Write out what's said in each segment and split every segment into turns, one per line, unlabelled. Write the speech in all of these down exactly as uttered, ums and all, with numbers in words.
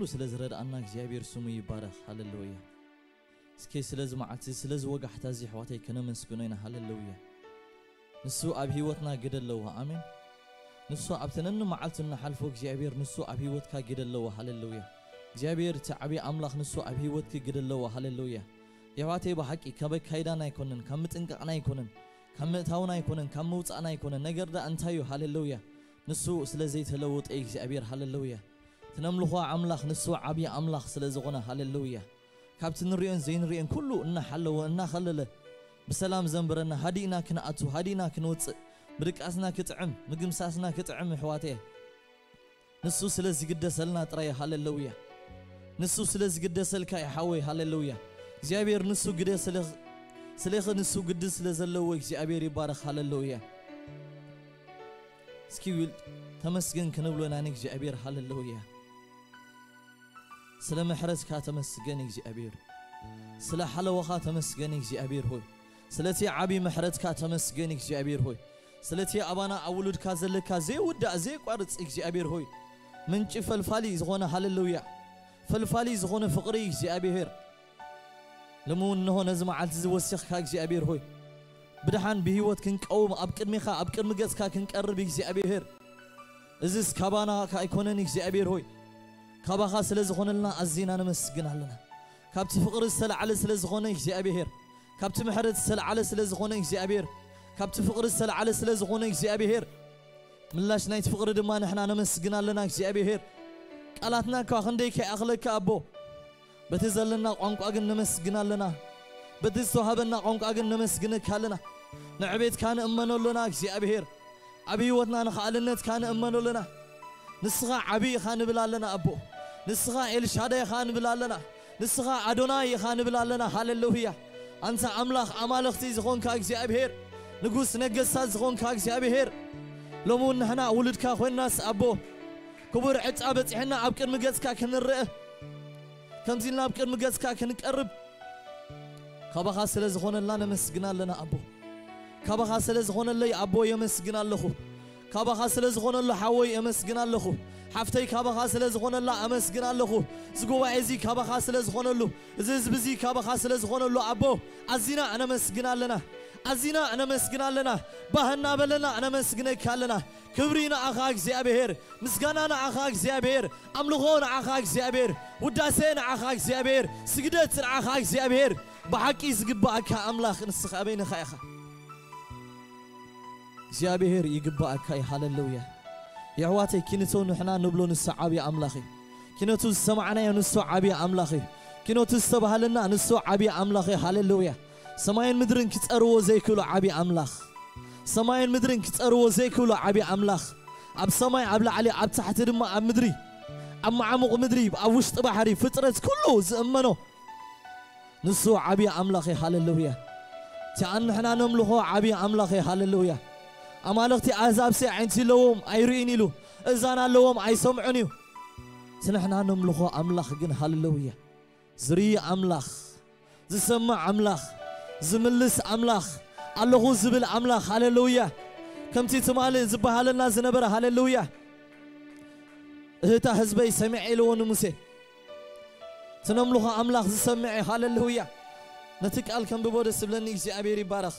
سلازرد أنا إغزابير سمو يبارك هاللويا سكي سلاز معتي سلاز وقع حتازي حواتي كنا مسكونين هاللويا نسو أبهيوتنا قد اللوها آمين نسو أبتنن معلتنا حلفو إغزابير نسو أبهيوتك قد اللوها هاللويا إغزابير تعبي أملاخ نسو أبهيوتك قد اللوها هاللويا يواتي بحكي كبك هيدانا يكونن كمت انقعنا يكونن كمت هاونا يكونن كموت أنا يكونن نقرد أنتايو هاللويا نسو سلازي تلوت إغزابير هاللويا تنملخوا عملاخ نسو عبي عملاخ سلازغنا هاللويا كابتن ريان زين ريان كله إننا حلو إننا خلله بسلام زنبرنا هدينا كنأتو هدينا كنوت بدك أسنا كتعم مقمساسنا كتعم حواتيه نسو سلازي قدس لنا ترى هاللويا نسو سلازي قدس لك يا حوي هاللويا زيابير نسو قدس لخ سليخ نسو قدس لزلوك زيابير يبارك هاللويا سكيل تمسكن كنبلونا نك زيابير هاللويا سلام حرس كاتمسكن زيابير سلا حلوة كاتمسكن زيابير هوي سلتي عبي محرت كاتمسكن زيابير هوي سلتي أبانا أولود كازل كازي ودا زي قارت زيابير هوي من شفل فالي زغنا هاللويا فالفالي زغنا فقري زيابير لمون نهو نزم عالتز وسخ كاك زيابير هوي بدحان بهيوت كنك أوم أبكر ميخا أبكر مجلس كاكنك قرب زيابير إزس كابانا كايكوننك زيابير هوي كابا خاص لزغون لنا أزينا نمسجنا لنا كابت فقر السل على سلزغونك زيابير كابت محرد السل على سلزغونك زيابير كابت فقر السل على سلزغونك زيابير ملاش نايت فقر دما نحنا نمسجنا لنا زيابير قالاتنا كاخنديك أخلك أبو بتزلنا قنق أجن نمسجنا لنا بتزوهبنا قنق أجن نمسجنك لنا نعبيت كان أمنا لنا زيابير عبيوتنا نخالنت كان أمنا لنا نسخة عبي خان بلالنا أبو نسخة إلشادي خان بلالنا نسخة أدوناي خان بلالنا هاللويا أنت أملاخ أمالختي زخون كاك زيابير نقص نقص زخون كاك زيابير لمون هنا ولد كاخوين ناس أبو كبر عت أبت إحنا أبكر مجلس كاك نرئ كم زين أبكر مجلس كاك نقرب كابا خاص لزخون لنا مسجنا لنا أبو كابا خاص لزخون اللي أبو يمسجنا له كابا خاص لزخون الله حوي أمسجنا له حفتي كابا خاص لزخون الله أمسجنا له زقوا عزي كابا خاص لزخون الله زز بزي كابا خاص لزخون الله أبو أزينا أنا مسجنا لنا أزينا أنا مسجنا لنا بهنا بلنا أنا مسجنا كلنا كبرينا أخاك زيابير مسجنا أنا أخاك زيابير أملغون أخاك زيابير وداسين أخاك زيابير سجدت أخاك زيابير بحكي سجباك أملاخ نسخ أبين خيخة زيابير يقبأك هاي هاللويا يا عواتي كنتو نحنا نبلو نسعابي أملاخي كنتو سمعنا نسعابي أملاخي كنتو استبهلنا نسعابي أملاخي هاللويا سماين مدرن كتأرو زي كله عبي أملاخ سماين مدرن كتأرو زي كله عبي أملاخ أب سماي عبل علي أب تحت دم أب مدري أم عمق مدري أب وش بحري فترة كله زمنه نسعابي أملاخي هاللويا تعال نحنا نملوه عبي أملاخي هاللويا أمالختي عذاب ساعتي لوم أيريني له إذا لوم أي سمعني سنحنا نملخه أملاخ جن هاللويا زري أملاخ زسمع أملاخ زملس أملاخ الله زبل أملاخ هاللويا كم تتمالي زبها لنا زنبرة هاللويا هتا حزبي سمعي لون موسى سنملخه أملاخ زسمعي هاللويا نتكال كم ببود السبلني زي أبيري بارخ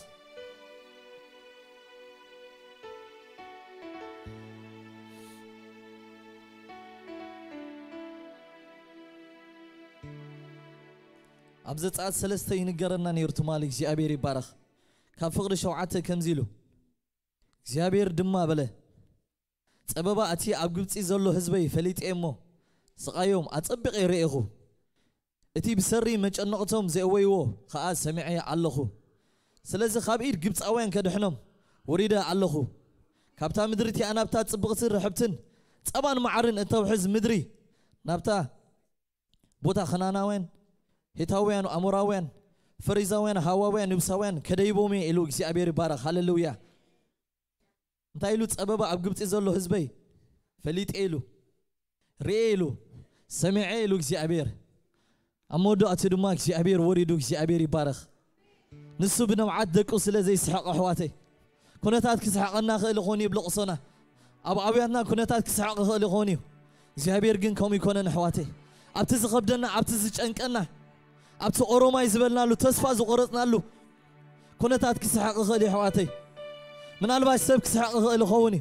أبزت عاد سلسته ينقرنا نيرتو مالك زيابير يبارخ كان فقر شوعته كم زيلو زيابير دما بله سببا أتي أبقبتي زلو حزبي فليت إمو سقايوم أتطبق يرئيخو أتي بسري مج النقطهم زي ويوه خاص سمعي علخو سلسة خابئير قبت أوين كدحنم وريدا علخو كابتا مدريتي أنا بتا تطبق سر رحبتن طبعا معرن أنتو حز مدري نابتا بوتا خنانا وين هتاوين أموراوين فريزاوين هواوين نبساوين كديبومي إلو زيابير بارخ هاللويا انتا إلو تسببا أبقبت إزالو حزبي فليت إلو رئيلو سمع إلو زيابير أمودو أتدماك زيابير وريدو زيابير بارخ نسو بنوعات دكو سلا زي سحق أحواتي كنتات كسحقنا خيل خوني بلقصنا أبو أبياتنا كنتات كسحق خيل خوني زيابير جن كوم يكونن أحواتي أبتز خبدنا أبتز جنكنا أبتز أوروما يزبلنا له تسفاز وقرطنا له كنا تاتكس حق غالي حواتي من الباس سبكس حق غالي خوني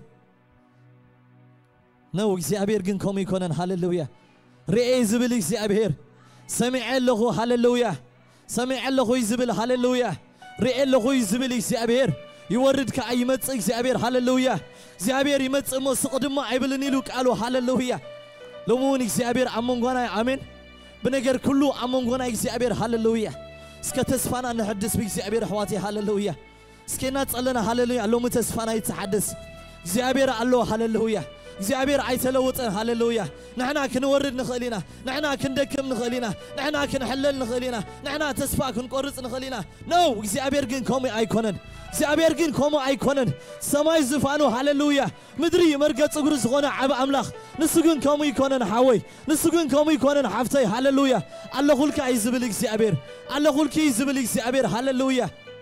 نو እግዚአብሔር ግን ኮም ይኮነን ሃሌሉያ ሪኤ ዝብል እግዚአብሔር ሰሚዕ ለኹ ሃሌሉያ ሰሚዕ ለኹ ይዝብል ሃሌሉያ ሪኤ ለኹ ይዝብል እግዚአብሔር ይወርድ ከአይመጽ እግዚአብሔር ሃሌሉያ እግዚአብሔር ይመጽ መስቅ ድማ አይብልን ይሉ ቃሉ ሃሌሉያ ለሙን እግዚአብሔር አመንጎና አሜን በነገር ሁሉ አመንጎና እግዚአብሔር ሃሌሉያ እስከ ተስፋና ንሕድስ በእግዚአብሔር ሕዋቴ ሃሌሉያ እስከና ጸለና ሃሌሉያ ለሙ ተስፋና ይተሐደስ እግዚአብሔር አለው ሃሌሉያ እግዚአብሔር አይተለወጠን ሃሌሉያ نحنا كنورد نخلينا نحنا كندكم نخلينا نحنا كنحلل نخلينا نحنا تسفا كنقرص نخلينا نو እግዚአብሔር ግን ኮም አይኮነን እግዚአብሔር ግን ኮም አይኮነን ሰማይ ዝፋኑ ሃሌሉያ ምድሪ መርገጽ ጉር ዝሆነ ዓብ አምላኽ ንሱ ግን ኮም ይኮነን ሓወይ ንሱ ግን ኮም ይኮነን ሓፍተይ ሃሌሉያ አለኹልካ ይዝብል እግዚአብሔር አለኹልኪ ይዝብል እግዚአብሔር ሃሌሉያ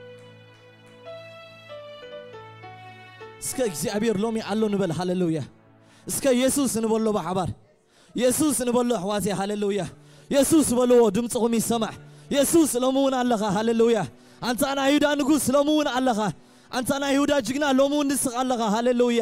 እስከ እግዚአብሔር ሎሚ አሎ ንበል ሃሌሉያ እስከ ኢየሱስ ንበሎ በሐባር ኢየሱስ ንበሎ ሕዋቴ ሃሌሉያ ኢየሱስ በሎ ድምጽኩም ይሰማዕ ኢየሱስ ለሙን አለኻ ሃሌሉያ አንተ አና ይሁዳ ንጉስ ለሙን አለኻ አንተ አና ይሁዳ ጅግና ለሙን ንስቕ አለኻ ሃሌሉያ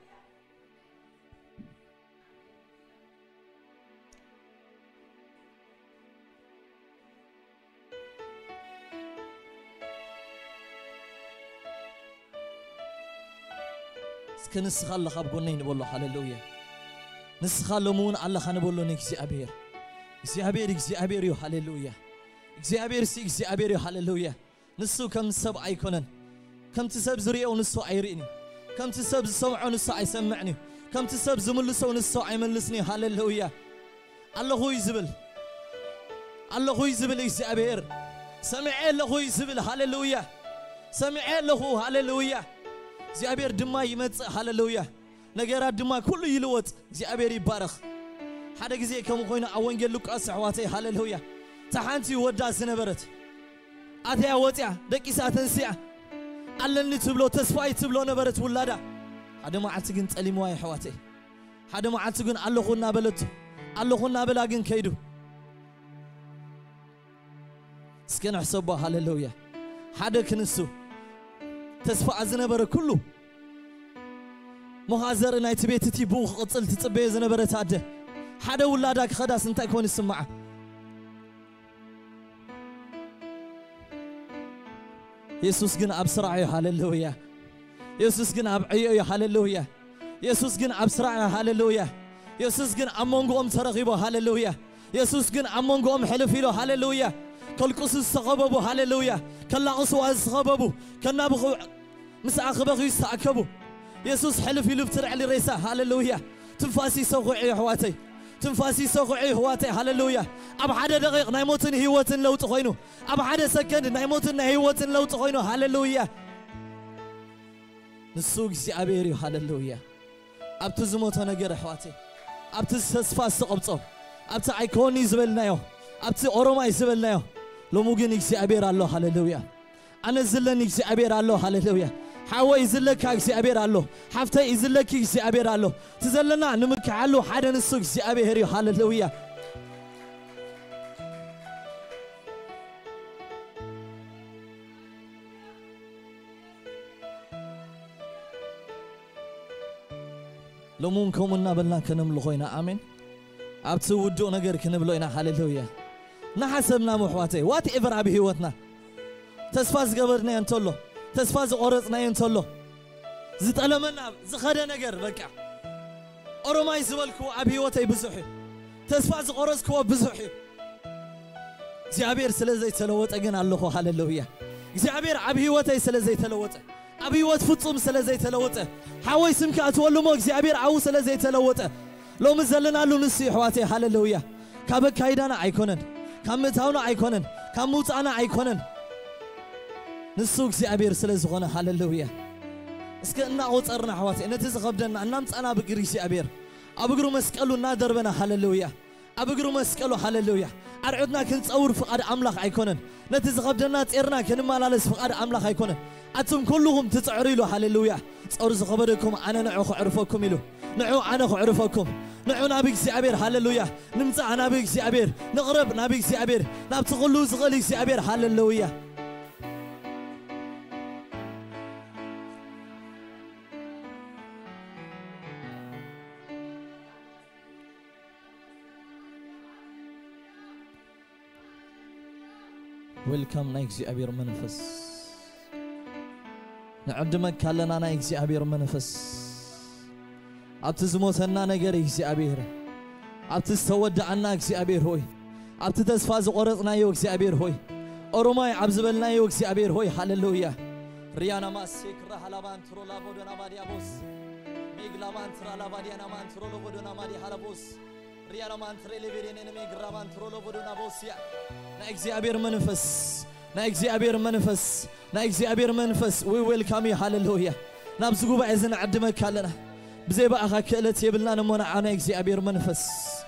كنسخ الله خاب قنين بقوله هاللويا نسخ لمون الله خان بقوله نكسي أبير كسي أبير كسي أبير يو هاللويا كسي أبير سي كسي أبير يو هاللويا نسو كم سب أيكونن كم تسب زريع ونسو عيريني كم تسب سمع ونسو عيسمعني كم تسب زمل سو ونسو عيملسني هاللويا الله هو يزبل الله هو يزبل كسي أبير سمع الله هو يزبل هاللويا سمع الله هو هاللويا እግዚአብሔር ድማ ይመጽ ሃሌሉያ ነገራት ድማ ኩሉ ይልወጥ እግዚአብሔር ይባረኽ ሓደ ጊዜ ከም ኮይኑ አወንጌል ሉቃስ ሕዋቴ ሃሌሉያ ተሓንቲ ወዳ ዝነበረት አትያ ወጽያ ደቂሳ ተንስያ አለኒ ትብሎ ተስፋይ ትብሎ ነበረት ውላዳ ሓደ መዓልቲ ግን ጸሊምዋ ሕዋቴ ሓደ መዓልቲ ግን አለኹና በለቱ አለኹና በላ ግን ከይዱ እስከን ሕሰባ ሃሌሉያ ሓደ ክንሱ تسفى عزنا برا كله مهازر نايت بيتتي بوخ قتل تتصبي زنا برا تعدى حدا ولادك خداس انت يكون السماعة يسوس جن أبسرعي هاللويا يسوس جن أبعي هاللويا يسوس جن أبسرعي هاللويا يسوس جن أمونغوم ترغيبه هاللويا يسوس جن أمونغوم حلفيله هاللويا كل قصص سغببو هاللويا كلا قصوا سغببو كنا بخو مسع خبغ يستعكبو يسوس حلف يلفتر على ريسه هاللويا تنفاسي سوقعي حواتي تنفاسي سوقعي حواتي هاللويا اب حدا دقيق نايموتن هيوتن لو تخوينو اب حدا سكند نايموتن هيوتن لو تخوينو هاللويا نسوق سي ابيري هاللويا اب تزموت نغير حواتي اب تسفا سقبصو اب ايكوني زبلنايو اب اوروما زبلنايو لو موجن እግዚአብሔር الله هاللويا أنا زلني እግዚአብሔር الله هاللويا حاوي زلك እግዚአብሔር الله حفتي زلك እግዚአብሔር الله تزلنا نمك علو حدا نسو እግዚአብሔር هاللويا لو مونكمنا بلنا كنملو خوينا آمين أبتو ودو نغير كنبلوينا هاللويا نحسبنا محواتي وات إبر عبي هيوتنا تسفاز قبرنا ينتولو تسفاز قرطنا ينتولو زيت ألمنا زخدا نجر بكع أروما يزولكو عبي هيوتي بزوحي تسفاز قرصكو بزوحي እግዚአብሔር ስለዚህ ተለወጠ ግን አለሁ ሃሌሉያ እግዚአብሔር عبي هيوتي ስለዚህ ተለወጠ عبي هيوت ፍጹም ስለዚህ ተለወጠ حوي سمك أتولمو እግዚአብሔር عو ስለዚህ ተለወጠ لو مزلنا له نسي حواتي هاللويا كابك كايدانا أيكونن كمتاونا أيكونن كموتانا أيكونن نسوق زي أبير سلزغنا هاللويا اسكنا عوت أرنا حواتي إن تزغبدنا نمت أنا بقري زي أبير أبقرو مسكلو نادر بنا هاللويا أبقرو مسكلو هاللويا أرعدنا كنت أور فقد أملاخ أيكونن نتزغبدنا تيرنا كنما لالس فقد أملاخ أيكونن أتم كلهم تتعريلو هاللويا تصور زغبركم أنا نعو عرفكم إلو نعو أنا عرفكم نعونا بإግዚአብሔር هاللويا نمزعنا بإግዚአብሔር نقربنا بإግዚአብሔር نابتغلو زغلي إግዚአብሔር هاللويا Welcome na እግዚአብሔር መንፈስ نعدمك كلنا نا እግዚአብሔር መንፈስ አብትዝሞተና ነገር እግዚአብሔር አብትስተወደዓና እግዚአብሔር ሆይ አብትተስፋ ዝቆረጽናዮ እግዚአብሔር ሆይ ኦሮማይ አብዝበልናዮ እግዚአብሔር ሆይ ሃሌሉያ ሪያና ማሴክ ረሃላባን ትሮላ ቦዶና ማዲያቦስ ሜግላማን ትራላ ባዲያና ማን ትሮሎ ቦዶና ማዲ ሃላቦስ ሪያና ማን ትሬሌቬሬኔ ሜግራማን ትሮሎ ቦዶና ቦስያ ና እግዚአብሔር መንፈስ ና እግዚአብሔር መንፈስ ና እግዚአብሔር መንፈስ we welcome you hallelujah ናብዝ ጉባኤ ዝንዓድመክ ካለና بزي بقى خكلت يبلنا نمونا عنا እግዚአብሔር መንፈስ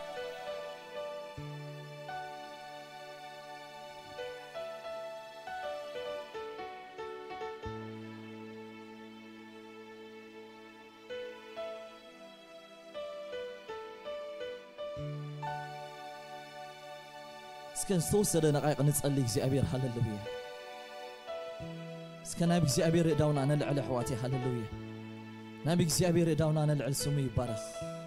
سكن توسد نقايق نصلي እግዚአብሔር هاللويا سكن اب እግዚአብሔር داونا نلعل حواتي هاللويا نبي እግዚአብሔር داونا نلعل سمو يبارك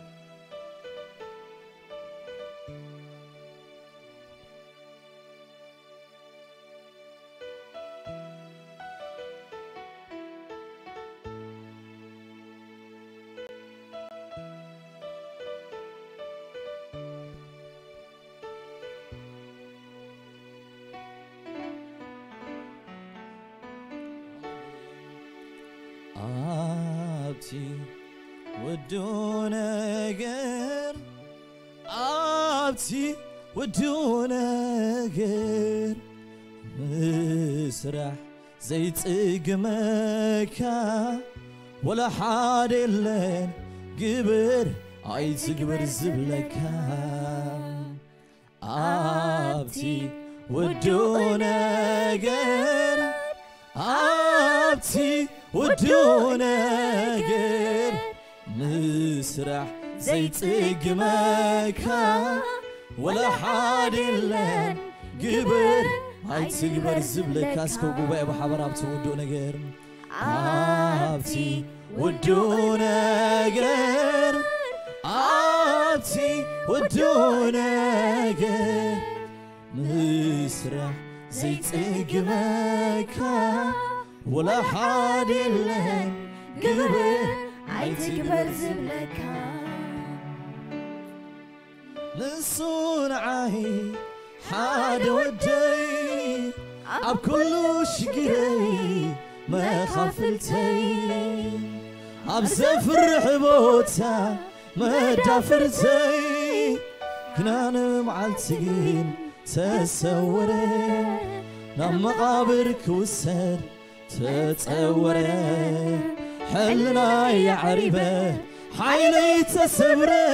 abti ودوناجر abti ودوناجر مسرح زي تقمكا ولا حد اللين قبر عايز قبر زبلكا abti ودوناجر abti ودوناجر مسرح زي تقمكا ولا حد اللين قبر عايز قبر زبلكا اسكو قباء بحبر abti ودوناجر abti ودوناجر abti ودوناجر مسرح زي تقمكا ولا حد اللين قبر عايز قبر زبلكا نسون عاي حد ودي عب كلو شقري ما خافلتي عب سفر حبوتا ما دافرتي كنا نمعلتين تسوري نام مقابرك وسر تتصوري حلنا يا عريبة حيلي تسبري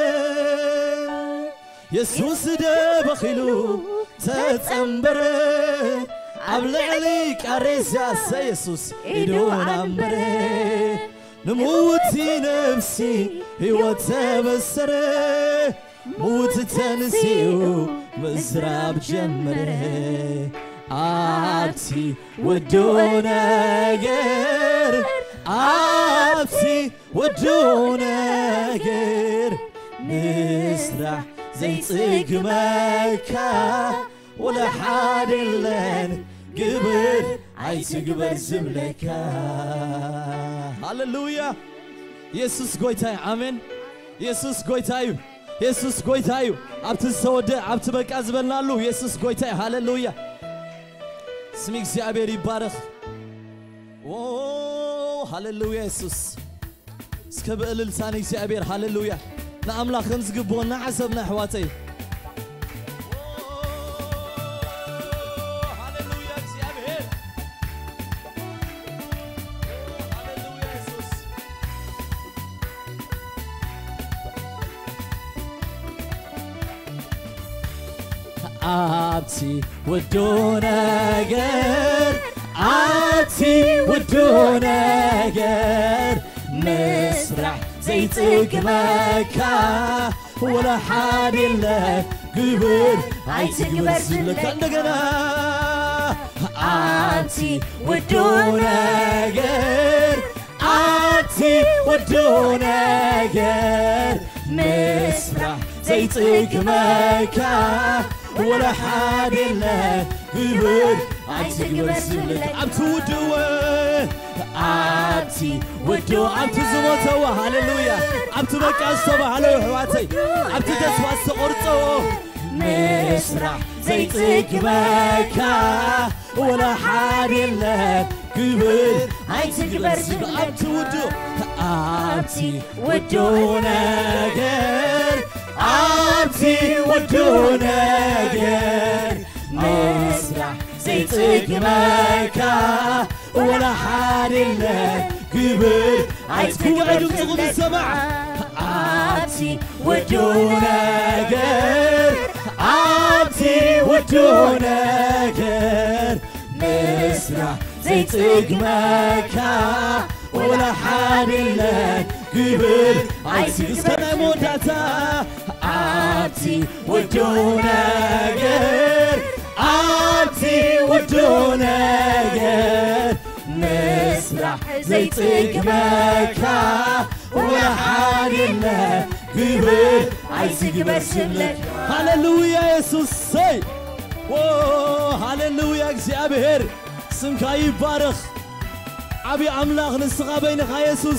يسوس ده بخيلو تتأمبري قبل عليك أريزا سيسوس إدون أمبري نموتي نفسي هو تبسري موت تنسيو مزراب جمري abti ودوناجر abti ودوناجر مسرح زي تقمكا ولا حد اللين قبر عايز قبر زبلكا هاللويا يسوس قويتاي امين يسوس قويتاي يسوس قويتاي عبت السوداء عبت بك ازبلنالو يسوس قويتاي هاللويا اسمك እግዚአብሔር ይባረክ اوه هاللويا يسوس እስከ በእልልታን እግዚአብሔር ሃሌሉያ ለአምላክ እንዝግቦና ዓሰብና አሕዋተይ ሃሌሉያ እግዚአብሔር ሃሌሉያ ኢየሱስ abti ودوناجر abti ودوناجر مسرح زي تقمكا ولا حد إلا قبر عيتقبر سبلك عندنا أنتي ودونا غير أنتي ودونا غير مسرح زيتك مكا ولا حد إلا قبر عيتقبر سبلك عبتو دوه أنتي ودو أنتي زموتوا هاللويا أنتي بكاستوا هالو حواتي أنتي تسوى السقرطو مسرح زيتك بكا ولا حد إلا قبل عيتقبر سبلك أنتي ودو أنتي ودو ناقر أنتي ودو ناقر مسرح زيتك بكا ولا حد إلا قبل عيتقبر تقوم السمع أنتي ودونا غير أنتي ودونا غير مسرح زيتك مكا ولا حد إلا قبل عيتقبر مودتا أنتي ودونا غير أنتي ودونا غير مسرح زيتك مكا ولا حد إلا قبل عيتقبر سبلك هاللويا يسوس سي هاللويا እግዚኣብሄር ስምካ ይባረኽ ዓብይ ኣምላኽ ንስኻ በይንኻ ኢየሱስ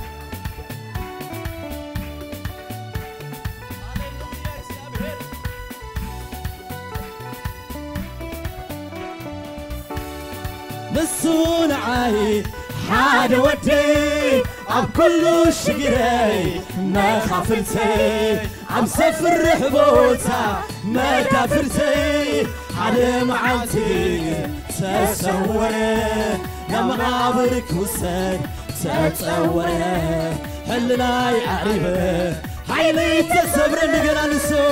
مسون عاي حاد ودي عم كل شجري ما خافلتي عم سفر رحبوتا ما دافرتي على معلتي تسوري يا مغابرك وسد تتصوري حلنا يعربه حيلي تسبر نقرانسو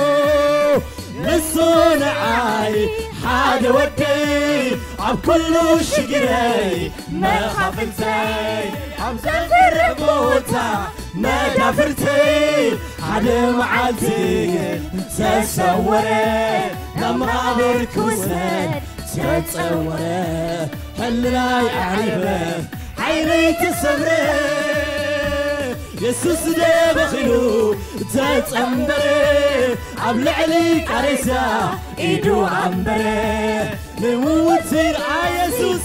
مسون عاي حاد ودي عم كل شجري ما خافلتي عم سفر رحبوتا ما دافرتي على معلتي تسوري لما غابرك وسد تتصوري حلنا يعربه حيلي تسبري يسوس ده بخلو تتصمبري عبل عليك عريسة ايدو عمبري نموتين ع يسوس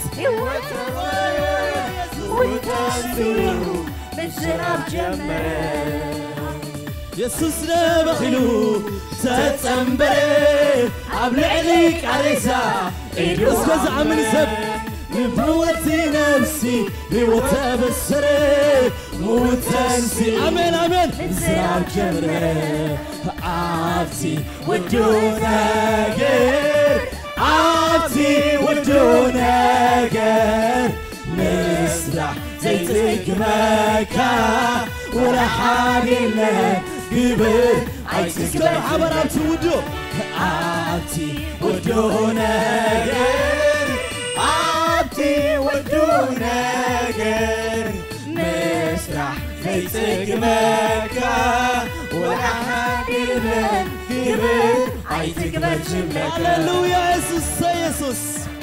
وتاسيرو بالشراب جمبري يسوس ده بخلو تتصمبري عبل عليك عريسة ايدو اسكز عمل سب نبوتي نفسي وتبصري وتنسي امين امين زراب جمري عابتي ودونا غير عابتي ودونا غير مسرح زيتك مكا ولا حد إلا قبل عيتقبر عبر عابتي ودو عابتي ودونا غير عابتي ودونا غير مسرح زيتك مكا ولا حد إلا قبل عيتقبر جملك هاللويا يسوس يسوس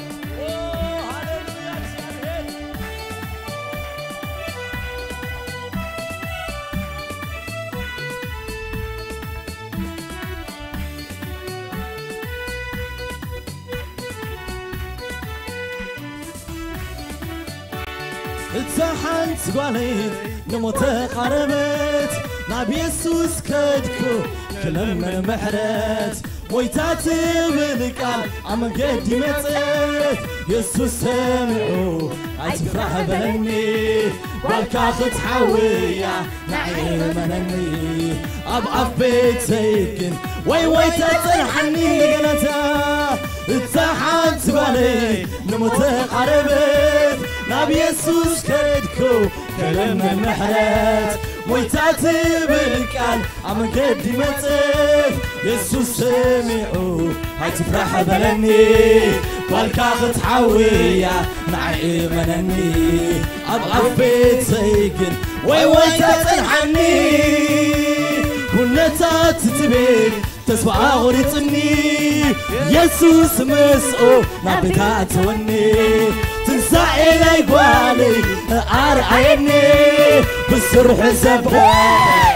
اتحنت قالي نموت قربت نبي يسوس كدكو كلمة محرت ويتات بالقال عم قدي متت يسوس سمعو عتفرح بهني والكاخت حوية نعيم منني اب اب بيتيكن وي وي تطرحني قلتا اتحنت قالي نموت قربت نبي يسوس كدكو كلمة محرت ويتات بالقال عم قدي متت يسوس سمعو هاي تفرح بلني والكاخت حوية معي منني اب اب بيتيكن وي وي تطرحني كل كلتات تبي تسبع غريتني يسوس مسؤ نبتات وني تنسى إلي قوالي أرعيني بالسرح زبان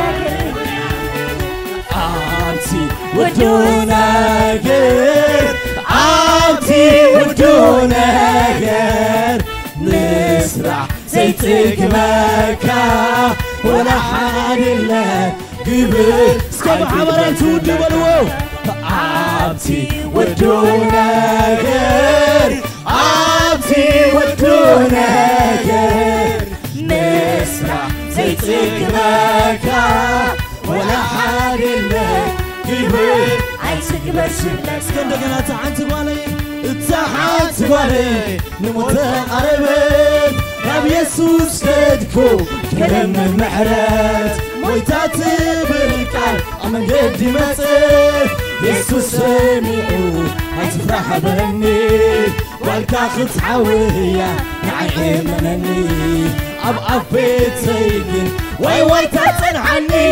عبتي ودونا غير عبتي ودونا غير نسرع زيتك مكا ولا حد إلا قبل سكب عمرات ودبلو عبتي ودونا غير عبتي ودونا غير نسرع زيتك مكا ولا حد إلا قبل عايشك برشلك سكندقنا تعانت والي تعانت والي نموت قربت رب يسوس كدكو كلم المعرات مويتات بالقال أمن قدي مصير يسوس سميعو هتفرح بهني والكاخد حاوية نعي منني أب أبيت سيقن واي واي تاتن عني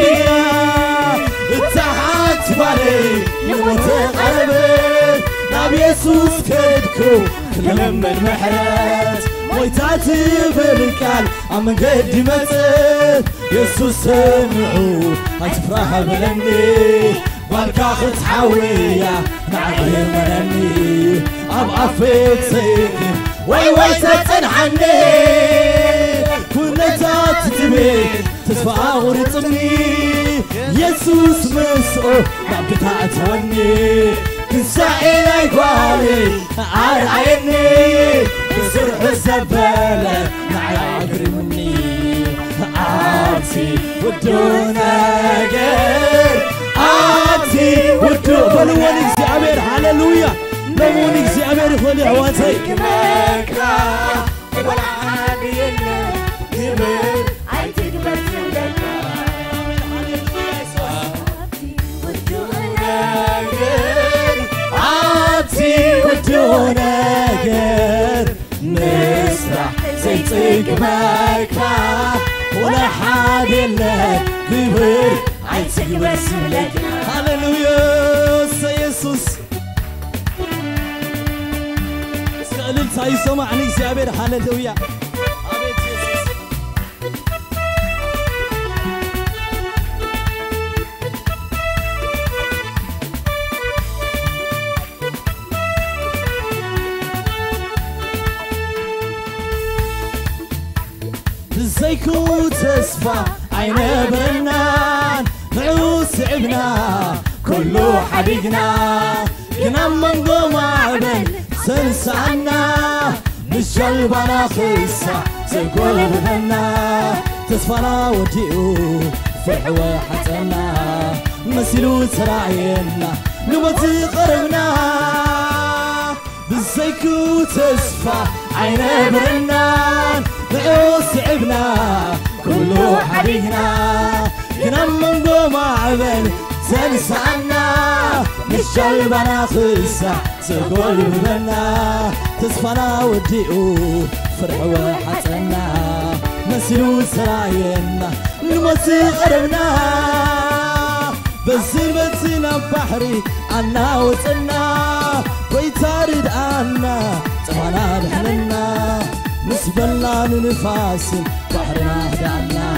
اتحات بالي نموت قربت رب يسوس كدكو كلم المحرات مويتات بالقال أمن قدي مصير يسوس سمعو هتفرح بلني والكاخد حاوية نعي منني أب أفيت سيقن واي واي تاتن عني كلتات تبي تسبع غريتني يسوس مسؤ نبتات وني تنسعي قوالي عرعيني بسرح الزبالة معي عقري مني عابتي ودونا غير عابتي ودو بلوان اكزيابير هاللويا لمون اكزيابير خلي عواتي
مكرا ولا عادي إلا قبل عايتك برسلك عابتي ودونا
غير عابتي ودونا غير نسرح زيتك مكرا ولا حد إلا قبل عايتك برسلك هاللويا سيسوس سألت سايسوما عن إكزيابير هاللويا زيكو تسفى عين برنان معوس عبنا كله حديقنا كنا من قوم عبن سنسعنا بالجلبنا خلصة سيقول بذنا تسفنا وديو فرحوا حتنا مسلو سراعينا نمت قربنا بالزيكو تسفى عين برنان معوس عبنا كله حديقنا كنا من قوم عبن سنسعنا بالجلبنا خلصة سيقول بذنا تسفنا وديو فرحوا حتنا مسلو سراينا نمت قربنا بزمتنا بحري عنا وطنا ويتارد عنا طفنا بحلنا نسبلنا ننفاس بحرنا هدعنا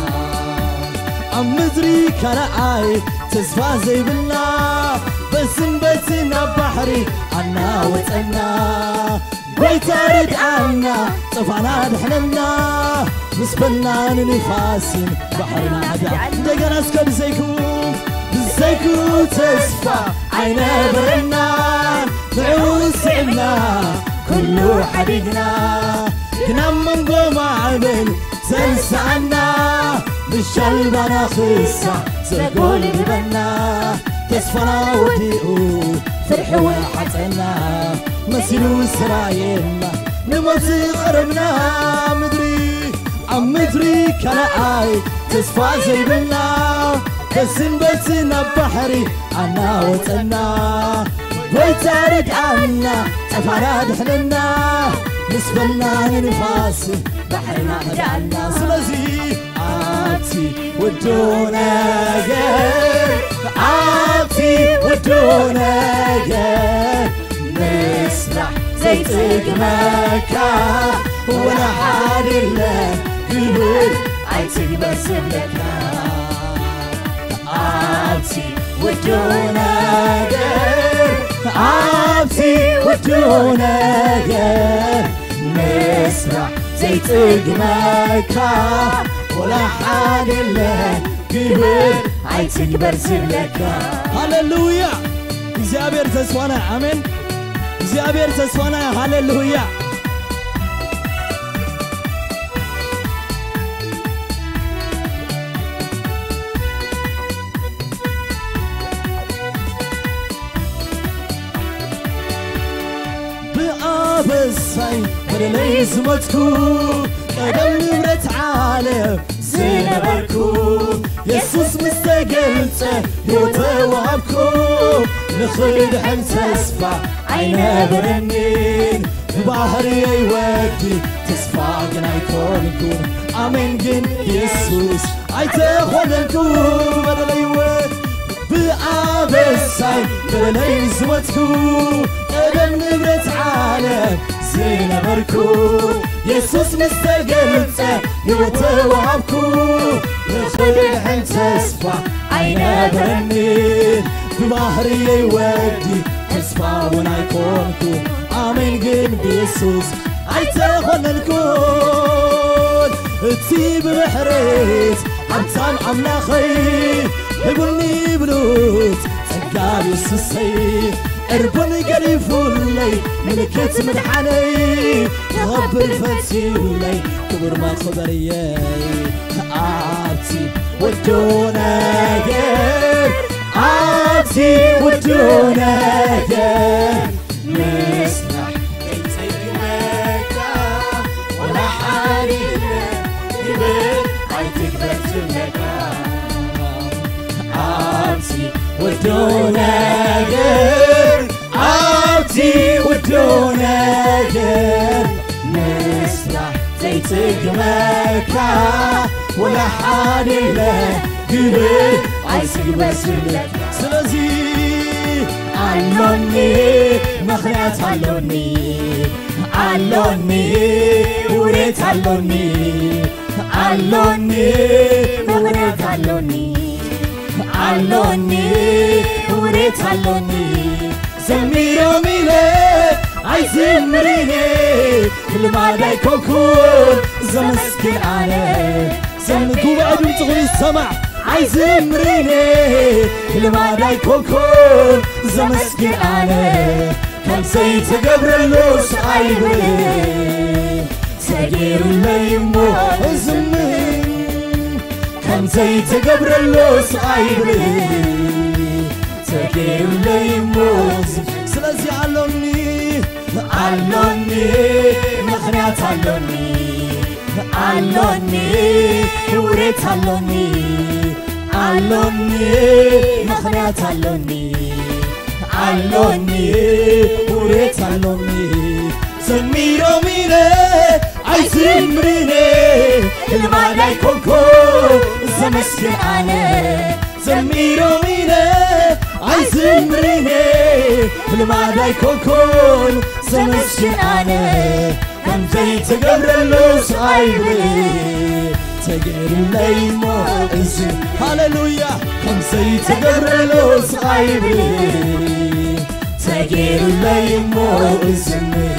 أمدري كرعاي تسفى زي بالله بزمتنا بحري عنا وطنا ويتارد عنا طفنا بحلنا نسبلنا ننفاس بحرنا هدعنا دقنا اسكب زيكم زيكو تسفى عين برنان معوس عبنا كله حديقنا كنا من قوم عبن سنسعنا بالشلبنا خصة سيقول ببنا تسفنا وديئو فرحوا حتنا مسلو سراينا نمت قربنا مدري عم مدري كلاي تسفى زي بنا بسن بسنا بحري عنا وطنا ويتارد عنا تفانا دحلنا نسبلنا ننفاس بحرنا هدعنا سلازي عبتي ودونا جر عبتي ودونا جر نسرح زي تجمكا ولا حد إلا قبل عيتك بس لكا عبتي ودونا جر عبتي ودونا جر نسرح زي تجمكا ولا حد إلا قبل عيتك بس لكا هاللويا እግዚአብሔር ተስፋና አሜን እግዚአብሔር ተስፋና ሃሌሉያ በአበሳይ በለይ ዝመትኩ ቀደም ንብረት ዓለም ዝነበርኩ ኢየሱስ ምስተገልጸ ወተዋብኩ نخلد عن تسفى عين برنين بحري يودي تسفى قنا يكون يكون آمين جن يسوس عيتاخد الكون بدل يود بآب الساي بدل يزمتكو قدم نبرت عالم زينا بركو يسوس مستقلته يوتوابكو نخلد عن تسفى عين برنين ببحري يودي تسفاون عيكونكو آمين جن بيسوس عيتاخن الكون تسيب بحريت عمتان عملاخي ابني بلوت تقاب يسوسي اربني قريفو لي ملكت مدحاني تغبر فتي لي كبر ما خبري عابتي ودونا غير عابتي ودونا غير نسمح بيتك مكة ولا حالينا يبين عيتك بتملكة عابتي ودونا غير عابتي ودونا غير نسمح بيتك مكة ولا حالينا يبين عايزك بس لك سلازي علوني مخنات علوني علوني وريت علوني علوني مخنات علوني علوني وريت علوني زميرو ميلي عايزين مريني كل ما لا يكون زمسكن عليك زمكو بعد تغني السمع عايزين مريني كل ما لا يكون زمسكن عليك كان سيت قبر اللوس عيبي سجير الليمو زمين كان سيت قبر اللوس عيبي سجير الليمو سلازي علوني علوني مخنات علوني علوني وريت علوني علوني مخنات علوني علوني وريت علوني زميرو ميني عايزين مريني المعنى يكون كون زمسكن عليك زميرو ميني عايزين مريني المعنى يكون كون زمسكن عليك كم زيت قبر اللوس عيبي تقر الليمو اسم هاللويا كم زيت قبر اللوس عيبي تقر الليمو اسمي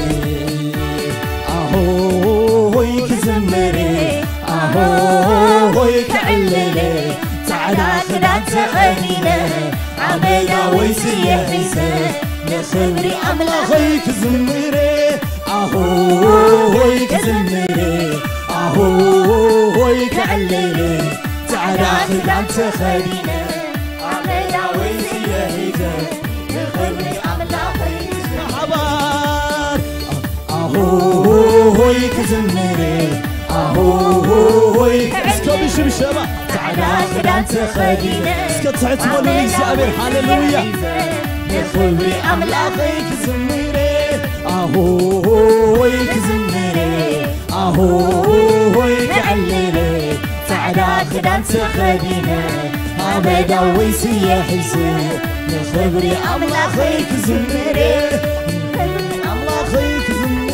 اهو هيك زمري اهو هيك عللي تعالى خدعت تخلينا عمينا ويسي يحيسه نخبري عملا هيك زمري اهو هيك زمري اهو هيك عللي تعالى خدعت تخلينا عمينا ويسي يحيسه نخبري عملا هيك حبار اهو هيك زمري اهو هيك اسكب شبشبه تعالى خدعت تخلينا اسكت سعت ولي زابر هاللويا نخبري عملا هيك زمري اهو هيك زمري اهو هيك عللي تعالى خدعت
أنت خدينا أبدا ويسيا حزن نخبري أملاخيك زمري نخبري أملاخيك زمري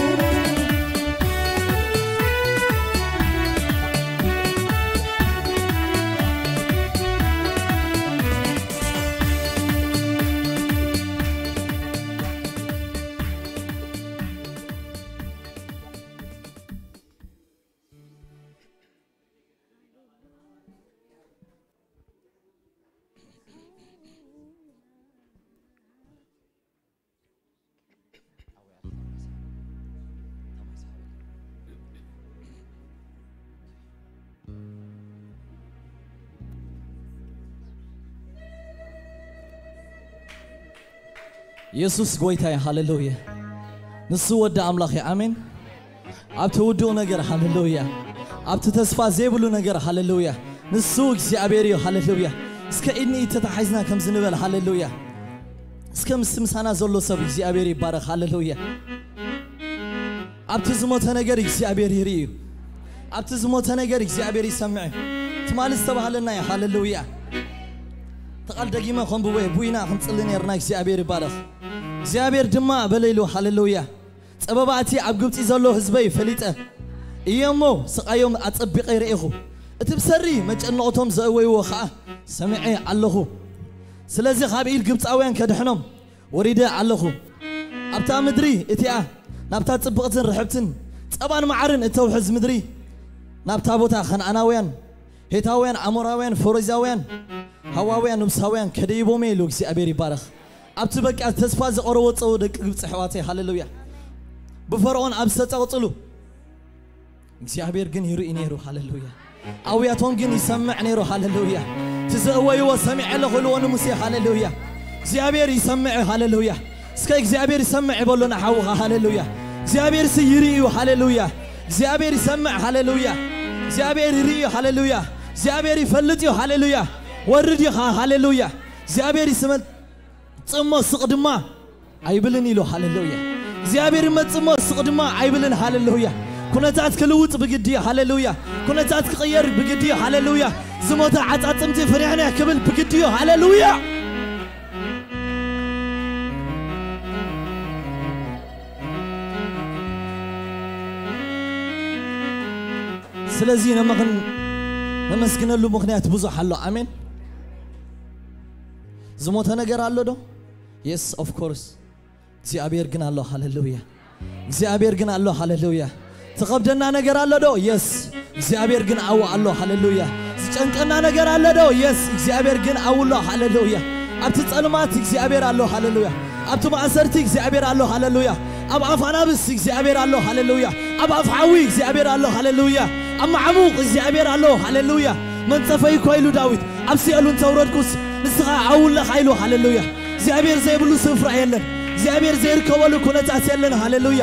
يسوس قويتاي هاللويا نسو ود أملاخي آمين أبتودو نجر هاللويا أبتتصفى زيبلو نجر هاللويا نسو إكسيابيريو هاللويا اسكا إني تتحيزنا كم زنبال هاللويا اسكا مستمسانا زولو سب إكسيابيري بارك هاللويا أبتزموت نجر إكسيابيري ريو أبتزموت نجر إكسيابيري سمعي تمال استبه لنا يا هاللويا تقال دقيمة خم بوي بوينا خم تصلين يرنا إكسيابيري بارك إكسيابير دماء بليلو هاللويا سبباتي عبقبتي زولو هزبي فليته إيامو سقايوم أتطبق يرئيخو اتبسري مجأن نقطهم زأوي وخاء سمعي علخو سلازي خابئيل قبت أوين كدحنم وريدا علخو أبتا مدري اتيا نابتا تطبقتن رحبتن طبعا معرن اتو حز مدري نابتا بوتا خنعناوين هيتاوين عمراوين فوريزاوين هواوين نمساوين كديبو ميلو إكسيابيري بارخ أبتو بك تسفاز أروت أو دك قبت حواتي هاللويا بفرعون أبسط أغطلو إكسيابير جن يرو إنيرو هاللويا أوياتهم جن يسمع نيرو هاللويا تزوي وسمع له لون موسى هاللويا إكسيابير يسمع هاللويا سكاي إكسيابير يسمع يقولنا حوها هاللويا إكسيابير سيريو هاللويا إكسيابير يسمع هاللويا إكسيابير يريو هاللويا إكسيابير يفلتيو هاللويا وردي هاللويا إكسيابير يسمع تسمى سقدما عيبلني له هاللويا إكسيابير ما تسمى سقدما عيبلن هاللويا كنا تات كلوت بجدي هاللويا كنا تات غير بجدي هاللويا زموت عطعطمتي فرحنا كبل بجدي هاللويا سلازينا مغن نمسكن له مغنيات بزح الله امين زموت نجر الله دو yes of course እግዚአብሔር ግን አለው ሃሌሉያ እግዚአብሔር ግን አለው ሃሌሉያ ተቀብደና ነገር አለ ዶ yes እግዚአብሔር ግን አው አለው ሃሌሉያ ዝጨንቀና ነገር አለ ዶ yes እግዚአብሔር ግን አውሎ ሃሌሉያ አብት ጸልማት እግዚአብሔር አለው ሃሌሉያ አብት ማዕሰርቲ እግዚአብሔር አለው ሃሌሉያ አብ አፋናብስ እግዚአብሔር አለው ሃሌሉያ አብ አፍዓዊ እግዚአብሔር አለው ሃሌሉያ አብ ማዕሙቅ እግዚአብሔር አለው ሃሌሉያ መንጸፈይ ኮይሉ ዳዊት አብሲሉን ተውረድኩስ ንስኻ አውለ ኃይሉ ሃሌሉያ እግዚአብሔር ዘይብሉ ስፍራ የለን እግዚአብሔር ዘይርከበሉ ኩነታት የለን ሃሌሉያ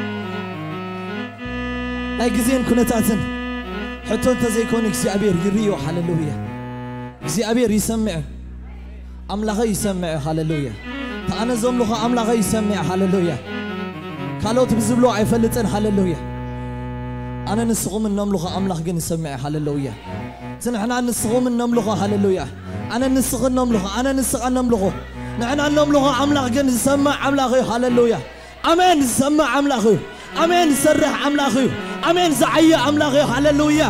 لا جزين كنا تعزن حتى أنت زي كونك إكسيابير يريو هاللويا إكسيابير يسمع أملاغي يسمع هاللويا فأنا زوم لغة أملاغي يسمع هاللويا كالوت بزبلو عيفلتن هاللويا أنا نسقوم النم لغة أملاغ جن يسمع هاللويا سنحنا نسقوم النم لغة هاللويا أنا نسق النم لغة أنا نسق النم لغة نحنا النم لغة أملاغ جن يسمع أملاغي هاللويا أمين يسمع أملاغي أمين سرح أملاغي أمين زعيا أملاغي هاللويا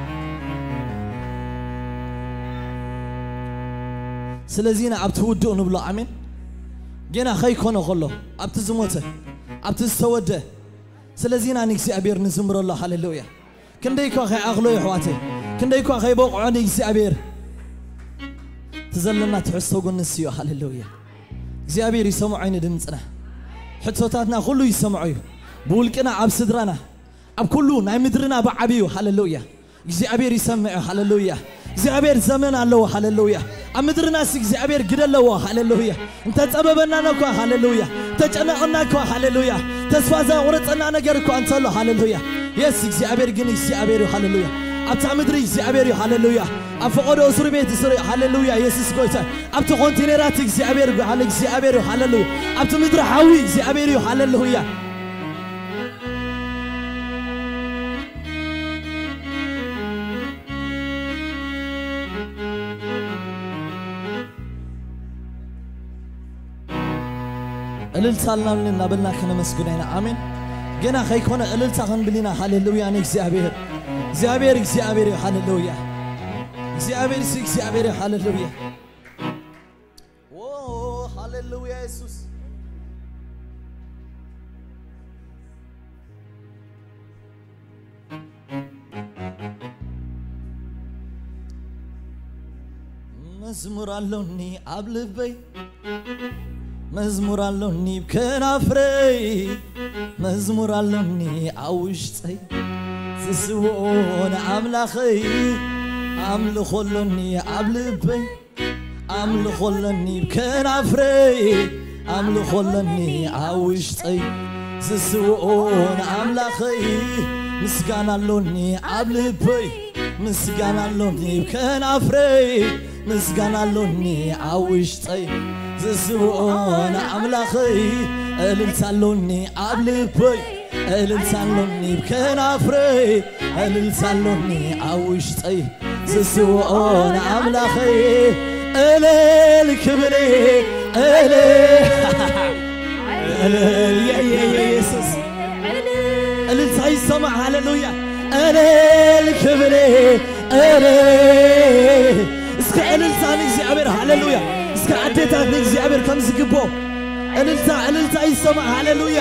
سلازينا أبتودو نبلا أمين جينا خي كونه خلو أبتزموته أبتستوده سلازينا نكسي أبير نزمر الله هاللويا كنديكو خي أغلو يحواتي كنديكو خي بوقعو نكسي أبير تزلنا تحسو قل نسيو هاللويا كسي أبير يسمعين دمتنا حتوتاتنا كله يسمعيو بولكنا عب صدرنا عب كله ناي مدرنا بعبيو هاللويا እግዚአብሔር ይሰማዕ ሃሌሉያ እግዚአብሔር ዘመን አለው ሃሌሉያ አምድርና እግዚአብሔር ግደለው ሃሌሉያ እንተ ጸበበና ነኮ ሃሌሉያ ተጨነቅና ኮ ሃሌሉያ ተስፋዛ ወረጸና ነገር ኮ አንተሎ ሃሌሉያ yes እግዚአብሔር ግን እግዚአብሔር ሃሌሉያ አብታ ምድሪ እግዚአብሔር ሃሌሉያ አፈቆዶ እስር ቤት እስር ሃሌሉያ ኢየሱስ ጎይታ አብታ ኮንቲኔራት እግዚአብሔር ሃሌሉያ ሃሌሉያ አብታ ምድሪ ሐዊ እግዚአብሔር ሃሌሉያ እልልታልናም ልናበልና ከነመስግናይና አሜን ገና ከይኮነ እልልታ ከንብሊና ሃሌሉያ ነግዚአብሔር እግዚአብሔር እግዚአብሔር ሃሌሉያ እግዚአብሔር ሲ እግዚአብሔር ሃሌሉያ ኦ ሃሌሉያ ኢየሱስ መዝሙር አለውኒ አብልበይ መዝሙር አለውኒ ከናፍረይ መዝሙር አለውኒ አውሽጠይ ዝስውኦን አምላኸይ አምልኾለኒ አብልበይ አምልኾለኒ ከናፍረይ አምልኾለኒ አውሽጠይ ዝስውኦን አምላኸይ ምስጋና አለውኒ አብልበይ ምስጋና አለውኒ ከናፍረይ ምስጋና አለውኒ አውሽጠይ ዝስውኦን አምላኸይ እልልታለውኒ አብልበይ እልልታለውኒ ከናፍረይ እልልታለውኒ አውሽጠይ ዝስውኦን አምላኸይ እልል ክብሬ እልል እልል ኢየሱስ እልልታ ይሰማ ሃሌሉያ እልል ክብሬ እልል እስከ እልልታ ለእግዚአብሔር ሃሌሉያ እስከ አዴታ ለእግዚአብሔር ከምዝግቦ እልልታ እልልታ ይሰማ ሃሌሉያ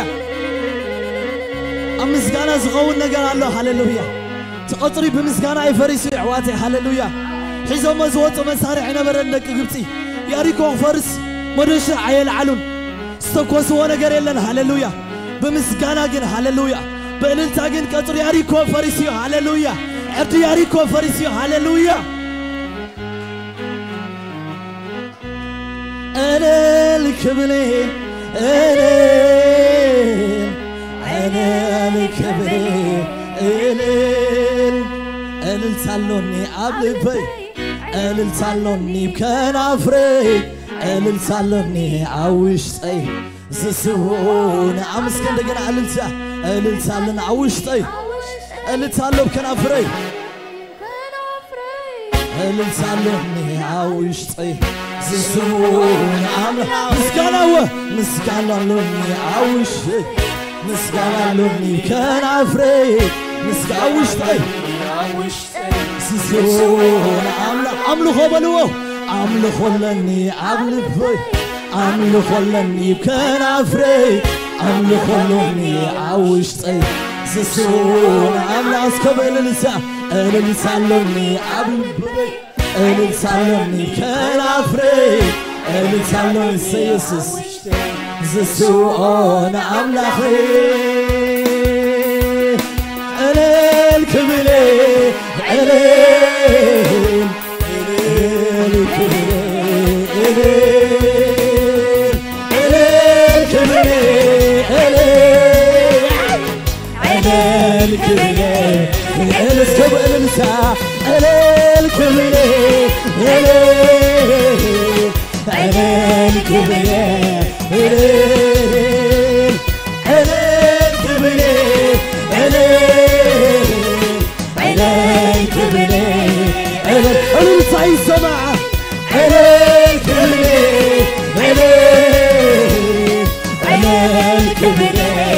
አምስጋና ዝኸውን ነገር አለው ሃሌሉያ ተቆጥሪ በምስጋና አይፈሪስ ይዕዋቴ ሃሌሉያ ሒዞ መዝወጥ መሳሪዕ ነበረ ደቂ ግብጺ ያሪኮ ፈርስ መደሽ አይል ዓሉን ስተኮስዎ ነገር የለን ሃሌሉያ በምስጋና ግን ሃሌሉያ በእልልታ ግን ቀጥሪ ያሪኮ ፈሪስ ሃሌሉያ እርድ ያሪኮ ፈሪስ ሃሌሉያ እልል ክብሬ እልል እልል ክብሬ እልል እልልታለውኒ አብልበይ እልልታለውኒ ከናፍረይ እልልታለውኒ አውሽጠይ ዝስውኦን አመስገን እንደገና እልልታ እልልታለን አውሽጠይ እልልታለው ከናፍረይ እልልታለውኒ አውሽጠይ ዝስውኦን አምላኽ ምስጋናው ምስጋናለውኒ አውሽጠይ ምስጋናለውኒ ከናፍረይ ምስጋውሽጠይ ዝስውኦን አምላኽ አምልኾ በልዎ አምልኾለኒ አብልበይ አምልኾለኒ ከናፍረይ አምልኾለኒ አውሽጠይ ዝስውኦን አምላኽ እስከበልልሳ እልልታለውኒ አብልበይ እልልታለውኒ ከናፍረይ እልልታለውኒ ኢየሱስ ዝስውኦን አምላኸይ እልል ክብሬ እልል እልል ክብሬ እልል እልል ክብሬ እልል ክብሬ እልል እስከ በእልልታ እልል ክብሬ እልል እልል ክብሬ እልል እልል ክብሬ እልል እልል ክብሬ እልል እልልታ ይሰማ እልል ክብሬ እልል እልል ክብሬ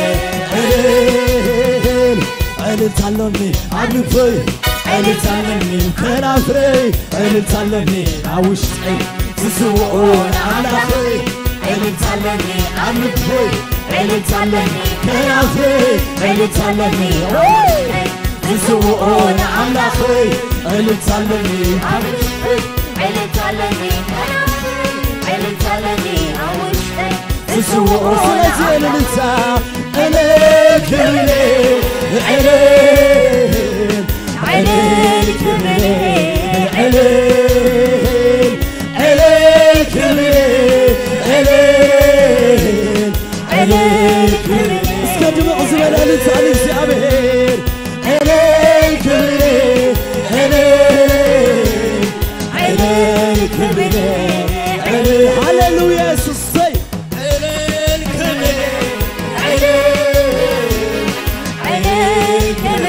እልል እልልታለውኒ አብልበይ እልልታለውኒ ከናፍረይ እልልታለውኒ አውሽጠይ ዝስውኦን አምላኸይ እልልታለውኒ አብልበይ እልልታለውኒ ከናፍረይ እልልታለውኒ ዝስውኦን አምላኸይ እልልታለውኒ አብልበይ እልልታለውኒ ከናፍረይ እልልታለውኒ አውሽጠይ ዝስውኦን ስለዚህ እልልታ እልል ክብሬ እልል እልል ክብሬ እልል እልል ክብሬ እልል እልል ክብሬ እስከ ድምቕ ዝበለ እልልታ ለእግዚአብሔር እልል ክብሬ እልል እልል ክብሬ እልል ሃሌሉያ ኢየሱስ እልል ክብሬ እልል ክብሬ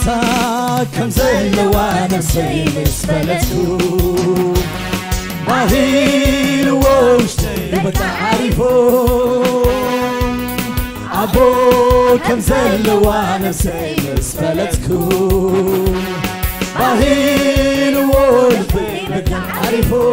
بقويتا كم زلوا نفسي مسفلتكو باهين ووشتي بتعرفو أبو كم زلوا نفسي مسفلتكو باهين ووشتي بتعرفو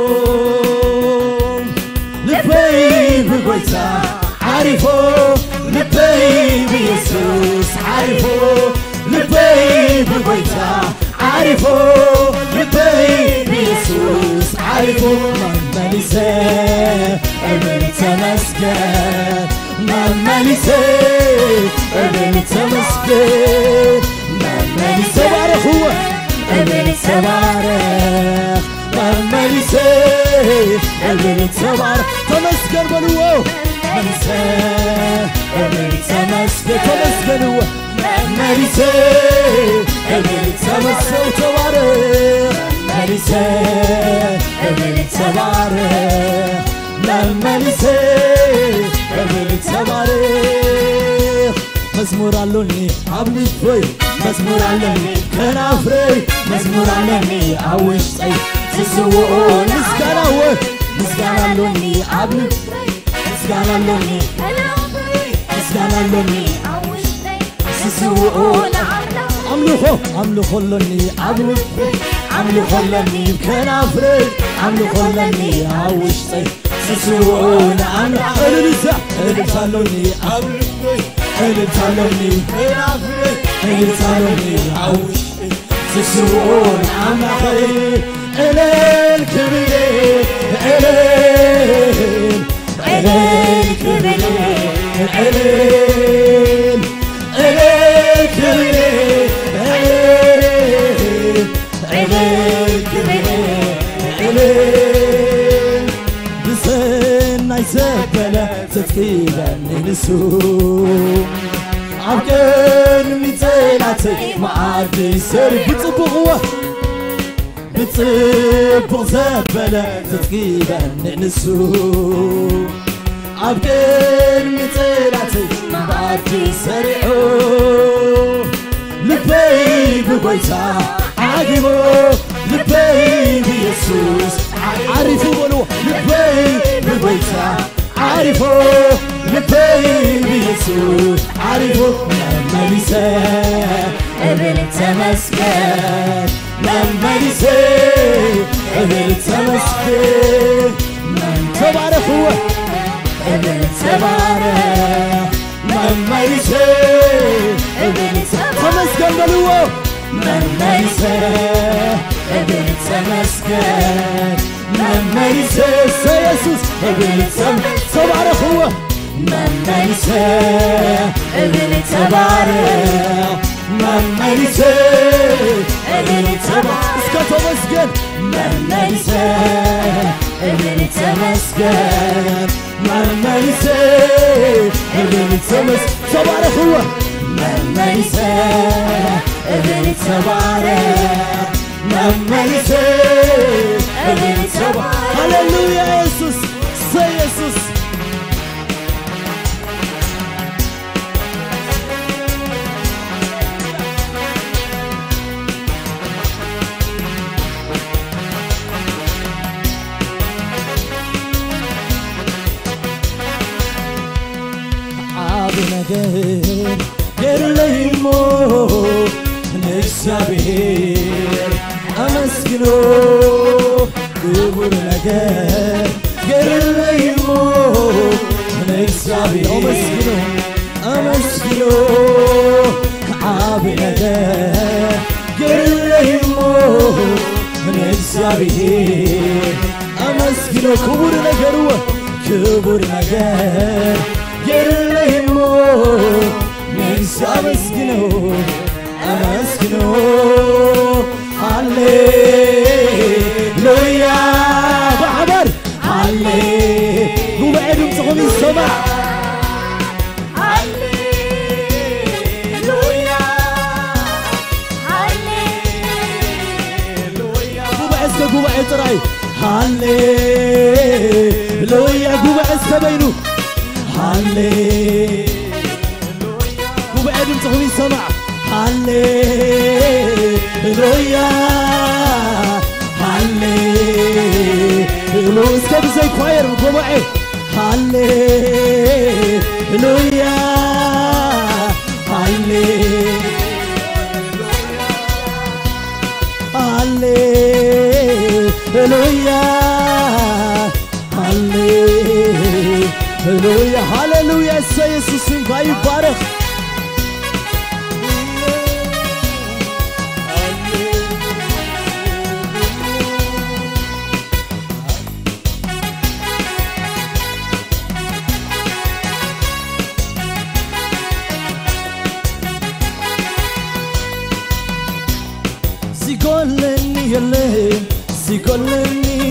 لبي بقويتا عرفو لبي بيسوس عرفو لبي بقويتا عرفو لبي بيسوس عرفو ماما لسه ابن تمسكن ماما لسه ابن تمسكن ماما لسه بارك هو ابن تبارك ماما لسه ابن تبارك تمسكن بلوه ملسه ابن تمسكن تمسكن هو ماما لسه ابن تمسكن تبارك ملسه ابن تبارك ماما لسه ابن تبارك مزمور علوني عبد فوي مزمور علوني كنافري مزمور علوني عوشتي تسوقون مسكنا هو مسكنا علوني عبد مسكنا علوني كنافري مسكنا علوني عوشتي تسوقون عملو خو عملو خلوني عبد عملو خلوني كنافري عملو خلوني عوشتي تسوقون عملو خلوني خلوني عبد اللي تعلمني كنافري اللي تعلمني عوش تسوون عم خير إلين كبير إلين إلين كبير إلين إلين كبير إلين إلين كبير إلين بسن عزبلة تتكيبا نسوم عبكن ميتيناتي معادي سري بتبغوة بتبغ زبلة تتكيبا نسوم عبكن ميتيناتي معادي سريعو لبي ببيتا عاقبو لبي بيسوس عارفو بلو لبي ببيتا عارفو لبي بيسوس عارفو لما لسه ابن تمسكن لما لسه ابن تمسكن من تبارك هو ابن تبارك لما لسه ابن تمسكن بلوه لما لسه ابن تمسكن لما لسه يسوس ابن تبارك هو لما لسه ابن تبارك لما لسه ابن تبارك اسكت ومسكن لما لسه ابن تمسكن لما لسه ابن تبارك هو لما لسه ابن تبارك لما لسه ابن تبارك هللويا يسوس سي يسوس ነገር የለይሞ እግዚአብሔር አመስግኖ ክቡር ነገር የለይሞ እግዚአብሔር አመስግኖ አመስግኖ ከአብ ነገር የለይሞ እግዚአብሔር አመስግኖ ክቡር ነገር ክቡር ነገር የለይሞ አመስግኖ አመስግኖ ሃሌሉያ በአበር ሃሌ ጉባኤ ድምፅኹም ይሰማዕ ሃሌሉያ ሃሌሉያ ጉባኤ እስከ ጉባኤ ጥራይ ሃሌሉያ ጉባኤ እስከ በይኑ ሃሌ ጉባኤ ድምፅኹም ይሰማዕ
هاليلويا هاليلويا اسكب زي كوير وقبعي هاليلويا هاليلويا هاليلويا هاليلويا يسوع سنبا يبارك سيقولني يلي سيقولني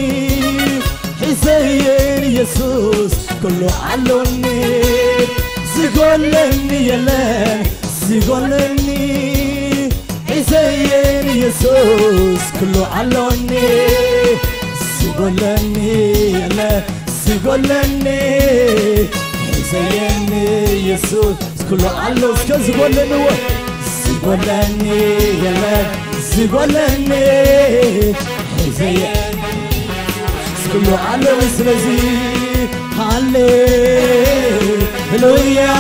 حسين يسوس كله علوني سيقولني يلي سيقولني حسين يسوس كله علوني سيقولني يلي سيقولني حسين يسوس كله علو سيقولني سيقولني يلي سيقولني حسين كله على وسلزي هاليلويا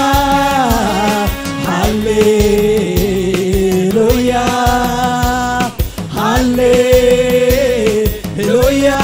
هاليلويا هاليلويا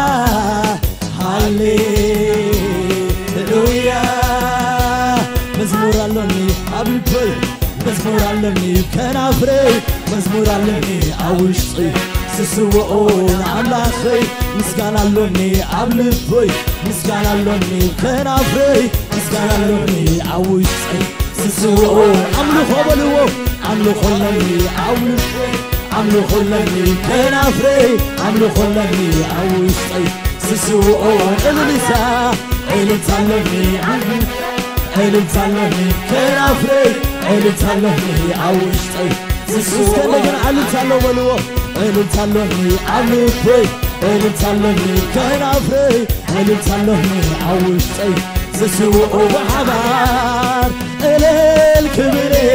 هاليلويا مزمور علمني أبلبي مزمور علمني كنافري مزمور علمني أوشطي سسوؤون عملاخي مسكانا لوني عبلفي مسكانا لوني كنافري مسكانا لوني عوشتي سسوؤون عملو خبلو عملو خلني عولفي عملو خلني كنافري عملو خلني عوشتي سسوؤون إليسا إليتالوني عملو إليتالوني كنافري إليتالوني عوشتي سسوؤون عليتالو ولو إليتالوني عبلفي إليتالوني كنافري إليتالوني عوشتي سسوء وحبار إليلكبري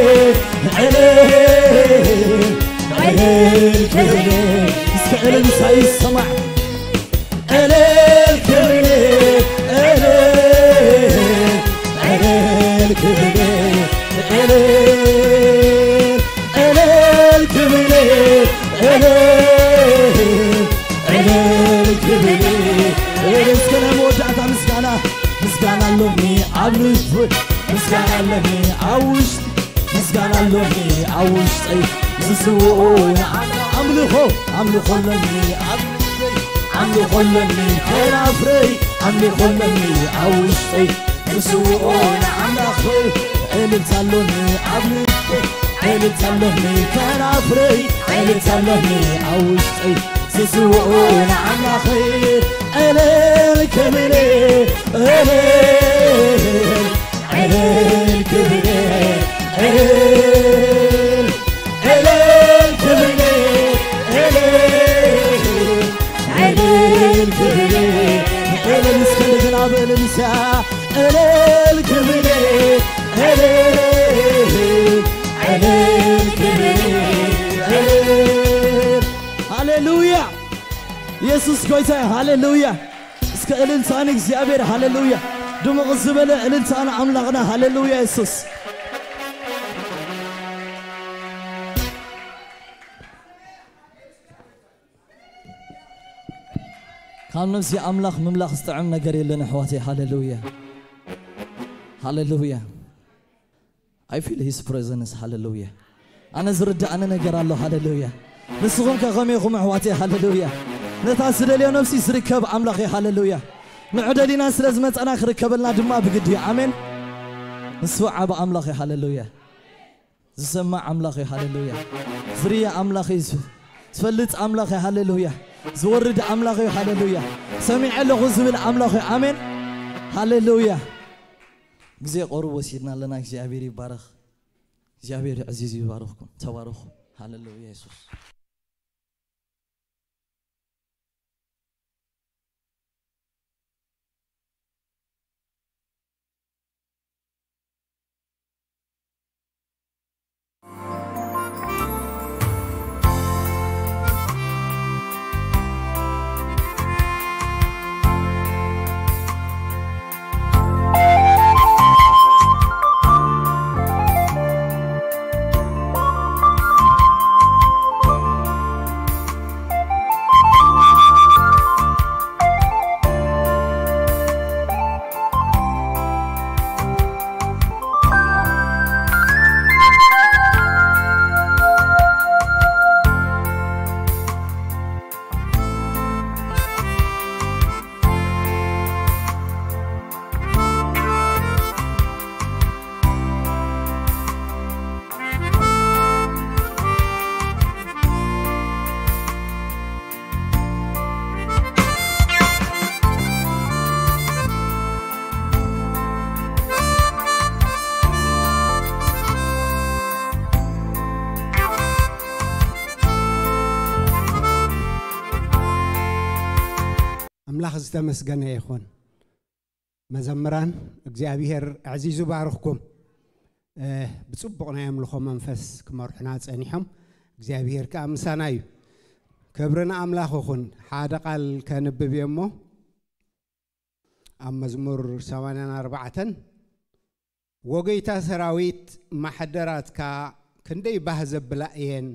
إليل إليلكبري اسكعلن ساي السمع إليلكبري إليل إليلكبري إليل إليلكبري مسكنا موجعة مسكنا مسكنا لوني عبلت مسكنا لوني عوشت مسكنا لوني عوشت سسوون عملو عملو خلني عملو خلني كنافري عملو خلني عوشت سسوون عملو إليتالوني عبلت إليتالوني كنافري إليتالوني عوشت سسوون عنا خير إليلكبري إليل إليلكبري إليل إليلكبري إليل إليلكبري إليل اسكندنا بالمساء إليلكبري إليل إليلكبري إليل هاليلويا يسوس كويتا هاليلويا اسك إلنتان እግዚአብሔር هاليلويا دمق الزبل إلنتان أملاقنا هاليلويا يسوس كان نفسي أملاق مملاق استعم نقري لنا حواتي هاليلويا هاليلويا I feel his presence hallelujah أنا زرد أنا نقرأ له hallelujah نسخون كغميكم حواتي هاليلويا نتاسل اليوم نفسي سركب أملاقي هاليلويا معدلنا سلازمت أنا خركب لنا دماء بقدي آمين نسوع بأملاقي هاليلويا زسمع أملاقي هاليلويا فريا أملاقي تفلت أملاقي هاليلويا زورد أملاقي هاليلويا سمع له غزبل أملاقي آمين هاليلويا جزي قرب وسيدنا لنا እግዚአብሔር ይባረክ እግዚአብሔር عزيز ይባረክኩም ተባረኩ ሃሌሉያ ኢየሱስ
ዝተመስገነ ይኹን መዘምራን እግዚኣብሄር عزيز ባርኽኩም ብጽቡቕና የምልኾ መንፈስ ክመርሑና ጸኒሖም እግዚኣብሄር ከአምሳና እዩ ክብርና አምላኽ ይኹን ሓደ ቃል ከንብብ የሞ ኣብ መዝሙር ሰማንያ አርባዕተ ወገይታ ሰራዊት ማሕደራትካ ክንደይ ባህ ዘብላእየን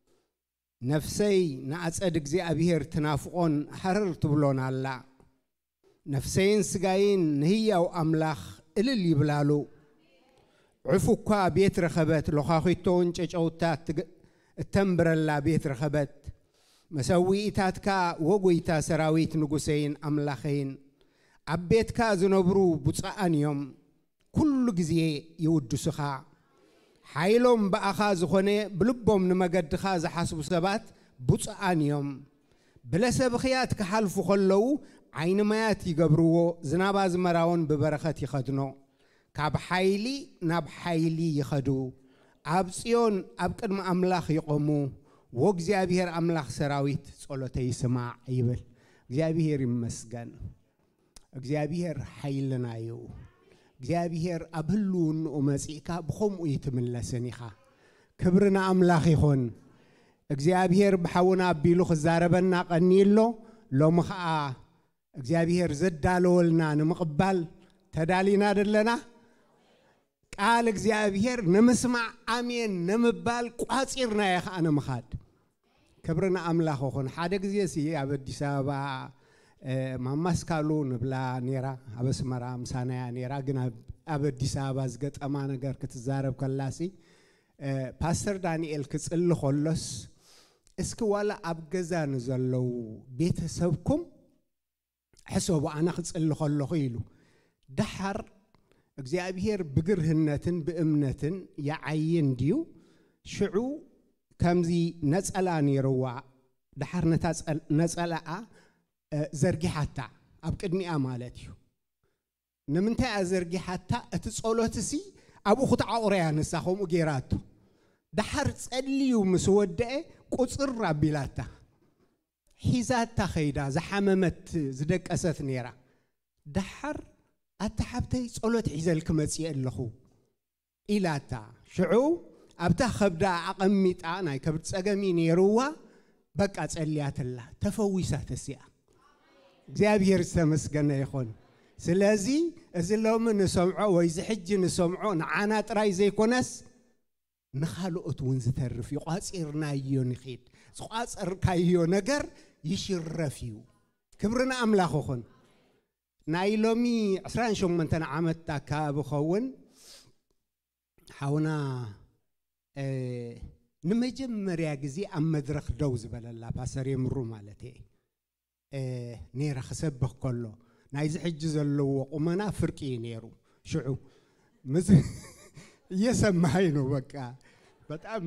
ነፍሰይ ንኣጸድ እግዚኣብሄር ትናፍቆን ሓረር ትብሎን ኣላ ነፍሰይን ስጋይን ንህያው ኣምላኽ እልል ይብላሉ ዕፉኳ ቤት ረኸበት ለኻኺቶን ጨጨውታት እተንብረላ ቤት ረኸበት መሰዊኢታትካ ወጎይታ ሰራዊት ንጉሰይን ኣምላኸይን ኣብ ቤትካ ዝነብሩ ቡፃኣን እዮም ኩሉ ግዜ ይውድሱኻ ሓይሎም በኣኻ ዝኾነ ብልቦም ንመገድኻ ዝሓስቡ ሰባት ቡፃኣን እዮም ብለሰብኽያት ክሓልፉ ከለዉ ዓይኒ ማያት ይገብርዎ ዝናብ ኣዝመራውን ብበረኸት ይኸድኖ ካብ ሓይሊ ናብ ሓይሊ ይኸዱ ኣብ ጽዮን ኣብ ቅድሚ ኣምላኽ ይቆሙ ወእግዚአብሔር ኣምላኽ ሰራዊት ጸሎተይ ይስማዕ ይብል እግዚአብሔር ይመስገን እግዚአብሔር ሓይልና እዩ እግዚአብሔር ኣብ ህልውንኡ መጺእካ ብኸምኡ ይትምለስን ኢኻ ክብርና ኣምላኽ ይኹን እግዚአብሔር ብሓውና ኣቢሉ ክዛረበና ቀኒሎ ሎሚ ኸዓ እግዚአብሔር ዘዳለወልና ንምቕባል ተዳሊና ደለና ቃል እግዚአብሔር ንምስማዕ አሜን ንምባል ቋጺርና ይኻ ንምኻድ ክብርና ኣምላኽ ይኹን ሓደ ግዜ ሲ ኣብ አዲስ አበባ ማማስካሉ ንብላ ኔራ ኣብ አስመራ ምሳናያ ኔራ ግን ኣብ አዲስ አበባ ዝገጠማ ነገር ክትዛረብ ከላሲ ፓስተር ዳንኤል ክጽል ኸሎስ እስኪ ዋላ ኣብ ገዛ ንዘለው ቤተሰብኩም حسب أنا خصل خلّه خيلو دحر እግዚአብሔር بجرهنتن بأمنتن يعين ديو شعو كمزي نسألان يروع دحر نتسأل نسألة زرقي حتى أبكدني أمالتيو نمنتي أزرقي حتى أتسألوتسي أبو خطع أوريان الساخوم وجيراتو دحر تسأليو مسودة قصر ربيلاتا حيزات تخيدا زحممت زدك أساث نيرا دحر أتحبتي صلوت حيزالك مسيء اللخو إلاتا شعو أبتا خبدا عقميت أنا كبت سقمي نيروا بقى تسأليات الله تفويسات السياء እግዚአብሔር ይመስገን ይሁን ስለዚህ እዝሎም ንሰምዖ ወይ ዝሕጅ ንሰምዖ ንዓና ጥራይ ዘይኮነስ ንኻልኦት ውን ዝተርፍ ይቋጽርናዮ ንኺድ ዝቋጽርካዮ ነገር ይሽረፍዩ ክብርና ኣምላኽ ይኹን ናይ ሎሚ عشرين وثمانية ዓመት ኣካባቢ ኸውን ሓውና ንመጀመርያ ግዜ ኣብ መድረኽ ደው ዝበለላ ፓስተር የምሩ ማለት እዩ نيرا خسبخ كله نايز حج زلو وقمنا فرقي نيرو شعو مز يسمعينه بقى بتأم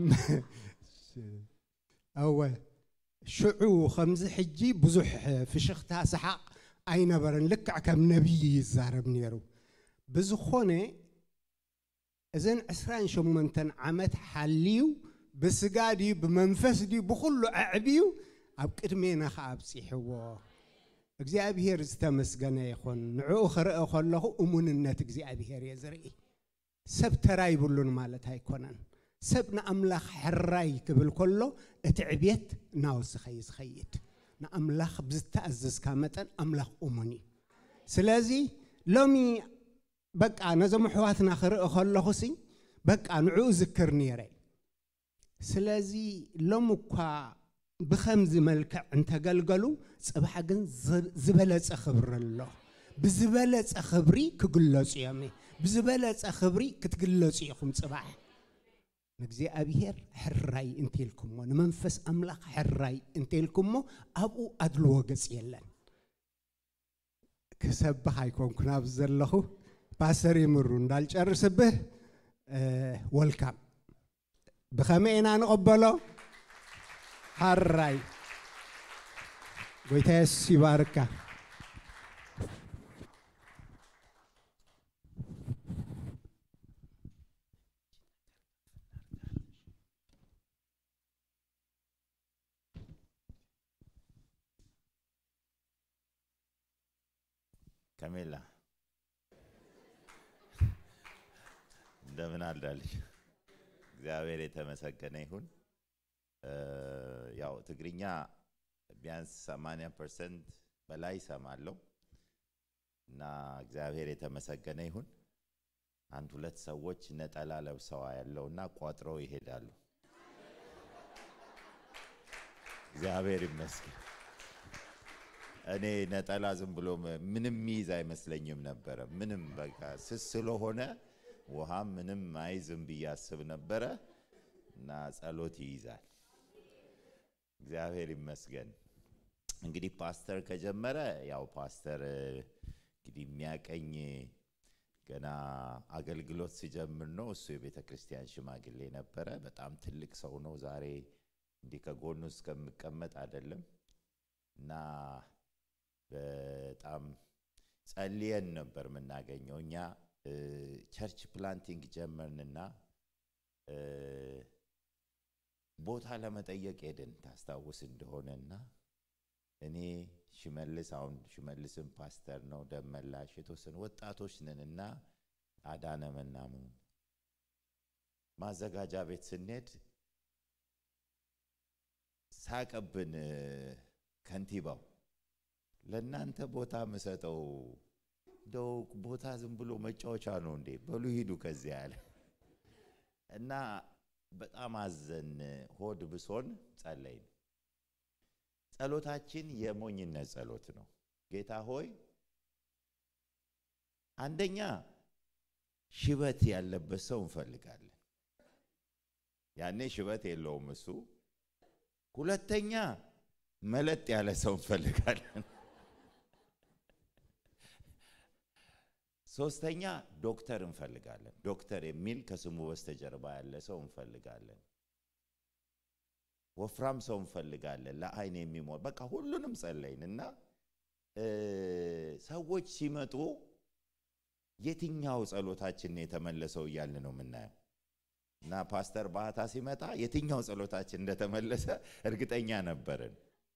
أول شعو خمس حجي بزح في شختها سحق أين برن لك كم نبي يزارب نيرو بزخونة إذن عسران شو منتن عمت حليو بسجادي بمنفسدي بخلو أعبيو أبكرمينا خاب سيحوا እግዚአብሔር ዝተመስገነ ይኹን ንዑ ኸረአ ኸለኹ እሙንነት እግዚአብሔር የዝርኢ ሰብ ተራይ ብሉን ማለት ኣይኮነን ሰብና ኣምላኽ ሕራይ ክብል ከሎ እትዕቤት ናውስ ኸይዝ ኸይድ ንኣምላኽ ብዝተኣዘዝካ መጠን ኣምላኽ እሙኒ ስለዚ ሎሚ በቃ ነዞም ሕዋትና ኸረአ ኸለኹሲ በቃ ንዑ ዝክር ነይረ ስለዚ ሎሚ እኳ بخمز ملكع انت قلقلو صباح جن زبلت أخبر الله بزبلت أخبري كقلص يامي بزبلت أخبري كتقلص يخم صباح نجزي أبيهر حراي انتلكم ونمنفس أملاك حراي انتلكم أبو أدلو جس يلن كسب هايكم كنا بزلله باسري مرون دالجر سبه أه والكم بخمينا نقبله حراي قويتاس يباركه
ካሜላ እንደምን አልዳልሽ እግዚአብሔር የተመሰገነ ይሁን ያው ትግርኛ ቢያንስ ሰማንያ ፐርሰንት በላይ ሰማለሁ እና እግዚአብሔር የተመሰገነ ይሁን አንድ ሁለት ሰዎች ነጠላ ለብሰው ያለውና ቋጥረው ይሄዳሉ እግዚአብሔር ይመስገን እኔ ነጠላ ዝም ብሎ ምንም ይዝ አይመስለኝም ነበር ምንም በቃ ስለሆነ ውሃም ምንም አይዝም ብያስብ ነበር እና ጸሎት ይይዛል እግዚአብሔር ይመስገን እንግዲህ ፓስተር ከጀመረ ያው ፓስተር እንግዲህ የሚያቀኝ ገና አገልግሎት ሲጀምር ነው እሱ የቤተ ክርስቲያን ሽማግሌ ነበር በጣም ትልቅ ሰው ነው ዛሬ እንዲ ከጎኑ እስከምቀመጥ አይደለም እና በጣም ጸልየን ነበር መናገኘው እኛ ቸርች ፕላንቲንግ ጀመርንና ቦታ ለመጠየቅ ሄደን ታስታውስ እንደሆነና እኔ ሽመልስ አሁን ሽመልስም ፓስተር ነው ደመላሽ የተወሰኑ ወጣቶች ነንና አዳነ መናሙ ማዘጋጃ ቤት ስንሄድ ሳቀብን ከንቲባው ለናንተ ቦታ መሰጠው ዶ ቦታ ዝም ብሎ መጫወቻ ነው እንዴ በሉ ሂዱ ከዚህ ያለ እና በጣም አዘን ሆድ ብሶን ጸለይን ጸሎታችን የሞኝነት ጸሎት ነው ጌታ ሆይ አንደኛ ሽበት ያለበት ሰው እንፈልጋለን ያኔ ሽበት የለውም እሱ ሁለተኛ መለጥ ያለ ሰው እንፈልጋለን ሶስተኛ ዶክተር እንፈልጋለን ዶክተር የሚል ከስሙ በስተጀርባ ያለ ሰው እንፈልጋለን ወፍራም ሰው እንፈልጋለን ለአይን የሚሞር በቃ ሁሉንም ጸለይንና ሰዎች ሲመጡ የትኛው ጸሎታችን የተመለሰው ይያልን ነው ምናየው እና ፓስተር ባታ ሲመጣ የትኛው ጸሎታችን እንደተመለሰ እርግጠኛ ነበርን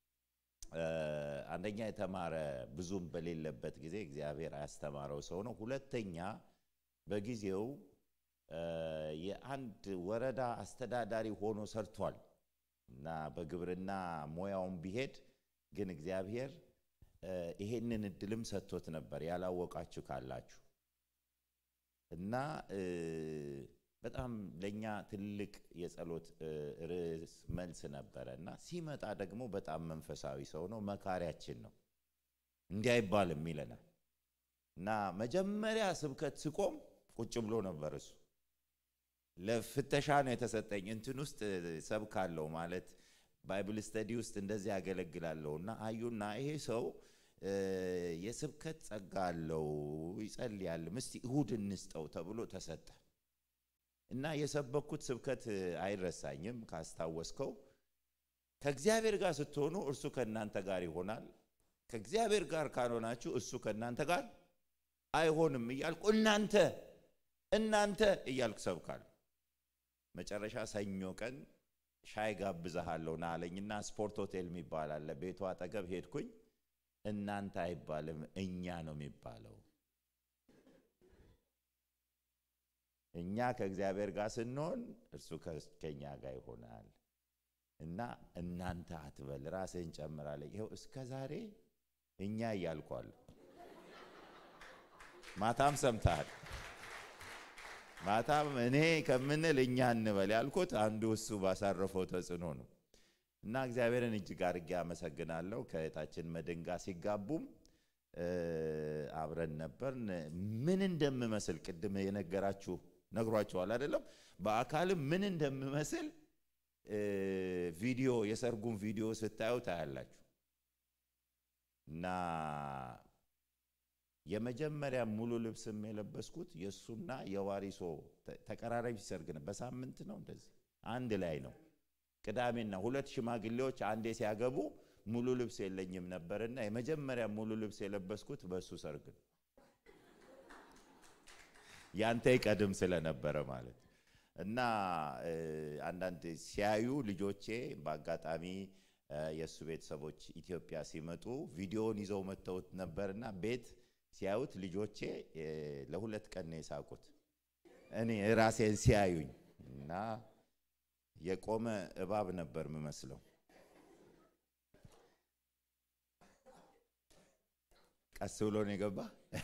አንደኛ የተማረ ብዙም በሌለበት ጊዜ እግዚአብሔር ያስተማረው ሰው ነው ሁለተኛ በጊዜው የአንድ ወረዳ አስተዳዳሪ ሆኖ ሰርቷል እና በግብርና ሞያውን ቢሄድ ግን እግዚአብሔር ይሄንን እድልም ሰጥቶት ነበር ያላወቃችሁ ካላችሁ እና በጣም ለኛ ትልቅ የጸሎት ርዕስ መልስ ነበርና ሲመጣ ደግሞ በጣም መንፈሳዊ ሰው ነው መካሪያችን ነው እንዲያይባልም ይለናል እና መጀመሪያ ስብከት ሲቆም ቁጭ ብሎ ነበር እሱ ለፍተሻ ነው የተሰጠኝ እንትን ውስጥ ሰብካለው ማለት ባይብል ስተዲ ውስጥ እንደዚህ ያገለግላለውና አዩና ይሄ ሰው የስብከት ጸጋለው ይጸልያል ምስቲ እሁድ እንስጠው ተብሎ ተሰጠ እና የሰበኩት ስብከት አይረሳኝም ካስታወስከው ከእግዚአብሔር ጋር ስትሆኑ እርሱ ከናንተ ጋር ይሆናል ከእግዚአብሔር ጋር ካልሆናችሁ እሱ ከናንተ ጋር አይሆንም ይያልኩ እናንተ እናንተ ይያልኩ ሰብካል መጨረሻ ሰኞ ቀን ሻይ ጋብዛሃለውና አለኝና ስፖርት ሆቴል የሚባል አለ ቤቱ አጠገብ ሄድኩኝ እናንተ አይባልም እኛ ነው የሚባለው እኛ ከእግዚአብሔር ጋር ስንሆን እርሱ ከኛ ጋር ይሆናል እና እናንተ አትበል ራስህን ጨምራለህ ይሄው እስከ ዛሬ እኛ ይያልኳል ማታም ሰምታል ማታም እኔ ከምንል እኛ እንበል ያልኩት አንዱ እሱ ባሳረፈው ተጽኖ ነው እና እግዚአብሔርን እጅግ አድርጌ አመሰግናለሁ ከእታችን መድንጋ ሲጋቡም አብረን ነበር ምን እንደምመስል ቅድም የነገራችሁ ነግሯቸዋል አይደለም በአካል ምን እንደምመስል ቪዲዮ የሰርጉን ቪዲዮ ስታዩ ታያላችሁ እና የመጀመሪያ ሙሉ ልብስም የለበስኩት የሱና የዋሪሶ ተቀራራቢ ሰርግ ነው በሳምንት ነው እንደዚህ አንድ ላይ ነው ቅዳሜና ሁለት ሽማግሌዎች አንዴ ሲያገቡ ሙሉ ልብስ የለኝም ነበርና የመጀመሪያ ሙሉ ልብስ የለበስኩት በሱ ሰርግ ነው ያንተ ይቀድም ስለነበረ ማለት እና አንዳንድ ሲያዩ ልጆቼ በአጋጣሚ የሱ ቤተሰቦች ኢትዮጵያ ሲመጡ ቪዲዮን ይዘው መተውት ነበርና ቤት ሲያዩት ልጆቼ ለሁለት ቀን ነው የሳቁት እኔ ራሴን ሲያዩኝ እና የቆመ እባብ ነበር የምመስለው ቀስ ብሎ ነው የገባ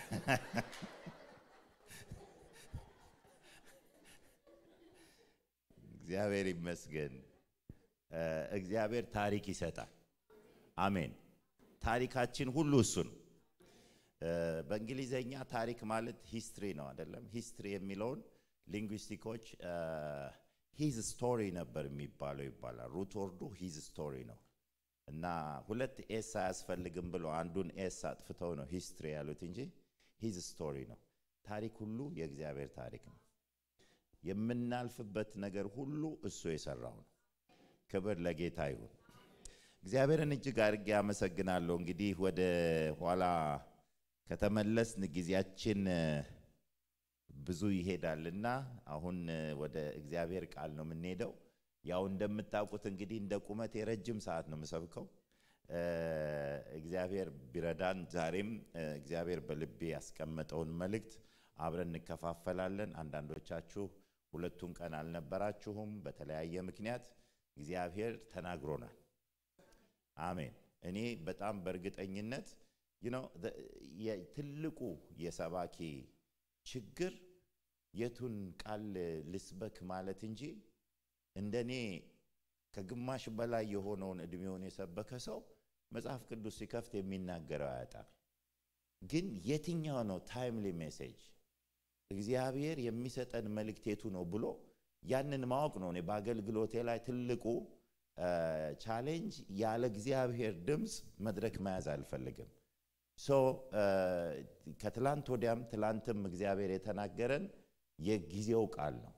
እግዚአብሔር ይመስገን እግዚአብሔር ታሪክ ይሰጣል አሜን ታሪካችን ሁሉ እሱ ነው በእንግሊዘኛ ታሪክ ማለት ሂስትሪ ነው አይደለም ሂስትሪ የሚለውን ሊንጉይስቲኮች ሂዝ ስቶሪ ነበር የሚባለው ይባላል ሩት ወርዱ ሂዝ ስቶሪ ነው እና ሁለት ኤስ አያስፈልግም ብሎ አንዱን ኤስ አጥፍተው ነው ሂስትሪ ያሉት እንጂ ሂዝ ስቶሪ ነው ታሪክ ሁሉ የእግዚአብሔር ታሪክ ነው የምናልፍበት ነገር ሁሉ እሱ የሰራው ነው ክብር ለጌታ ይሁን እግዚአብሔርን እጅግ አድርጌ አመሰግናለሁ እንግዲህ ወደ ኋላ ከተመለስን ጊዜያችን ብዙ ይሄዳልና አሁን ወደ እግዚአብሔር ቃል ነው የምንሄደው ያው እንደምታውቁት እንግዲህ እንደ ቁመት የረጅም ሰዓት ነው የምሰብከው እግዚአብሔር ቢረዳን ዛሬም እግዚአብሔር በልቤ ያስቀመጠውን መልእክት አብረን እንከፋፈላለን አንዳንዶቻችሁ ሁለቱን ቀን አልነበራችሁም በተለያየ ምክንያት እግዚአብሔር ተናግሮናል አሜን እኔ በጣም በርግጠኝነት you know የትልቁ የሰባኪ ችግር የቱን ቃል ልስበክ ማለት እንጂ እንደኔ ከግማሽ በላይ የሆነውን እድሜውን የሰበከ ሰው መጽሐፍ ቅዱስ ሲከፍት የሚናገረው አያጣም ግን የትኛው ነው ታይምሊ ሜሴጅ እግዚአብሔር የሚሰጠን መልእክቴቱ ነው ብሎ ያንን ማወቅ ነው እኔ በአገልግሎቴ ላይ ትልቁ ቻሌንጅ ያለ እግዚአብሔር ድምጽ መድረክ መያዝ አልፈልግም ሶ ከትላንት ወዲያም ትላንትም እግዚአብሔር የተናገረን የጊዜው ቃል ነው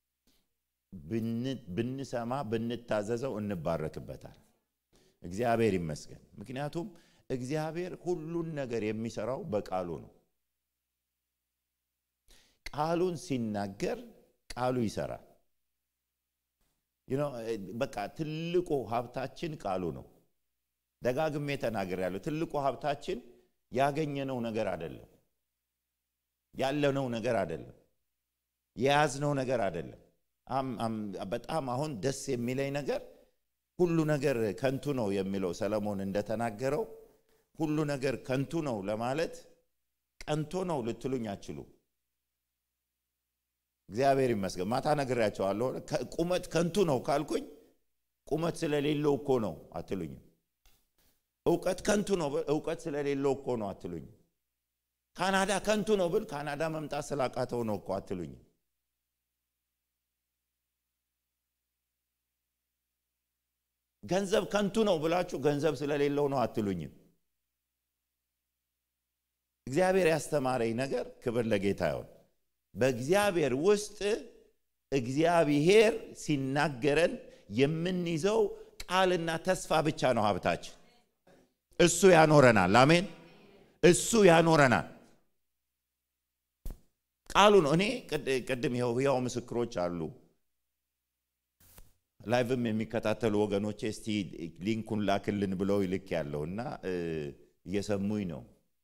ብንሰማ ብንታዘዘው እንባረክበታል እግዚአብሔር ይመስገን ምክንያቱም እግዚአብሔር ሁሉን ነገር የሚሰራው በቃሉ ነው ቃሉን ሲናገር ቃሉ ይሰራል you know በቃ ትልቁ ሀብታችን ቃሉ ነው ደጋግሜ ተናግሬያለሁ ትልቁ ሀብታችን ያገኘነው ነገር አይደለም ያለነው ነገር አይደለም የያዝነው ነገር አይደለም በጣም አሁን ደስ የሚለኝ ነገር ሁሉ ነገር ከንቱ ነው የሚለው ሰለሞን እንደተናገረው ሁሉ ነገር ከንቱ ነው ለማለት ቀንቶ ነው ልትሉኝ አትችሉ እግዚአብሔር ይመስገን ማታ ነግሬያቸዋለሁ ቁመት ከንቱ ነው ካልኩኝ ቁመት ስለሌለው እኮ ነው አትሉኝ ዕውቀት ከንቱ ነው ዕውቀት ስለሌለው እኮ ነው አትሉኝ ካናዳ ከንቱ ነው ብል ካናዳ መምጣት ስላቃተው ነው እኮ አትሉኝ ገንዘብ ከንቱ ነው ብላችሁ ገንዘብ ስለሌለው ነው አትሉኝ እግዚአብሔር ያስተማረኝ ነገር ክብር ለጌታ ይሁን በእግዚአብሔር ውስጥ እግዚአብሔር ሲናገረን የምንይዘው ቃልና ተስፋ ብቻ ነው ሀብታችን እሱ ያኖረናል አሜን እሱ ያኖረናል ቃሉ ነው እኔ ቀደም ያው ምስክሮች አሉ ላይቭም የሚከታተሉ ወገኖቼ እስቲ ሊንኩን ላክልን ብለው ይልክ ያለውና እየሰሙኝ ነው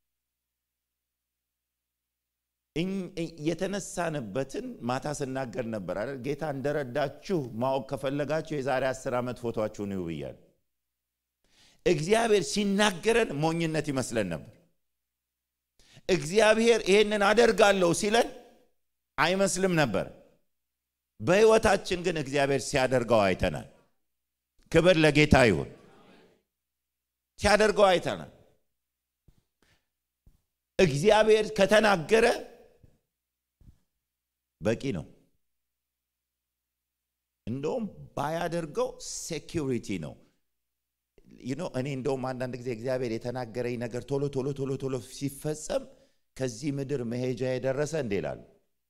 የተነሳንበትን ማታ ስናገር ነበር አይደል ጌታ እንደረዳችሁ ማወቅ ከፈለጋችሁ የዛሬ አስር አመት ፎቶአችሁን ይውብያል እግዚአብሔር ሲናገረን ሞኝነት ይመስለን ነበር እግዚአብሔር ይሄንን አደርጋለሁ ሲለን አይመስልም ነበር በህይወታችን ግን እግዚአብሔር ሲያደርገው አይተናል ክብር ለጌታ ይሁን ሲያደርገው አይተናል እግዚአብሔር ከተናገረ በቂ ነው እንደውም ባያደርገው ሴኩሪቲ ነው you know እኔ እንደውም አንዳንድ ጊዜ እግዚአብሔር የተናገረኝ ነገር ቶሎ ቶሎ ቶሎ ቶሎ ሲፈጸም ከዚህ ምድር መሄጃ የደረሰ እንደላል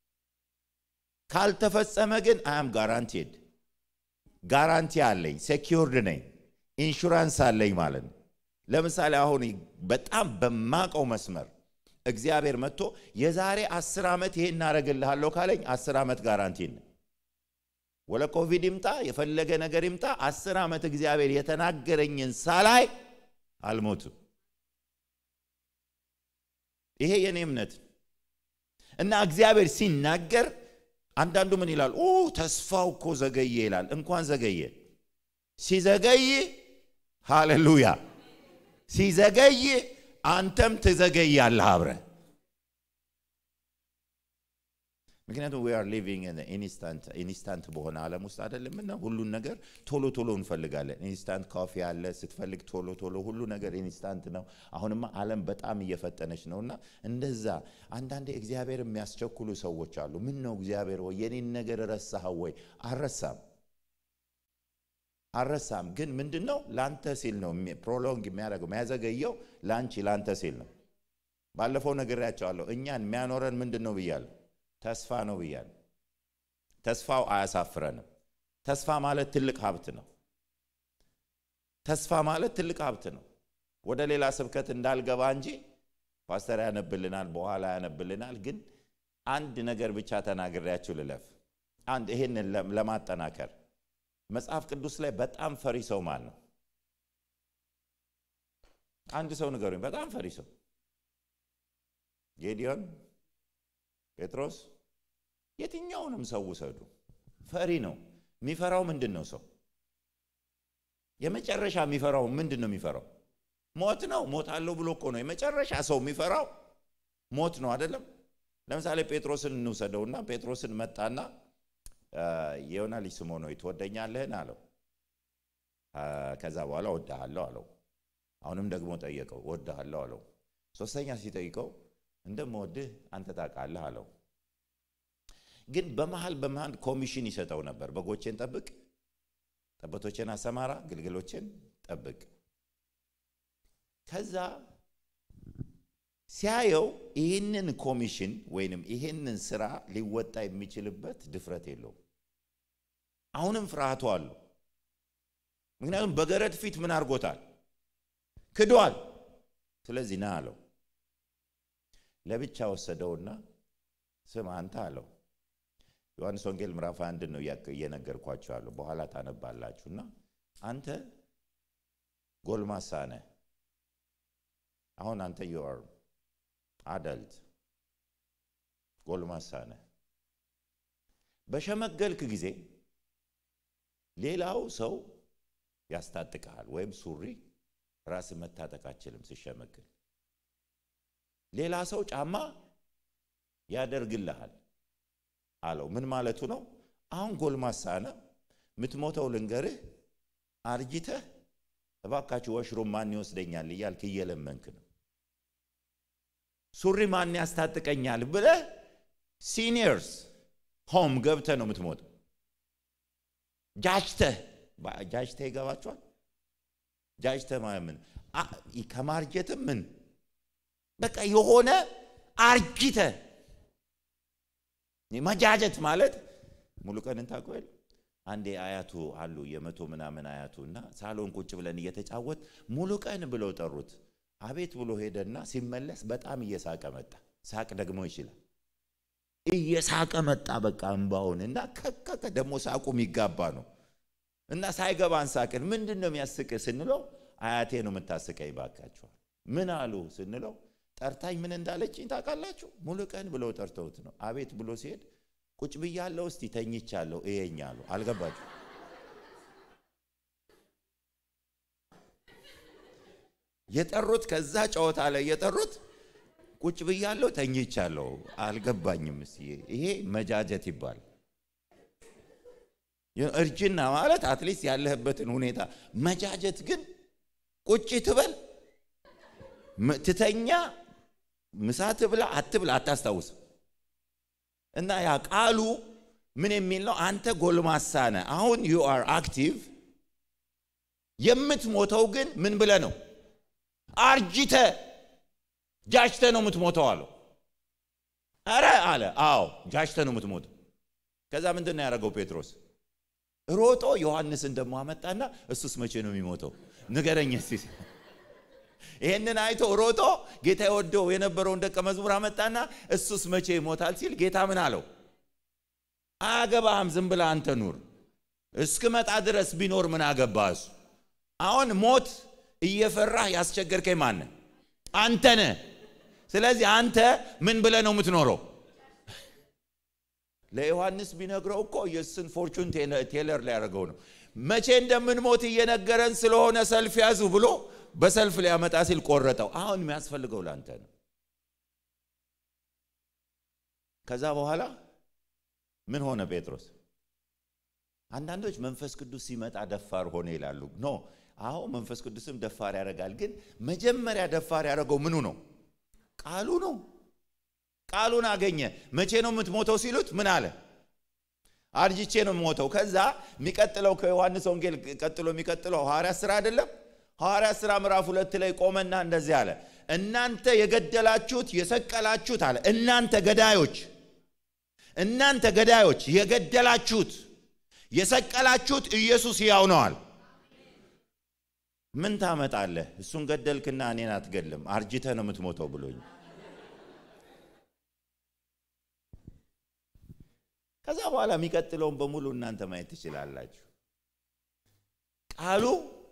ካልተፈጸመ ግን I am guaranteed ጋራንቲ አለኝ secured ነኝ ኢንሹራንስ አለኝ ማለት ነው ለምሳሌ አሁን በጣም በማቀው መስመር እግዚአብሔር መጥቶ የዛሬ አስር አመት ይሄን እናረግልሃለሁ ካለኝ አስር አመት ጋራንቲ ነው ወለ ኮቪድ ይምጣ የፈለገ ነገር ይምጣ አስር አመት እግዚአብሔር የተናገረኝን ሳላይ አልሞትም ይሄ የኔ እምነት እና እግዚአብሔር ሲናገር አንዳንዱ ምን ይላል ኦ ተስፋው እኮ ዘገየ ይላል እንኳን ዘገየ ሲዘገይ ሃሌሉያ ሲዘገይ አንተም ትዘገያለህ አብረ ምክንያቱም we are living in an instant instant በሆነ ዓለም ውስጥ አይደለምና ሁሉ ነገር ቶሎ ቶሎ እንፈልጋለን ኢንስታንት ኮፊ አለ ስትፈልግ ቶሎ ቶሎ ሁሉ ነገር ኢንስታንት ነው አሁንማ ዓለም በጣም እየፈጠነች ነውና እንደዛ አንዳንዴ እግዚአብሔር የሚያስቸኩሉ ሰዎች አሉ ምን ነው እግዚአብሔር ወይ የኔን ነገር ረሳኸው ወይ አረሳም አረሳም ግን ምንድነው ላንተ ሲል ነው ፕሮሎንግ የሚያደርገው የሚያዘገየው ላንቺ ላንተ ሲል ነው ባለፈው ነገርያቸዋለሁ እኛን የሚያኖረን ምንድነው ብያለሁ ተስፋ ነው ብያል ተስፋው አያሳፍረንም ተስፋ ማለት ትልቅ ሀብት ነው ተስፋ ማለት ትልቅ ሀብት ነው ወደ ሌላ ስብከት እንዳልገባ እንጂ ፓስተር ያነብልናል በኋላ ያነብልናል ግን አንድ ነገር ብቻ ተናግሬያችሁ ልለፍ አንድ ይሄንን ለማጠናከር መጽሐፍ ቅዱስ ላይ በጣም ፈሪ ሰው ማን ነው አንድ ሰው ንገሩኝ በጣም ፈሪ ሰው ጌዲዮን ጴጥሮስ የትኛውንም ሰው ወሰዱ ፈሪ ነው የሚፈራው ምንድነው ሰው የመጨረሻ የሚፈራው ምንድነው የሚፈራው ሞት ነው ሞት አለው ብሎ እኮ ነው የመጨረሻ ሰው የሚፈራው ሞት ነው አይደለም ለምሳሌ ጴጥሮስን እንውሰደውና ጴጥሮስን መጣና የዮና ልጅ ስምዖን ሆይ ትወደኛለህን አለው ከዛ በኋላ ወድሃለሁ አለው አሁንም ደግሞ ጠየቀው ወድሃለሁ አለው ሶስተኛ ሲጠይቀው እንደምወድህ አንተ ታውቃለህ አለው ግን በመሃል በመሃል ኮሚሽን ይሰጠው ነበር በጎቼን ጠብቅ ጠቦቶቼን አሰማራ ግልግሎቼን ጠብቅ ከዛ ሲያየው ይሄንን ኮሚሽን ወይንም ይሄንን ስራ ሊወጣ የሚችልበት ድፍረት የለው አሁንም ፍርሃቱ አለ ምክንያቱም በገረድ ፊት ምን አርጎታል ክዷል ስለዚህ ና አለው ለብቻ ወሰደውና ስም አንተ አለው ዮሐንስ ወንጌል ምዕራፍ አንድ ነው እየነገርኳችሁ አለው በኋላ ታነባላችሁና አንተ ጎልማሳ ነህ አሁን አንተ you are adult ጎልማሳ ነህ በሸመገልክ ጊዜ ሌላው ሰው ያስታጥቃል ወይም ሱሪ ራስ መታጠቅ አትችልም ሲሸመግል ሌላ ሰው ጫማ ያደርግልሃል አለው ምን ማለቱ ነው አሁን ጎልማሳ ነህ ምትሞተው ልንገርህ አርጅተህ እባካችሁ ወሽሩም ማን ይወስደኛል እያልክ እየለመንክ ነው ሱሪ ማን ያስታጥቀኛል ብለህ ሲኒየርስ ሆም ገብተህ ነው ምትሞተው ጃጅተህ ጃጅተህ ይገባችኋል ጃጅተህ ማምን ከማርጀትም ምን በቃ የሆነ አርጅተህ ማጃጀት ማለት ሙሉ ቀን እንታቆል አንዴ አያቱ አሉ የመቶ ምናምን አያቱና ሳሎን ቁጭ ብለን እየተጫወት ሙሉ ቀን ብለው ጠሩት አቤት ብሎ ሄደና ሲመለስ በጣም እየሳቀ መጣ ሳቅ ደግሞ ይችላል እየሳቀ መጣ በቃ እንባውንና ከከከ ደሞ ሳቁ የሚጋባ ነው እና ሳይገባን ሳቅን ምንድነው የሚያስቅ ስንለው አያቴ ነው የምታስቀይ ባካችሁ ምን አሉ ስንለው ጠርታኝ ምን እንዳለችኝ ታውቃላችሁ ሙሉ ቀን ብለው ጠርተውት ነው አቤት ብሎ ሲሄድ ቁጭ ብያለሁ እስቲ ተኝቻለሁ እየኛሉ አልገባችሁ የጠሩት ከዛ ጨዋታ ላይ የጠሩት ቁጭ ብያለሁ ተኝቻለሁ አልገባኝም እስቲ ይሄ መጃጀት ይባላል እርጅና ማለት አትሊስት ያለህበትን ሁኔታ መጃጀት ግን ቁጭ ትበል ትተኛ ምሳት ብላ አትብላ አታስታውስ እና ያ ቃሉ ምን የሚል ነው አንተ ጎልማሳ ነህ አሁን you are active የምትሞተው ግን ምን ብለ ነው አርጅተ ጃጅተ ነው የምትሞተው አለው አረ አለ አዎ ጃጅተ ነው የምትሞተው ከዛ ምንድነው ያደረገው ጴጥሮስ ሮጦ ዮሐንስን ደሞ አመጣና እሱስ መቼ ነው የሚሞተው ንገረኝ እስቲ ይሄንን አይቶ ሮጦ ጌታ ይወደው የነበረውን ደቀ መዝሙር አመጣና እሱስ መቼ ይሞታል ሲል ጌታ ምን አለው አገባም ዝም ብለ አንተ ኑር እስከመጣ ድረስ ቢኖር ምን አገባስ አሁን ሞት እየፈራህ ያስቸገርከኝ ማን አንተ ነህ ስለዚህ አንተ ምን ብለህ ነው የምትኖረው ለዮሐንስ ቢነግረው እኮ ኢየሱስን ፎርቹን ቴለር ላይ ያደርገው ነው መቼ እንደምንሞት እየነገረን ስለሆነ ሰልፍ ያዙ ብሎ በሰልፍ ላይ ያመጣ ሲል ቆረጠው አሁን የሚያስፈልገው ላንተ ነው ከዛ በኋላ ምን ሆነ ጴጥሮስ አንዳንዶች መንፈስ ቅዱስ ሲመጣ ደፋር ሆነ ይላሉ ኖ አዎ መንፈስ ቅዱስም ደፋር ያደርጋል ግን መጀመሪያ ደፋር ያደርገው ምኑ ነው ቃሉ ነው ቃሉን አገኘ መቼ ነው የምትሞተው ሲሉት ምን አለ አርጅቼ ነው የምሞተው ከዛ የሚቀጥለው ከዮሐንስ ወንጌል ቀጥሎ የሚቀጥለው ሐዋርያ ሥራ አይደለም ሐዋርያ ሥራ ምዕራፍ ሁለት ላይ ቆመና እንደዚህ አለ እናንተ የገደላችሁት የሰቀላችሁት አለ እናንተ ገዳዮች እናንተ ገዳዮች የገደላችሁት የሰቀላችሁት ኢየሱስ ያው ነዋል ምን ታመጣለህ እሱን ገደልክና እኔን አትገድልም አርጅተህ ነው የምትሞተው ብሎኝ ከዛ በኋላ የሚቀጥለውን በሙሉ እናንተ ማየት ትችላላችሁ ቃሉ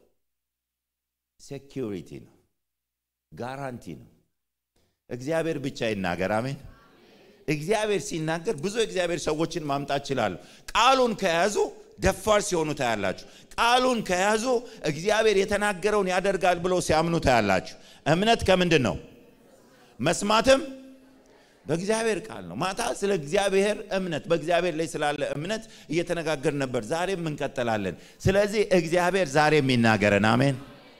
ሴኩሪቲ ነው ጋራንቲ ነው እግዚአብሔር ብቻ ይናገር አሜን እግዚአብሔር ሲናገር ብዙ እግዚአብሔር ሰዎችን ማምጣት ይችላል ቃሉን ከያዙ ደፋር ሲሆኑ ታያላችሁ ቃሉን ከያዙ እግዚአብሔር የተናገረውን ያደርጋል ብለው ሲያምኑ ታያላችሁ እምነት ከምንድን ነው መስማትም በእግዚአብሔር ቃል ነው ማታ ስለ እግዚአብሔር እምነት በእግዚአብሔር ላይ ስላለ እምነት እየተነጋገር ነበር ዛሬም እንቀጥላለን ስለዚህ እግዚአብሔር ዛሬም ይናገረን አሜን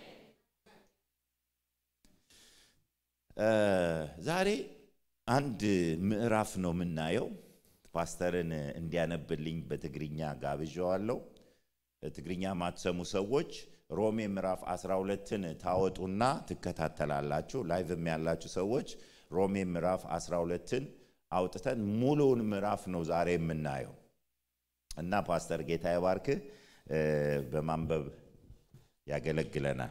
ዛሬ አንድ ምዕራፍ ነው ምናየው ፓስተርን እንዲያነብልኝ በትግርኛ ጋብዣዋለሁ ትግርኛ ማትሰሙ ሰዎች ሮሜ ምዕራፍ አስራ ሁለትን ታወጡና ትከታተላላችሁ ላይቭም ያላችሁ ሰዎች ሮሜ ምዕራፍ አስራ ሁለትን አውጥተን ሙሉውን ምዕራፍ ነው ዛሬ የምናየው እና ፓስተር ጌታ ይባርክ በማንበብ ያገለግለናል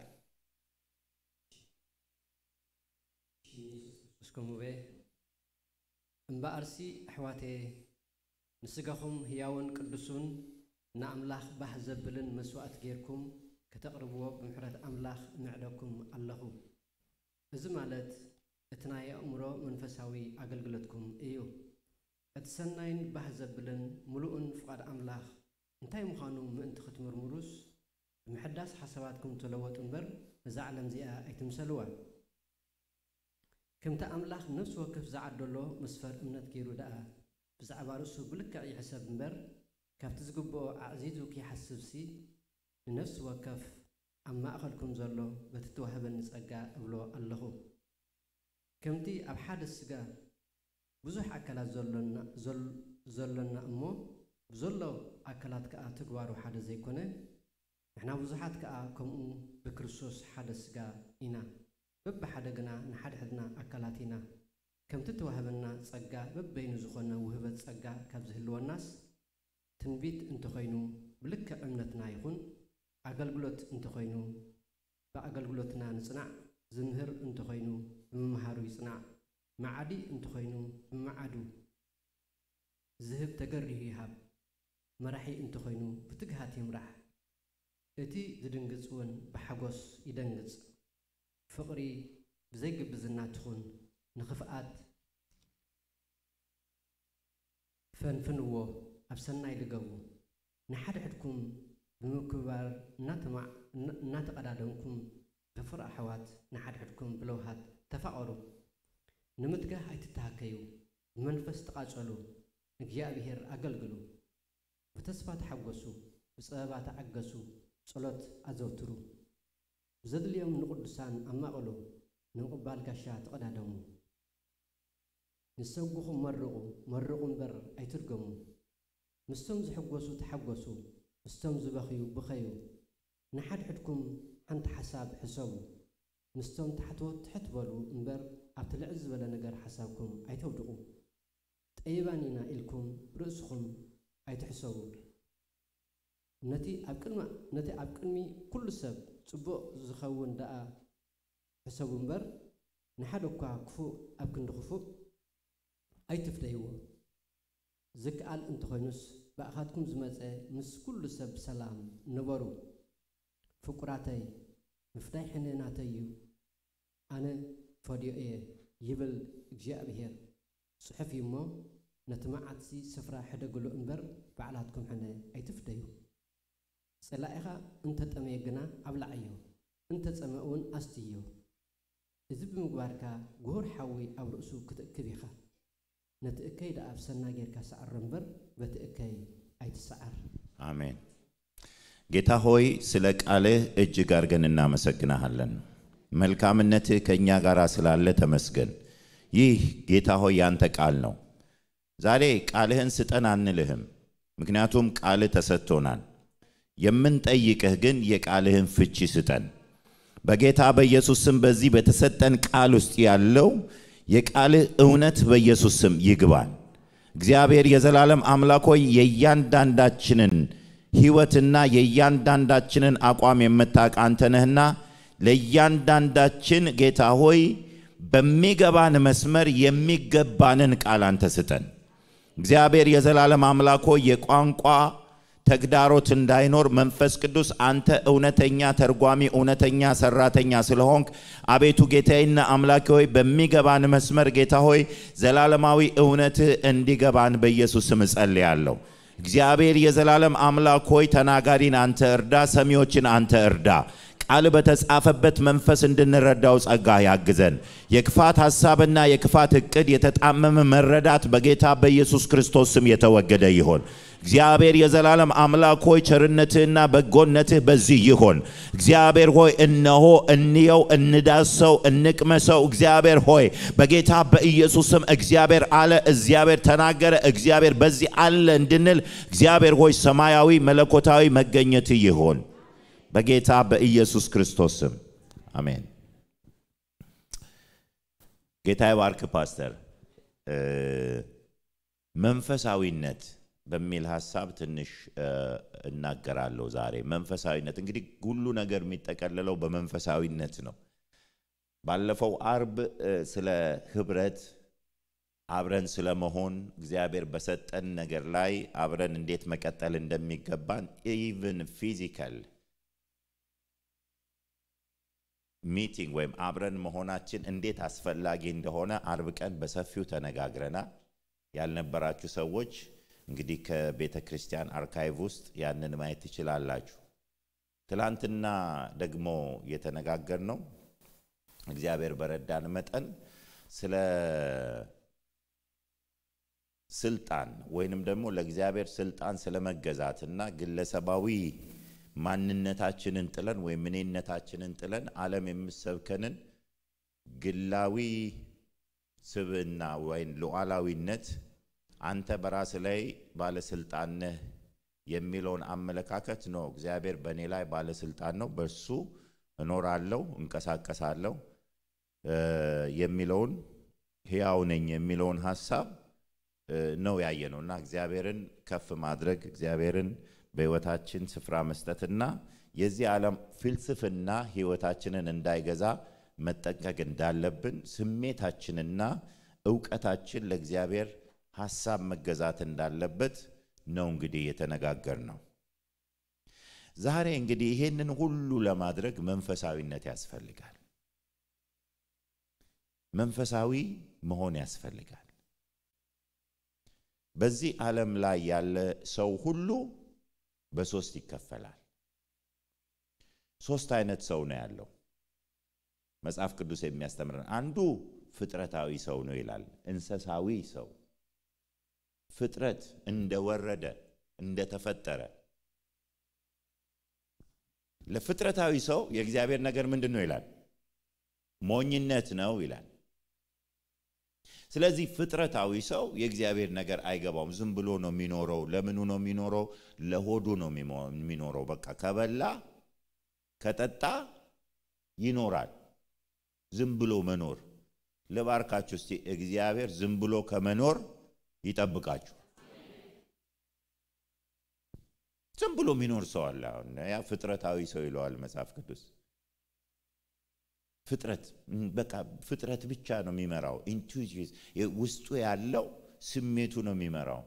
እስከሙቤ እምባርሲ አሕዋቴ ንስጋኹም ህያውን ቅዱሱን ንአምላኽ ባህ ዘብልን መስዋዕት ጌርኩም ከተቅርብዎ ብምሕረት አምላኽ ንዕደኩም ኣለኹ እዚ ማለት እትናይ አእምሮ መንፈሳዊ አገልግሎትኩም እዩ እትሰናይን ባህ ዘብልን ሙሉእን ፍቃድ አምላኽ እንታይ ምዃኑ ምእንቲ ክትምርምሩስ ብምሕዳስ ሓሳባትኩም ተለወጡ እምበር እዛ ዓለም እዚኣ ኣይትምሰልዋ ከምቲ አምላኽ ነፍሲ ወከፍ ዝዓደሎ መስፈር እምነት ገይሩ ደኣ ብዛዕባ ርእሱ ብልክዕ ይሕሰብ እምበር ካብቲ ዝግብኦ ኣዕዚዙ ክይሓስብሲ ንነፍሲ ወከፍ ኣብ ማእኸልኩም ዘሎ በቲ ተዋህበኒ ጸጋ እብሎ ኣለኹ ከምቲ ኣብ ሓደ ስጋ ብዙሕ ኣካላት ዘሎና ዘሎና እሞ ብዘሎ ኣካላት ከዓ ትግባሩ ሓደ ዘይኮነ ንሕና ብዙሓት ከዓ ከምኡ ብክርስቶስ ሓደ ስጋ ኢና በብሓደ ግና ንሓደ ሕድና ኣካላት ኢና ከምቲ ተዋህበና ጸጋ በበይኑ ዝኾነ ውህበት ጸጋ ካብ ዝህልወናስ ትንቢት እንተኾይኑ ብልክዕ እምነትና ይኹን ኣገልግሎት እንተኾይኑ ብኣገልግሎትና ንጽናዕ ዝምህር እንተኾይኑ ብምምሃሩ ይጽናዕ መዓዲ እንተኾይኑ ብምዓዱ ዝህብ ተገሪሁ ይሃብ መራሒ እንተኾይኑ ብትግሃት ይምራሕ እቲ ዝድንግጽ እውን ብሓጎስ ይደንግጽ ፍቕሪ ብዘይግብዝና ትኹን ንኽፍኣት ፈንፍንዎ ኣብ ሰናይ ልገቡ ንሓደ ሕድኩም ብምክባር እናተቐዳደምኩም ብፍር ኣሕዋት ንሓደ ሕድኩም ብለውሃት ተፋቐሩ ንምትጋህ ኣይትተሃከዩ ብመንፈስ ተቓጸሉ ንእግዚአብሔር ኣገልግሉ ብተስፋ ተሓጐሱ ብፀበባ ተዓገሱ ጸሎት ኣዘውትሩ ዘድልዮም ንቅዱሳን ኣማቕሉ ንምቕባል ጋሻ ተቐዳደሙ ንሰጉኹም መርቑ መርቑ እምበር ኣይትርገሙ ምስቶም ዝሕጐሱ ተሓጐሱ ምስቶም ዝበኽዩ ብኸዩ ንሓድ ሕድኩም ሓንቲ ሓሳብ ሕሰቡ ምስቶም ታሕትወት ትሕት በሉ እምበር ኣብቲ ልዕል ዝበለ ነገር ሓሳብኩም ኣይተውድቑ ጠይባን ኢና ኢልኩም ርእስኹም ኣይትሕሰቡ ነቲ ኣብ ቅድሚ ነቲ ኣብ ቅድሚ ኩሉ ሰብ ጽቡቕ ዝኸውን ደኣ ሕሰቡ እምበር ንሓደ እኳ ክፉእ ኣብ ክንዲ ክፉእ ኣይትፍደይዎ ዝከኣል እንተኾይኑስ ብኣኻትኩም ዝመፀ ምስ ኩሉ ሰብ ሰላም ነበሩ ፍቁራተይ ምፍዳይ ሕንናተይ እዩ ኣነ ፈዲዮ እየ يبل እግዚኣብሄር صحف يمو نتمعتسي سفرا حدقلو انبر بعلاتكم حنا ايتفديو صلايخا انت تميغنا ابلعيو انت تسمعون استيو اذ بمغباركا غور حوي اب رؤسو كتكبيخا نتاكي دا افسنا غيركا سعر انبر بتاكي ايتسعر
امين ጌታ ሆይ ስለ ቃልህ እጅግ አርገን እናመሰግናለን መልካምነትህ ከኛ ጋር ስላለ ተመስገን ይህ ጌታ ሆይ ያንተ ቃል ነው ዛሬ ቃልህን ስጠን አንልህም ምክንያቱም ቃልህ ተሰጥቶናል የምንጠይቅህ ግን የቃልህን ፍቺ ስጠን በጌታ በኢየሱስ ስም በዚህ በተሰጠን ቃል ውስጥ ያለው የቃልህ እውነት በኢየሱስ ስም ይግባል እግዚአብሔር የዘላለም አምላክ ሆይ የእያንዳንዳችንን ሕይወትና የእያንዳንዳችንን አቋም የምታውቅ አንተ ነህና ለእያንዳንዳችን ጌታ ሆይ በሚገባን መስመር የሚገባንን ቃል አንተ ስጠን እግዚአብሔር የዘላለም አምላክ ሆይ የቋንቋ ተግዳሮት እንዳይኖር መንፈስ ቅዱስ አንተ እውነተኛ ተርጓሚ እውነተኛ ሰራተኛ ስለሆንክ አቤቱ ጌታዬና አምላኬ ሆይ በሚገባን መስመር ጌታ ሆይ ዘላለማዊ እውነት እንዲገባን በኢየሱስ ስም ጸልያለሁ እግዚአብሔር የዘላለም አምላክ ሆይ ተናጋሪን አንተ እርዳ ሰሚዎችን አንተ እርዳ ቃል በተጻፈበት መንፈስ እንድንረዳው ጸጋ ያግዘን የክፋት ሐሳብና የክፋት እቅድ የተጣመመ መረዳት በጌታ በኢየሱስ ክርስቶስ ስም የተወገደ ይሁን እግዚአብሔር የዘላለም አምላክ ሆይ ቸርነትህና በጎነትህ በዚህ ይሁን እግዚአብሔር ሆይ እነሆ እንየው እንዳሰው እንቅመሰው እግዚአብሔር ሆይ በጌታ በኢየሱስ ስም እግዚአብሔር አለ እግዚአብሔር ተናገረ እግዚአብሔር በዚህ አለ እንድንል እግዚአብሔር ሆይ ሰማያዊ መለኮታዊ መገኘት ይሁን በጌታ በኢየሱስ ክርስቶስ ስም አሜን ጌታ ይባርክ ፓስተር መንፈሳዊነት በሚል ሐሳብ ትንሽ እናገራለሁ ዛሬ መንፈሳዊነት እንግዲህ ሁሉ ነገር የሚጠቀለለው በመንፈሳዊነት ነው ባለፈው አርብ ስለ ህብረት አብረን ስለመሆን እግዚአብሔር በሰጠን ነገር ላይ አብረን እንዴት መቀጠል እንደሚገባን even physical ሚቲንግ ወይም አብረን መሆናችን እንዴት አስፈላጊ እንደሆነ አርብ ቀን በሰፊው ተነጋግረና ያልነበራችሁ ሰዎች እንግዲህ ከቤተ ክርስቲያን አርካይቭ ውስጥ ያንን ማየት ይችላልላችሁ ትላንትና ደግሞ የተነጋገርነው እግዚአብሔር በረዳን መጠን ስለ ስልጣን ወይንም ደግሞ ለእግዚአብሔር ስልጣን ስለመገዛትና ግለሰባዊ ማንነታችንን ጥለን ወይ ምንነታችንን ጥለን ዓለም የምሰብከንን ግላዊ ስብዕና ወይ ሉዓላዊነት አንተ በራስ ላይ ባለ ስልጣን ነህ የሚለውን አመለካከት ነው እግዚአብሔር በኔ ላይ ባለ ስልጣን ነው በሱ እኖራለሁ እንቀሳቀሳለሁ የሚለውን ሕያው ነኝ የሚለውን ሐሳብ ነው ያየነውና እግዚአብሔርን ከፍ ማድረግ እግዚአብሔርን በህይወታችን ስፍራ መስጠትና የዚህ ዓለም ፍልስፍና ህይወታችንን እንዳይገዛ መጠንቀቅ እንዳለብን ስሜታችንና ዕውቀታችን ለእግዚአብሔር ሐሳብ መገዛት እንዳለበት ነው እንግዲህ የተነጋገርነው ዛሬ እንግዲህ ይሄንን ሁሉ ለማድረግ መንፈሳዊነት ያስፈልጋል መንፈሳዊ መሆን ያስፈልጋል በዚህ ዓለም ላይ ያለ ሰው ሁሉ በሶስት ይከፈላል ሶስት አይነት ሰው ነው ያለው መጽሐፍ ቅዱስ የሚያስተምረን አንዱ ፍጥረታዊ ሰው ነው ይላል እንስሳዊ ሰው ፍጥረት እንደወረደ እንደተፈጠረ ለፍጥረታዊ ሰው የእግዚአብሔር ነገር ምንድነው ይላል ሞኝነት ነው ይላል ስለዚህ ፍጥረታዊ ሰው የእግዚአብሔር ነገር አይገባውም ዝም ብሎ ነው የሚኖረው ለምኑ ነው የሚኖረው ለሆዱ ነው የሚኖረው በቃ ከበላ ከጠጣ ይኖራል ዝም ብሎ መኖር ለባርካችሁ እስቲ እግዚአብሔር ዝም ብሎ ከመኖር ይጠብቃችሁ ዝም ብሎ የሚኖር ሰው አለ ያ ፍጥረታዊ ሰው ይለዋል መጽሐፍ ቅዱስ ፍጥረት በቃ ፍጥረት ብቻ ነው የሚመራው ኢንቱዊቲቭ ውስጡ ያለው ስሜቱ ነው የሚመራው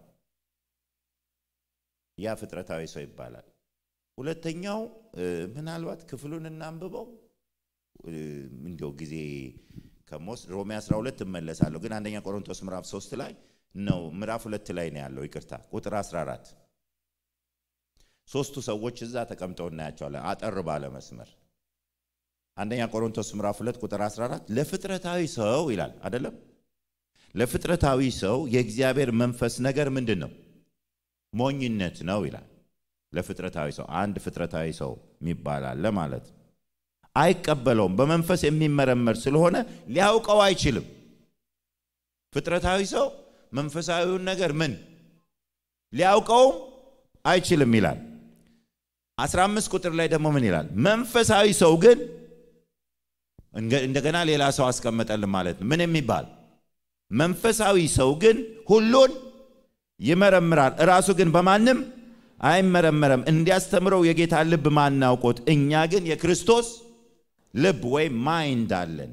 ያ ፍጥረታዊ ሰው ይባላል ሁለተኛው ምናልባት ክፍሉን እናንብበው እንዲው ጊዜ ከሞስ ሮሜ አስራ ሁለት ተመለሳለሁ ግን አንደኛ ቆሮንቶስ ምዕራፍ ሶስት ላይ ነው ምዕራፍ ሁለት ላይ ነው ያለው ይቅርታ ቁጥር አስራ አራት ሶስቱ ሰዎች እዛ ተቀምጠው እናያቸዋለን አጠር ባለ መስመር አንደኛ ቆሮንቶስ ምዕራፍ ሁለት ቁጥር አስራ አራት ለፍጥረታዊ ሰው ይላል አይደለም ለፍጥረታዊ ሰው የእግዚአብሔር መንፈስ ነገር ምንድነው ሞኝነት ነው ይላል ለፍጥረታዊ ሰው አንድ ፍጥረታዊ ሰው የሚባላል ለማለት አይቀበለውም በመንፈስ የሚመረመር ስለሆነ ሊያውቀው አይችልም ፍጥረታዊ ሰው መንፈሳዊውን ነገር ምን ሊያውቀው አይችልም ይላል አስራ አምስት ቁጥር ላይ ደግሞ ምን ይላል መንፈሳዊ ሰው ግን እንደገና ሌላ ሰው አስቀመጠልን ማለት ነው ምን የሚባል መንፈሳዊ ሰው ግን ሁሉን ይመረምራል ራሱ ግን በማንም አይመረመረም እንዲያስተምረው የጌታ ልብ ማናውቆት እኛ ግን የክርስቶስ ልብ ወይ ማይንድ አለን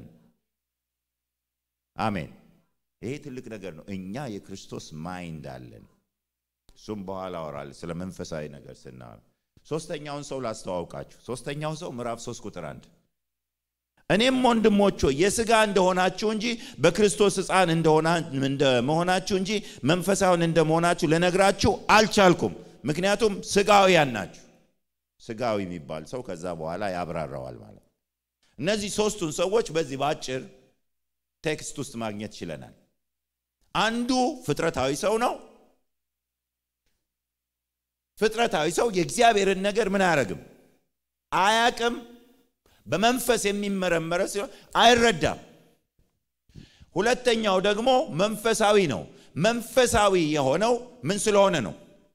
አሜን ይሄ ትልቅ ነገር ነው እኛ የክርስቶስ ማይንድ አለን ሱም በኋላ ወራል ስለ መንፈሳዊ ነገር ስናወራ ሶስተኛውን ሰው ላስተዋውቃችሁ ሶስተኛው ሰው ምዕራፍ ሶስት ቁጥር አንድ እኔም ወንድሞች የሥጋ እንደሆናችሁ እንጂ በክርስቶስ ሕፃን እንደሆና እንደመሆናችሁ እንጂ መንፈሳውን እንደመሆናችሁ ለነግራችሁ አልቻልኩም ምክንያቱም ሥጋውያን ናችሁ ሥጋዊ የሚባል ሰው ከዛ በኋላ ያብራራዋል ማለት እነዚህ ሶስቱን ሰዎች በዚህ ባጭር ቴክስት ውስጥ ማግኘት ይችላል አንዱ ፍጥረታዊ ሰው ነው ፍጥረታዊ ሰው የእግዚአብሔርን ነገር ምን አያረግም አያቅም በመንፈስ የሚመረመር ሲሆን አይረዳም ሁለተኛው ደግሞ መንፈሳዊ ነው መንፈሳዊ የሆነው ምን ስለሆነ ነው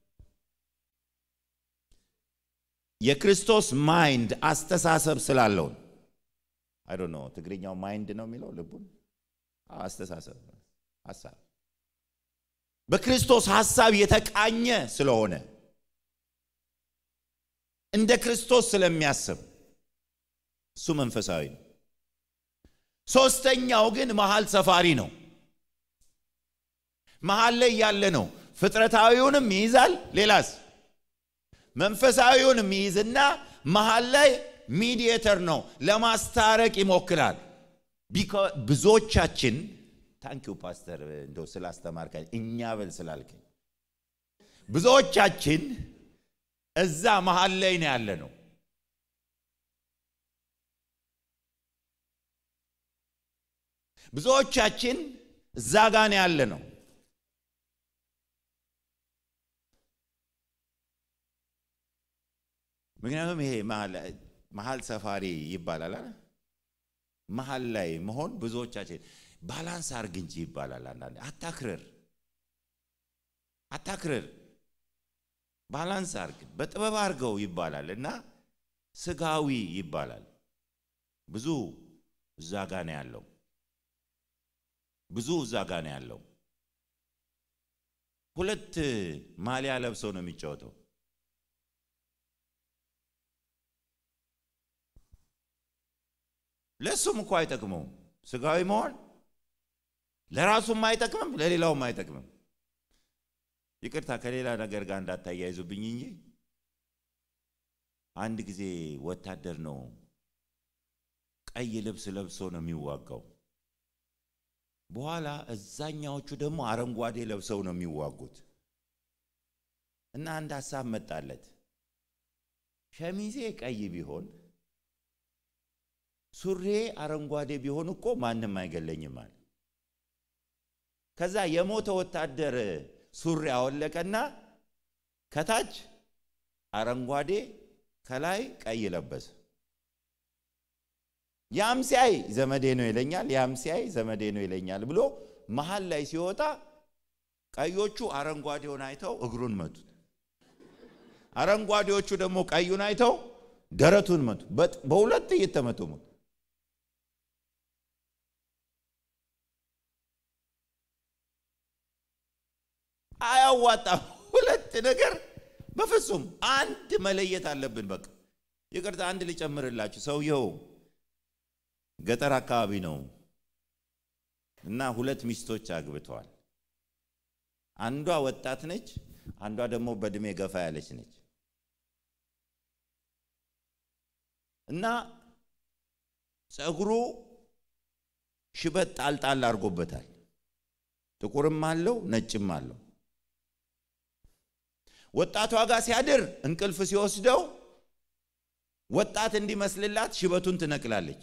የክርስቶስ ማይንድ አስተሳሰብ ስላለው I don't know ትግርኛው ማይንድ ነው የሚለው ልቡን አስተሳሰብ ሐሳብ በክርስቶስ ሐሳብ የተቃኘ ስለሆነ እንደ ክርስቶስ ስለሚያስብ እሱ መንፈሳዊ ነው ሶስተኛው ግን መሃል ሰፋሪ ነው መሃል ላይ ያለ ነው ፍጥረታዊውንም ይይዛል ሌላስ መንፈሳዊውንም ይይዝና መሃል ላይ ሚዲయేተር ነው ለማስታረቅ ይሞክራል ብዙዎቻችን ታንኪው ፓስተር እንደው ስላስተማርከኝ እኛ በል ስላልከኝ ብዙዎቻችን እዛ መሃል ላይ ነው ያለ ነው ብዙዎቻችን እዛ ጋር ነው ያለ ነው ምክንያቱም ይሄ መሃል መሃል ሰፋሪ ይባላል አይደል መሃል ላይ መሆን ብዙዎቻችን ባላንስ አርግ እንጂ ይባላል አንዳንዴ አታክረር አታክረር ባላንስ አርግ በጥበብ አርገው ይባላልና ስጋዊ ይባላል ብዙ እዛ ጋር ነው ያለው ብዙ እዛ ጋር ነው ያለው ሁለት ማሊያ ለብሰው ነው የሚጫወተው ለሱም እኮ አይጠቅመው ስጋዊ መሆን ለራሱም አይጠቅምም ለሌላውም አይጠቅምም ይቅርታ ከሌላ ነገር ጋር እንዳታያይዙብኝ እንጂ አንድ ጊዜ ወታደር ነው ቀይ ልብስ ለብሶ ነው የሚዋጋው በኋላ እዛኛዎቹ ደግሞ አረንጓዴ ለብሰው ነው የሚዋጉት እና አንድ ሐሳብ መጣለት ሸሚዜ ቀይ ቢሆን ሱሬ አረንጓዴ ቢሆን እኮ ማንንም አይገለኝም ማለት ከዛ የሞተ ወታደር ሱሪ አወለቀና ከታች አረንጓዴ ከላይ ቀይ ለበሰ ያምሲያይ ዘመዴ ነው ይለኛል ያምሲያይ ዘመዴ ነው ይለኛል ብሎ መሃል ላይ ሲወጣ ቀዮቹ አረንጓዴውን አይተው እግሩን መቱት አረንጓዴዎቹ ደግሞ ቀዩን አይተው ደረቱን መቱ በሁለት እየተመቱ ሞቱ አያዋጣ ሁለት ነገር በፍጹም አንድ መለየት አለብን በቃ ይቅርታ አንድ ልጨምርላችሁ ሰውየው ገጠር አካባቢ ነው እና ሁለት ሚስቶች አግብተዋል አንዷ ወጣት ነች አንዷ ደግሞ በእድሜ ገፋ ያለች ነች እና ጸጉሩ ሽበት ጣልጣል አርጎበታል ጥቁርም አለው ነጭም አለው ወጣቷ ጋር ሲያድር እንቅልፍ ሲወስደው ወጣት እንዲመስልላት ሽበቱን ትነቅላለች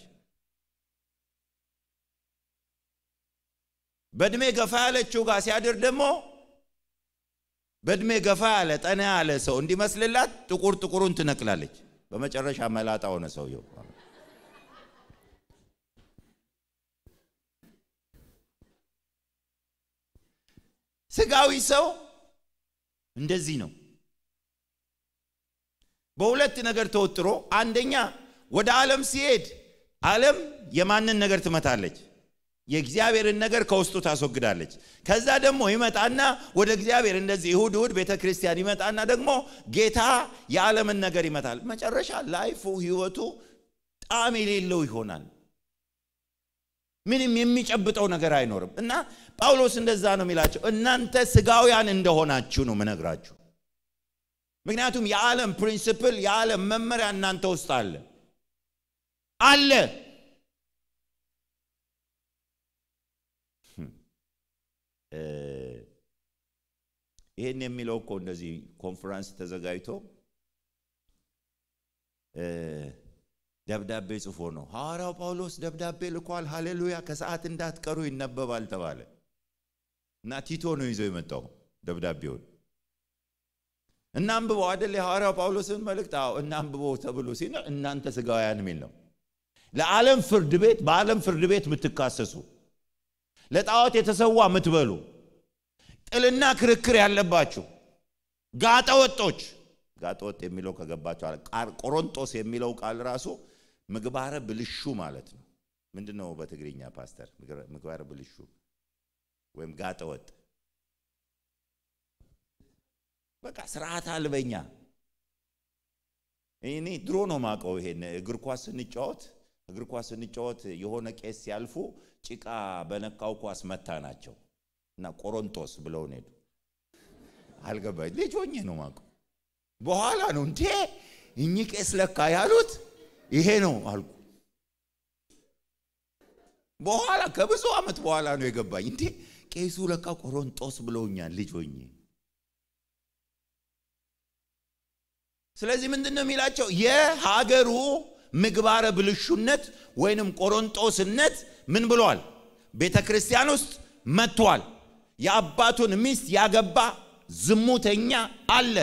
በእድሜ ገፋ ያለችው ጋር ሲያድር ደግሞ በእድሜ ገፋ ያለ ጠና ያለ ሰው እንዲመስልላት ጥቁር ጥቁሩን ትነቅላለች በመጨረሻ መላጣ ሆነ ሰውየው ስጋዊ ሰው እንደዚህ ነው በሁለት ነገር ተወጥሮ አንደኛ ወደ ዓለም ሲሄድ ዓለም የማንን ነገር ትመታለች የእግዚአብሔርን ነገር ከውስጡ ታስወግዳለች ከዛ ደግሞ ይመጣና ወደ እግዚአብሔር እንደዚህ ይሁድ ይሁድ ቤተክርስቲያን ይመጣና ደግሞ ጌታ የዓለምን ነገር ይመታል መጨረሻ ላይፉ ህይወቱ ጣም የሌለው ይሆናል ምንም የሚጨብጠው ነገር አይኖርም እና ጳውሎስ እንደዛ ነው የሚላቸው እናንተ ስጋውያን እንደሆናችሁ ነው መነግራችሁ ምክንያቱም የዓለም ፕሪንሲፕል የዓለም መመሪያ እናንተ ውስጥ አለ አለ ይሄን የሚለው እኮ እንደዚህ ኮንፈረንስ ተዘጋጅቶ ደብዳቤ ጽፎ ነው ሐዋርያው ጳውሎስ ደብዳቤ ልኳል ሃሌሉያ ከሰዓት እንዳትቀሩ ይነበባል ተባለ እና ቲቶ ነው ይዞ የመጣው ደብዳቤውን እና አንብበው አይደል የሐዋርያው ጳውሎስን መልእክት አው እና አንብበው ተብሎ ሲል እናንተ ስጋውያን የሚል ነው ለዓለም ፍርድ ቤት በዓለም ፍርድ ቤት ምትካሰሱ ለጣዖት የተሰዋ ምትበሉ ጥልና ክርክር ያለባችሁ ጋጠወጦች ጋጠወጥ የሚለው ከገባችሁ ቆሮንቶስ የሚለው ቃል ራሱ ምግባረ ብልሹ ማለት ነው ምንድነው በትግርኛ ፓስተር ምግባረ ብልሹ ወይም ጋጠወጥ በቃ ስርዓት አልበኛ እኔ ድሮ ነው ማቀው ይሄን እግር ኳስ እንጫወት እግር ኳስ እንጫወት የሆነ ቄስ ያልፉ ጭቃ በነካው ኳስ መታናቸው እና ቆሮንቶስ ብለው ነው አልገባኝ ልጅ ሆኜ ነው ማቀው በኋላ ነው እንዴ እኚ ቄስ ለካ ያሉት ይሄ ነው አልኩ በኋላ ከብዙ አመት በኋላ ነው የገባኝ እንዴ ቄሱ ለካ ቆሮንቶስ ብለውኛል ልጅ ሆኜ ስለዚህ ምንድነው የሚላቸው የሀገሩ ምግባረ ብልሹነት ወይንም ቆሮንቶስነት ምን ብሏል ቤተክርስቲያን ውስጥ መጥቷል የአባቱን ሚስት ያገባ ዝሙተኛ አለ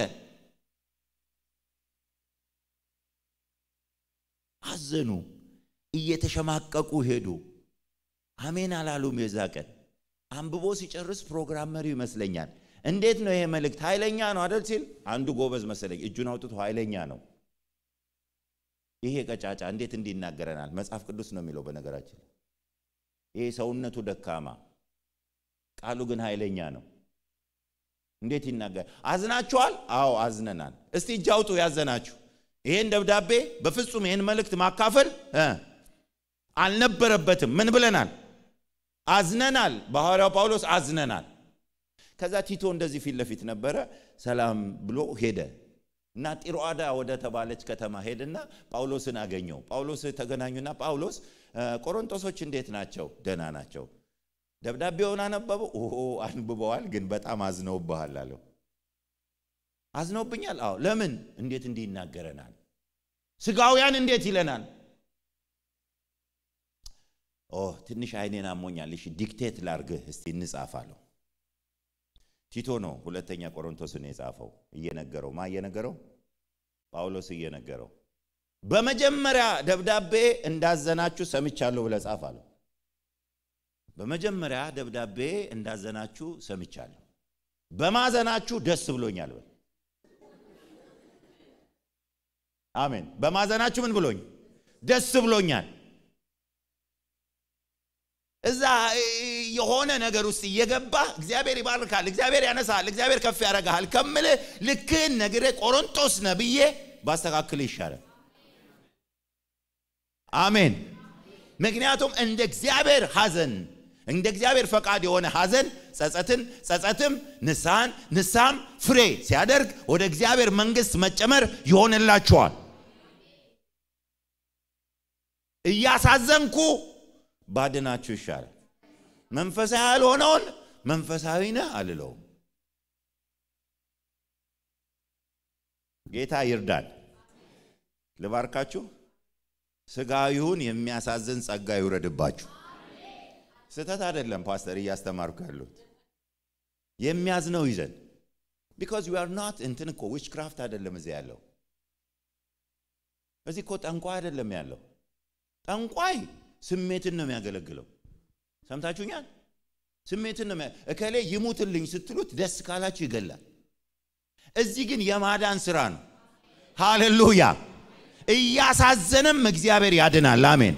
አዘኑ እየተሸማቀቁ ሄዱ አሜን አላሉም የዛቀን አንብቦ ሲጨርስ ፕሮግራም መሪው ይመስለኛል እንዴት ነው ይሄ መልእክት ኃይለኛ ነው አይደል ሲል አንዱ ጎበዝ መሰለኝ እጁን አውጥቶ ኃይለኛ ነው ይሄ ቀጫጫ እንዴት እንዲናገረናል መጽሐፍ ቅዱስ ነው የሚለው በነገራችን ይሄ ሰውነቱ ደካማ ቃሉ ግን ኃይለኛ ነው እንዴት ይናገር አዝናችኋል አዎ አዝነናል እስቲ እጅ አውጡ ያዘናችሁ ይሄን ደብዳቤ በፍጹም ይሄን መልእክት ማካፈል አልነበረበትም ምን ብለናል አዝነናል በሐዋርያው ጳውሎስ አዝነናል ከዛ ቲቶ እንደዚህ ፊት ለፊት ነበረ ሰላም ብሎ ሄደ እና ጢሮአዳ ወደ ተባለች ከተማ ሄደና ጳውሎስን አገኘው ጳውሎስ ተገናኙና ጳውሎስ ቆሮንቶሶች እንዴት ናቸው ደና ናቸው ደብዳቤውን አነበቡ ኦ አንብበዋል ግን በጣም አዝነውብሃል አለው አዝነውብኛል አዎ ለምን እንዴት እንዲናገረናል ስጋውያን እንዴት ይለናል ኦ ትንሽ አይኔን አሞኛል እሺ ዲክቴት ላርግህ እስቲ እንጻፋለው ቲቶ ነው ሁለተኛ ቆሮንቶስን የጻፈው እየነገረው ማ እየነገረው ጳውሎስ እየነገረው በመጀመሪያ ደብዳቤ እንዳዘናችሁ ሰምቻለሁ ብለ ጻፋለው በመጀመሪያ ደብዳቤ እንዳዘናችሁ ሰምቻለሁ በማዘናችሁ ደስ ብሎኛል በል አሜን በማዘናችሁ ምን ብሎኝ ደስ ብሎኛል እዛ የሆነ ነገር ውስጥ እየገባ እግዚአብሔር ይባርካል እግዚአብሔር ያነሳል እግዚአብሔር ከፍ ያረጋል ከመለ ልክን ነገረ ቆሮንቶስ ነብዬ ባስተካክል ይሻላል አሜን ምክንያቱም እንደ እግዚአብሔር ሐዘን እንደ እግዚአብሔር ፈቃድ የሆነ ሐዘን ጸጸትን ጸጸትም ንሳን ንሳም ፍሬ ሲያደርግ ወደ እግዚአብሔር መንግስት መጨመር ይሆንላችኋል እያሳዘንኩ ባድናችሁ ይሻላል መንፈሳዊ ያልሆነውን መንፈሳዊ ነህ አልለው ጌታ ይርዳል ለባርካችሁ ስጋዩን የሚያሳዝን ጸጋ ይውረድባችሁ ስተት አይደለም ፓስተር እያስተማርኩ ያሉት የሚያዝነው ይዘን because we are not እንትን እኮ witchcraft አይደለም እዚህ ያለው እዚህ እኮ ጠንቋይ አይደለም ያለው ጠንቋይ ስሜትን ነው የሚያገለግለው ሰምታችሁኛል ስሜትን ነው እከሌ ይሙትልኝ ስትሉት ደስ ካላችሁ ይገላል እዚህ ግን የማዳን ስራ ነው ሃሌሉያ እያሳዘነም እግዚአብሔር ያድናል አሜን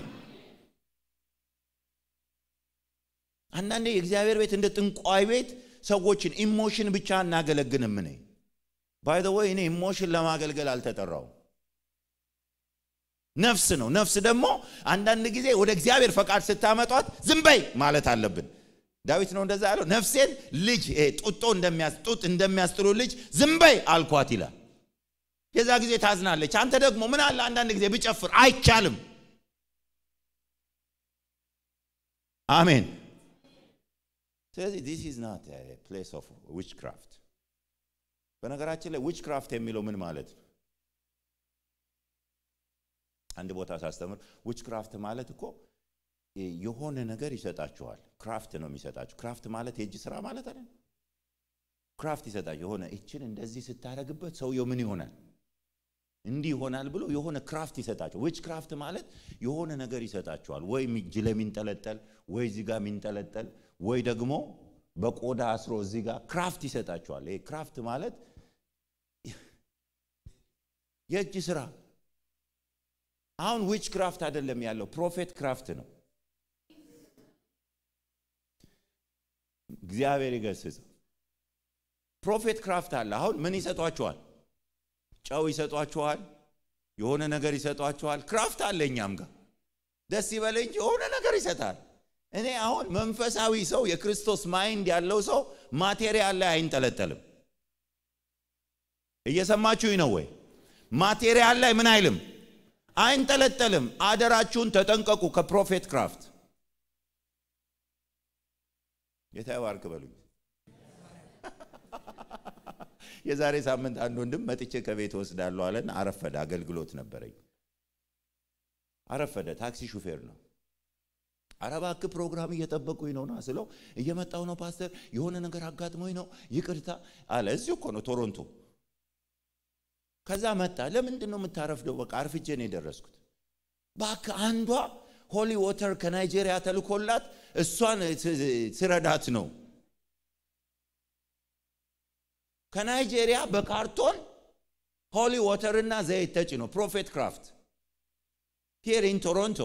አንዳንዴ የእግዚአብሔር ቤት እንደ ጥንቋይ ቤት ሰዎችን ኢሞሽን ብቻ እናገለግንም ነኝ by the way እኔ ኢሞሽን ለማገልገል አልተጠራው ነፍስ ነው ነፍስ ደግሞ አንዳንድ ጊዜ ወደ እግዚአብሔር ፈቃድ ስታመጣት ዝም በይ ማለት አለብን ዳዊት ነው እንደዛ ያለው ነፍሴን ልጅ ጡጦ እንደሚያስጡት እንደሚያስጥሉ ልጅ ዝም በይ አልኳት ይላል የዛ ጊዜ ታዝናለች አንተ ደግሞ ምን አለ አንዳንድ ጊዜ ብጨፍር አይቻልም አሜን So this is not a place of witchcraft. በነገራችን ላይ witchcraft የሚለው ምን ማለት ነው? አንድ ቦታ ሳስተምር witchcraft ማለት እኮ የሆነ ነገር ይሰጣችኋል craft ነው የሚሰጣችሁ craft ማለት የእጅ ስራ ማለት አይደል craft ይሰጣችሁ የሆነ እቺን እንደዚህ ስታረግበት ሰውየው ምን ይሆናል እንዲህ ይሆናል ብሎ የሆነ craft ይሰጣችሁ witchcraft ማለት የሆነ ነገር ይሰጣችኋል ወይ እጅ ለሚንጠለጠል ወይ እዚህ ጋር ሚንጠለጠል ወይ ደግሞ በቆዳ አስሮ እዚህ ጋር ክራፍት ይሰጣችኋል ይሄ ክራፍት ማለት የእጅ ስራ አሁን ዊች ክራፍት አይደለም ያለው ፕሮፌት ክራፍት ነው እግዚአብሔር ይገስጽ ፕሮፌት ክራፍት አለ አሁን ምን ይሰጧችኋል ጫው ይሰጧችኋል የሆነ ነገር ይሰጧችኋል ክራፍት አለኛም ጋር ደስ ይበለኝ የሆነ ነገር ይሰጣል እኔ አሁን መንፈሳዊ ሰው የክርስቶስ ማይንድ ያለው ሰው ማቴሪያል ላይ አይንጠለጠልም እየሰማችሁኝ ነው ወይ ማቴሪያል ላይ ምን አይልም አይንጠለጠልም አደራችሁን ተጠንቀቁ ከፕሮፌት ክራፍት የታዋርክ በሉኝ የዛሬ ሳምንት አንድ ወንድም መጥቼ ከቤት ወስዳለሁ አለን አረፈደ አገልግሎት ነበረኝ አረፈደ ታክሲ ሹፌር ነው አረባክ ፕሮግራም እየተጠበቁኝ ነውና ስለው እየመጣው ነው ፓስተር የሆነ ነገር አጋጥሞኝ ነው ይቅርታ አለ እዚሁ እኮ ነው ቶሮንቶ ከዛ መጣ ለምንድን ነው የምታረፍደው በቃ አርፍጄ ነው የደረስኩት ባክ አንዷ ሆሊ ዋተር ከናይጄሪያ ተልኮላት እሷን ስረዳት ነው ከናይጄሪያ በካርቶን ሆሊ ዋተርና ዘይት ተጭ ነው ፕሮፌት ክራፍት here in Toronto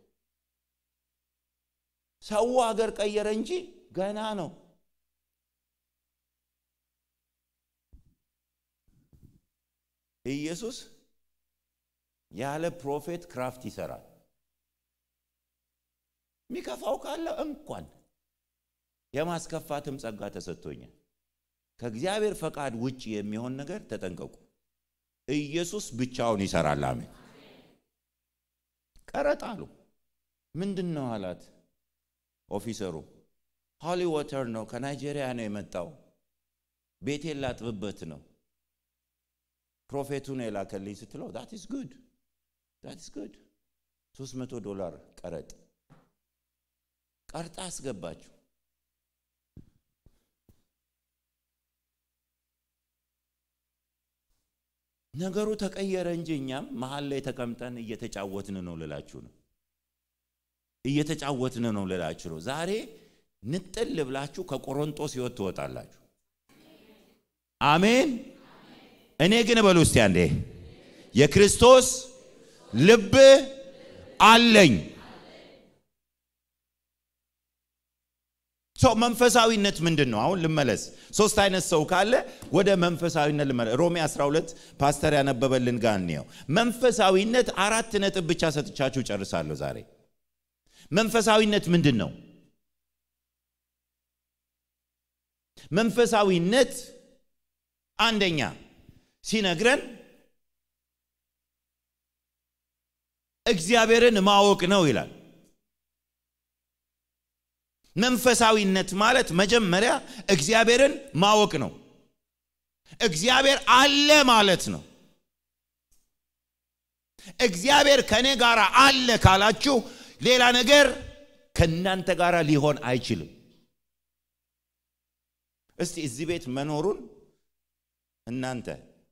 ሰው ሀገር ቀየረ እንጂ ገና ነው ኢየሱስ ያለ ፕሮፌት ክራፍት ይሰራል ሚከፋው ካለ እንኳን የማስከፋትም ጸጋ ተሰጥቶኛል ከእግዚአብሔር ፈቃድ ውጪ የሚሆን ነገር ተጠንቀቁ ኢየሱስ ብቻውን ይሰራል አሜን ቀረጣሉ ምንድነው አላት ኦፊሰሩ ሆሊ ዋተር ነው ከናይጄሪያ ነው የመጣው ቤቴን ላጥብበት ነው ፕሮፌቱን የላከልኝ ስትለው that is good that is good ሶስት መቶ ዶላር ቀረጥ ቀርጣ አስገባችሁ ነገሩ ተቀየረ እንጂ እኛም መሃል ላይ ተቀምጠን እየተጫወትን ነው ልላችሁ ነው እየተጫወትን ነው ልላችሁ ነው ዛሬ ንጥል ብላችሁ ከቆሮንቶስ ይወጥ ትወጣላችሁ አሜን እኔ ግን በሉ እስቲ አንዴ የክርስቶስ ልብ አለኝ ሶ መንፈሳዊነት ምንድነው አሁን ልመለስ ሶስት አይነት ሰው ካለ ወደ መንፈሳዊነት ልመለስ ሮሜ አስራ ሁለት ፓስተር ያነበበልን ጋር ነው መንፈሳዊነት አራት ነጥብ ብቻ ሰጥቻችሁ ጨርሳለሁ ዛሬ መንፈሳዊነት ምንድነው መንፈሳዊነት አንደኛ ሲነግረን እግዚአብሔርን ማወቅ ነው ይላል መንፈሳዊነት ማለት መጀመሪያ እግዚአብሔርን ማወቅ ነው እግዚአብሔር አለ ማለት ነው እግዚአብሔር ከኔ ጋር አለ ካላችሁ ሌላ ነገር ከናንተ ጋር ሊሆን አይችልም እስቲ እዚህ ቤት መኖሩን እናንተ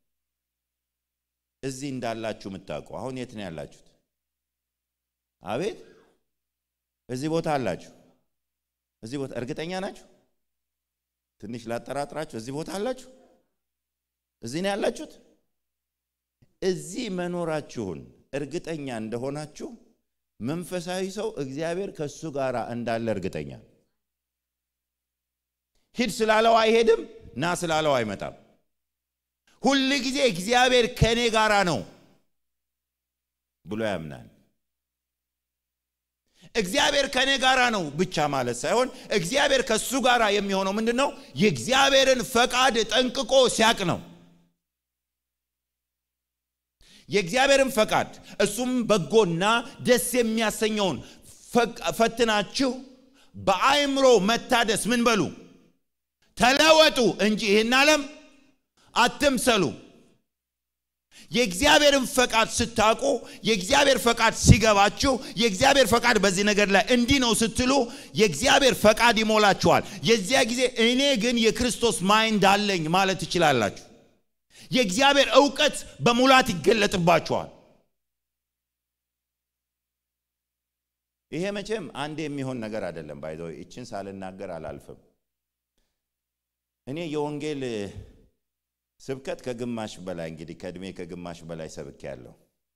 እዚህ እንዳላችሁ መጣቁ አሁን የት ነው ያላችሁት አቤት እዚህ ቦታ አላችሁ እዚህ ቦታ እርግጠኛ ናችሁ ትንሽ ላጠራጥራችሁ እዚህ ቦታ አላችሁ እዚህ ነው ያላችሁት እዚህ መኖራችሁን እርግጠኛ እንደሆናችሁ መንፈሳዊ ሰው እግዚአብሔር ከሱ ጋር እንዳለ እርግጠኛ ሂድ ስላለው አይሄድም ና ስላለው አይመጣም ሁሉ ጊዜ እግዚአብሔር ከኔ ጋራ ነው ብሎ ያምናል እግዚአብሔር ከኔ ጋራ ነው ብቻ ማለት ሳይሆን እግዚአብሔር ከሱ ጋራ የሚሆነው ምንድነው የእግዚአብሔርን ፈቃድ ጠንቅቆ ሲያቅ ነው የእግዚአብሔርን ፈቃድ እሱም በጎና ደስ የሚያሰኘውን ፈትናችሁ በአይምሮ መታደስ ምን በሉ ተለወጡ እንጂ ይሄን ዓለም አትምሰሉ የእግዚአብሔርን ፈቃድ ስታቁ የእግዚአብሔር ፈቃድ ሲገባችሁ የእግዚአብሔር ፈቃድ በዚህ ነገር ላይ እንዲ ነው ስትሉ የእግዚአብሔር ፈቃድ ይሞላችኋል የዚያ ጊዜ እኔ ግን የክርስቶስ ማይንድ አለኝ ማለት ትችላላችሁ የእግዚአብሔር ዕውቀት በሙላት ይገለጥባችኋል ይሄ መቼም አንድ የሚሆን ነገር አይደለም ባይዘው እቺን ሳልናገር አላልፍም እኔ የወንጌል ስብከት ከግማሽ በላይ እንግዲህ ከድሜ ከግማሽ በላይ ሰብኬያለሁ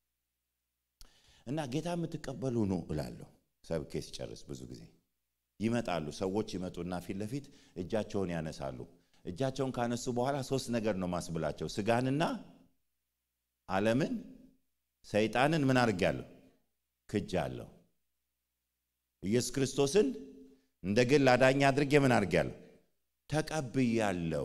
እና ጌታ የምትቀበሉ ነው እላለሁ ሰብኬ ሲጨርስ ብዙ ጊዜ ይመጣሉ ሰዎች ይመጡና ፊት ለፊት እጃቸውን ያነሳሉ እጃቸውን ካነሱ በኋላ ሶስት ነገር ነው ማስብላቸው ስጋንና ዓለምን ሰይጣንን ምን አርጋለሁ ክጃለሁ ኢየሱስ ክርስቶስን እንደግል አዳኝ አድርጌ ምን አርጋለሁ ተቀብያለሁ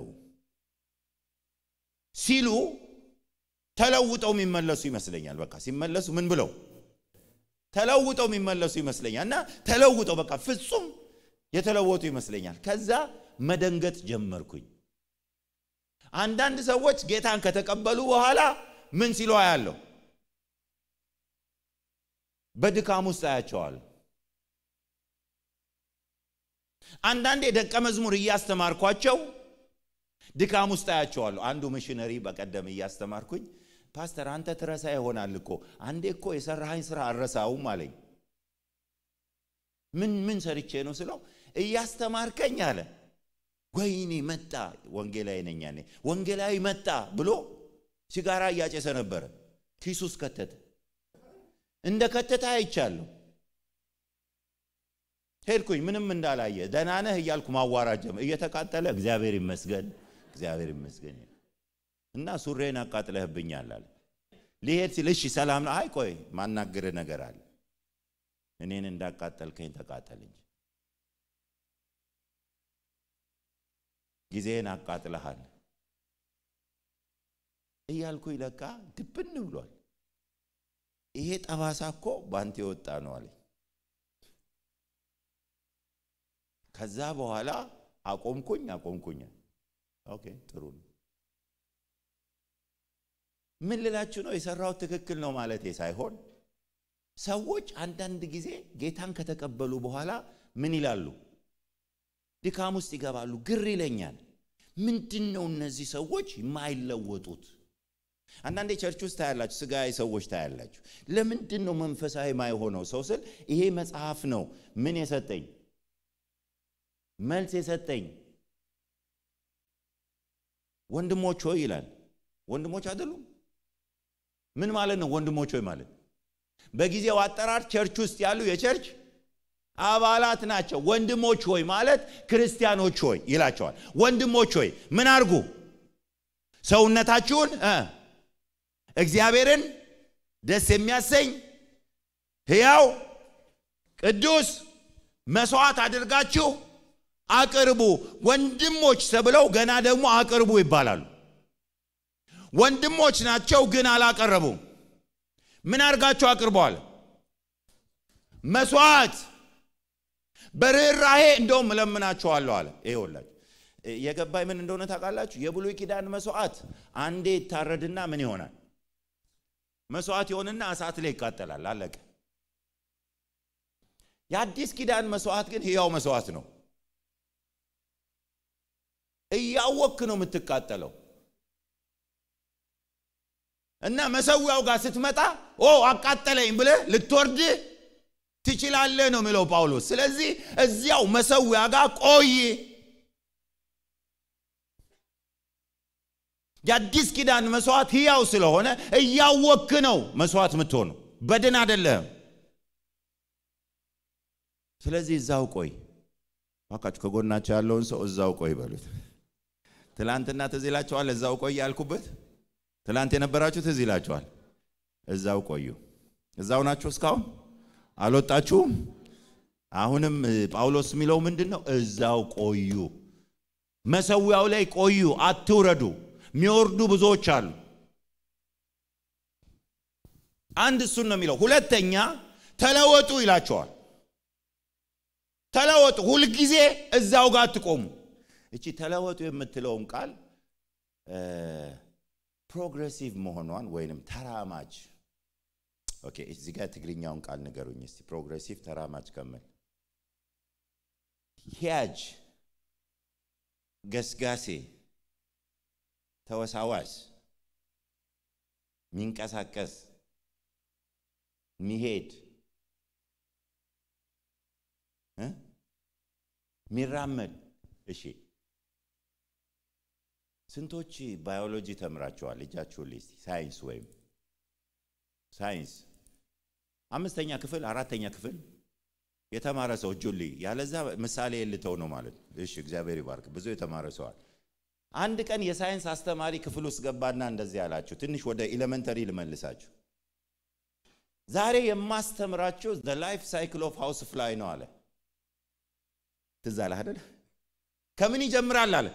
ሲሉ ተለውጠው የሚመለሱ ይመስለኛል በቃ ሲመለሱ ምን ብለው ተለውጠው የሚመለሱ ይመስለኛልና ተለውጠው በቃ ፍጹም የተለወጡ ይመስለኛል ከዛ መደንገጥ ጀመርኩኝ አንዳንድ ሰዎች ጌታን ከተቀበሉ በኋላ ምን ሲሉ አያለው በድካም ውስጥ አያቸዋል አንዳንዴ ደቀ መዝሙር እያስተማርኳቸው ድካም ውስጥ አያቸዋል አንዱ ሚሽነሪ በቀደም እያስተማርኩኝ ፓስተር አንተ ትረሳ ይሆናል እኮ አንዴ እኮ የሰራሃኝ ስራ አረሳውም አለኝ ምን ምን ሰርቼ ነው ስለው እያስተማርከኝ አለ ወይኔ መጣ ወንጌላዊ ነኝ ያኔ ወንጌላዊ መጣ ብሎ ሲጋራ ያጨሰ ነበር ኪሱስ ከተተ እንደ ከተተ አይቻለሁ ሄድኩኝ ምንም እንዳላየ ደህና ነህ እያልኩ ማዋራጀም እየተቃጠለ እግዚአብሔር ይመስገን እግዚአብሔር ይመስገን እና ሱሬን አቃጥለህብኛል አለ ሊሄድ ሲል እሺ ሰላም ነው አይ ቆይ ማናገር ነገር አለ እኔን እንዳቃጠልከኝ ተቃጠል እንጂ ጊዜን አቃጥለሃል እያልኩ ይለካ ድብን ብሏል ይሄ ጠባሳኮ ባንተ ይወጣ ነው አለ ከዛ በኋላ አቆምኩኝ አቆምኩኝ ኦኬ ጥሩ ነው ምን ልላችሁ ነው የሰራው ትክክል ነው ማለት ሳይሆን ሰዎች አንዳንድ ጊዜ ጌታን ከተቀበሉ በኋላ ምን ይላሉ ድካም ውስጥ ይገባሉ ግር ይለኛል ምንድነው እነዚህ ሰዎች የማይለወጡት አንዳንዴ ቸርች ውስጥ ታያላችሁ ስጋይ ሰዎች ታያላችሁ ለምንድነው መንፈሳዊ ማይሆነው ሰው ስል ይሄ መጽሐፍ ነው ምን የሰጠኝ መልስ የሰጠኝ ወንድሞች ሆይ ይላል ወንድሞች አይደሉም ምን ማለት ነው ወንድሞች ሆይ ማለት በጊዜው አጠራር ቸርች ውስጥ ያሉ የቸርች አባላት ናቸው ወንድሞች ሆይ ማለት ክርስቲያኖች ሆይ ይላቸዋል ወንድሞች ሆይ ምን አርጉ ሰውነታችሁን እግዚአብሔርን ደስ የሚያሰኝ ሕያው ቅዱስ መስዋዕት አድርጋችሁ አቅርቡ ወንድሞች ተብለው ገና ደግሞ አቅርቡ ይባላሉ ወንድሞች ናቸው ግን አላቀረቡ ምን አርጋችሁ አቅርበዋል መስዋዕት በርህራሄ እንደውም ለምናችኋለሁ አለ ይወላችሁ የገባይ ምን እንደሆነ ታውቃላችሁ የብሉይ ኪዳን መስዋዕት አንዴ ታረድና ምን ይሆናል መስዋዕት ይሆንና እሳት ላይ ይቃጠላል አለቀ የአዲስ ኪዳን መስዋዕት ግን ሕያው መስዋዕት ነው እያወክ ነው የምትቃጠለው እና መሰዊያው ጋር ስትመጣ ኦ አቃጠለኝ ብለ ልትወርድ ትችላለህ ነው የሚለው ጳውሎስ ስለዚህ እዚያው መሰዊያ ጋር ቆይ የአዲስ ኪዳን መስዋዕት ሕያው ስለሆነ እያወክ ነው መስዋዕት የምትሆነው በደን አይደለም ስለዚህ እዛው ቆይ አቃጭ ከጎናቸው ያለውን ሰው እዛው ቆይ በሉት ትላንትና ተዚላችኋል እዛው ቆይ ያልኩበት ትላንት የነበራችሁ ተዚላችኋል እዛው ቆዩ እዛው ናችሁ እስካሁን አልወጣችሁም አሁንም ጳውሎስ የሚለው ምንድነው እዛው ቆዩ መሰዊያው ላይ ቆዩ አትውረዱ ሚወርዱ ብዙዎች አሉ አንድ እሱን ነው የሚለው ሁለተኛ ተለወጡ ይላቸዋል ተለወጡ ሁሉ ጊዜ እዛው ጋር አትቆሙ እቺ ተለወጡ የምትለውን ቃል ፕሮግሬሲቭ መሆኗን ወይንም ተራማጅ ኦኬ እዚህ ጋር ትግርኛውን ቃል ንገሩኝ እስቲ ፕሮግሬሲቭ ተራማጅ ከመል ሂያጅ ገስጋሴ ተወሳዋስ ሚንቀሳቀስ ሚሄድ እ ሚራመድ እሺ ስንቶች ባዮሎጂ ተምራችኋል እጃችሁ ላይ ሳይንስ ወይም ሳይንስ አምስተኛ ክፍል አራተኛ ክፍል የተማረ ሰው ጁሊ ያለዛ ምሳሌ ልተው ነው ማለት እሺ እግዚአብሔር ይባርክ ብዙ የተማረ ሰው አንድ ቀን የሳይንስ አስተማሪ ክፍል ውስጥ ገባና እንደዚህ ያላችሁ ትንሽ ወደ ኤሌመንተሪ ልመልሳችሁ ዛሬ የማስተምራችሁ the life cycle of house fly ነው አለ ትዛለ አይደል ከምን ይጀምራል አለ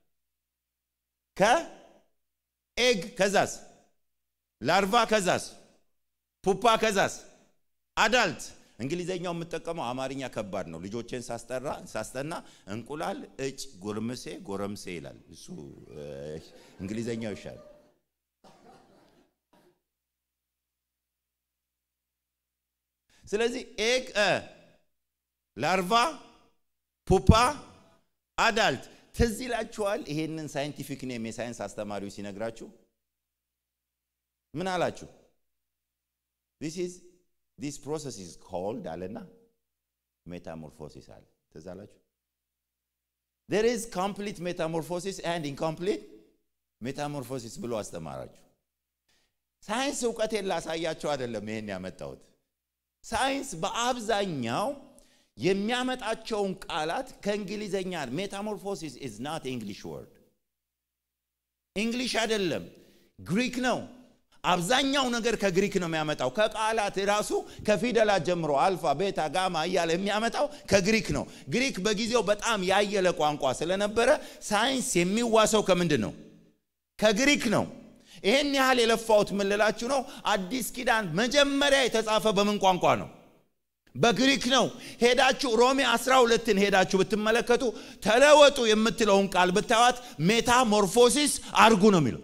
ከኤግ ከዛስ ላርቫ ከዛስ ፑፓ ከዛስ አዳልት እንግሊዘኛው የምትጠቀመው አማርኛ ከባድ ነው ልጆችን ሳስጠራ ሳስጠና እንቁላል እጭ ጎርምሴ ጎረምሴ ይላል እሱ እንግሊዘኛው ይሻል ስለዚህ ኤግ ላርቫ ፑፓ አዳልት ትዝላችኋል ይሄንን ሳይንቲፊክ ኔም የሳይንስ አስተማሪው ሲነግራችሁ ምን አላችሁ this is this process is called alena metamorphosis al tezalachu there is complete metamorphosis and incomplete metamorphosis ብሎ አስተማራችሁ ሳይንስ ዕውቀቴን ላሳያችሁ አይደለም ይሄን ያመጣሁት ሳይንስ በአብዛኛው የሚያመጣቸውን ቃላት ከእንግሊዘኛ metamorphosis is not English word English አይደለም ግሪክ ነው አብዛኛው ነገር ከግሪክ ነው የሚያመጣው ከቃላት ራሱ ከፊደላት ጀምሮ አልፋ ቤታ ጋማ እያለ የሚያመጣው ከግሪክ ነው ግሪክ በጊዜው በጣም ያየለ ቋንቋ ስለነበረ ሳይንስ የሚዋሰው ከምንድነው ከግሪክ ነው ይሄን ያህል የለፋውት ምልላችሁ ነው አዲስ ኪዳን መጀመሪያ የተጻፈ በምን ቋንቋ ነው በግሪክ ነው ሄዳችሁ ሮሜ አስራ ሁለትን ሄዳችሁ ብትመለከቱ ተለወጡ የምትለውን ቃል ብታዋት ሜታሞርፎሲስ አርጉ ነው የሚለው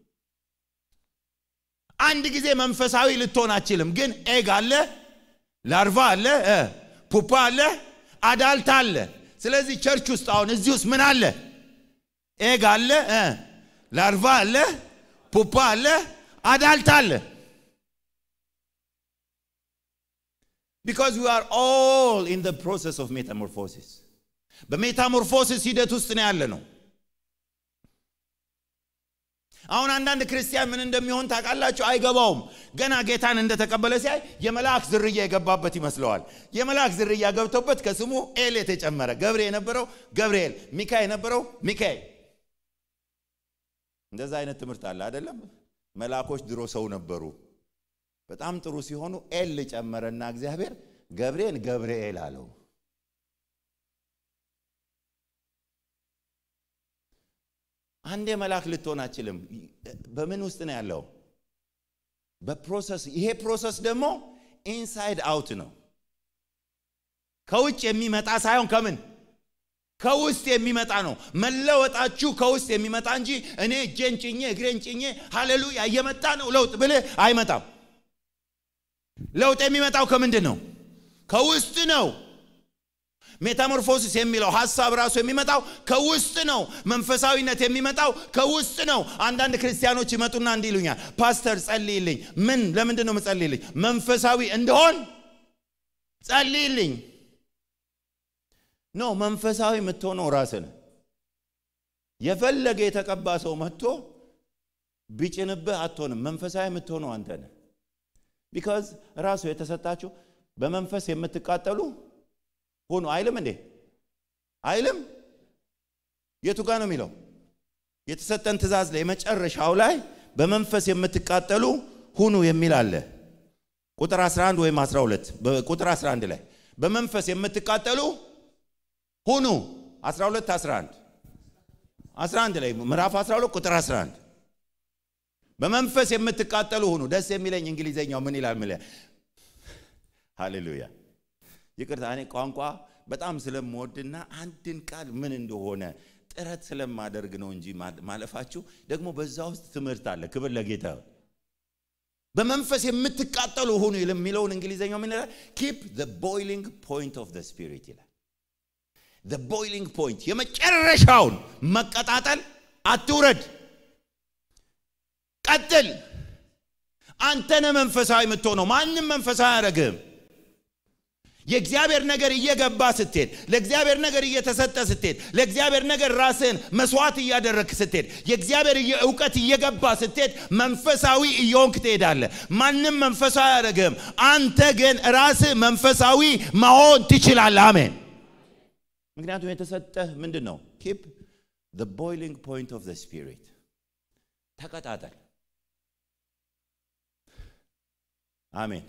አንድ ጊዜ መንፈሳዊ ልትሆን አችልም ግን ኤግ አለ ላርቫ አለ ፑፓ አለ አዳልት አለ ስለዚህ ቸርች ውስጥ አሁን እዚህ ውስጥ ምን አለ ኤግ አለ ላርቫ አለ ፑፓ አለ አዳልት አለ because we are all in the process of metamorphosis በሜታሞርፎሲስ ሂደት ውስጥ ነው ያለ ነው አሁን አንዳንድ ክርስቲያን ምን እንደሚሆን ታውቃላችሁ አይገባውም ገና ጌታን እንደተቀበለ ሲያይ የመላእክ ዝርያ የገባበት ይመስለዋል የመላእክ ዝርያ ገብቶበት ከስሙ ኤል የተጨመረ ገብርኤል የነበረው ገብርኤል ሚካኤል የነበረው ሚካኤል እንደዛ አይነት ትምህርት አለ አይደለም መላእኮች ድሮ ሰው ነበሩ በጣም ጥሩ ሲሆኑ ኤል ጨመረና እግዚአብሔር ገብርኤል ገብርኤል አለው አንዴ መላክ ልትሆን አችልም በምን ውስጥ ነው ያለው በፕሮሰስ ይሄ ፕሮሰስ ደግሞ ኢንሳይድ አውት ነው ከውጭ የሚመጣ ሳይሆን ከምን ከውስጥ የሚመጣ ነው መለወጣችሁ ከውስጥ የሚመጣ እንጂ እኔ እጄን ጭኜ እግሬን ጭኜ ሃሌሉያ እየመጣ ነው ለውጥ ብለህ አይመጣም ለውጥ የሚመጣው ከምንድን ነው ከውስጥ ነው ሜታሞርፎሲስ የሚለው ሐሳብ ራሱ የሚመጣው ከውስጥ ነው መንፈሳዊነት የሚመጣው ከውስጥ ነው አንዳንድ ክርስቲያኖች ይመጡና እንዲሉኛል ፓስተር ጸልይልኝ ምን ለምንድን ነው መጸልይልኝ መንፈሳዊ እንደሆን ጸልይልኝ ነው መንፈሳዊ የምትሆነው ራስን የፈለገ የተቀባ ሰው መጥቶ ቢጭንብህ አትሆንም መንፈሳዊ የምትሆነው አንተ ነህ because ራሱ የተሰጣችሁ በመንፈስ የምትቃጠሉ ሆኖ አይልም እንዴ አይልም የቱ ጋር ነው የሚለው የተሰጠን ትእዛዝ ላይ መጨረሻው ላይ በመንፈስ የምትቃጠሉ ሁኑ የሚል አለ ቁጥር አስራ አንድ ወይም አስራ ሁለት በቁጥር አስራ አንድ ላይ በመንፈስ የምትቃጠሉ ሁኑ አስራ ሁለት አስራ አንድ አስራ አንድ ላይ ምዕራፍ አስራ ሁለት ቁጥር አስራ አንድ በመንፈስ የምትቃጠሉ ሁኑ ደስ የሚለኝ እንግሊዘኛው ምን ይላል ማለት ሃሌሉያ ይቅርታ እኔ ቋንቋ በጣም ስለምወድና አንድን ቃል ምን እንደሆነ ጥረት ስለማደርግ ነው እንጂ ማለፋችሁ ደግሞ በዛ ውስጥ ትምህርት አለ ክብር ለጌታ በመንፈስ የምትቃጠሉ ሁኑ የሚለውን እንግሊዘኛው ምን ይላል keep the boiling point of the spirit ይላል the boiling point የመጨረሻውን መቀጣጠል አትውረድ ቀጥል አንተነ መንፈሳዊ የምትሆነው ማንንም መንፈሳዊ አያረግም የእግዚአብሔር ነገር እየገባ ስትሄድ ለእግዚአብሔር ነገር እየተሰጠ ስትሄድ ለእግዚአብሔር ነገር ራስን መስዋዕት እያደረክ ስትሄድ የእግዚአብሔር ዕውቀት እየገባ ስትሄድ መንፈሳዊ እየሆንክ ትሄዳለህ ማንንም መንፈሳዊ አያረግም አንተ ግን ራስህ መንፈሳዊ መሆን ትችላለህ አሜን ምክንያቱም የተሰጠህ ምንድነው keep the boiling point of the spirit ተቀጣጣል አሜን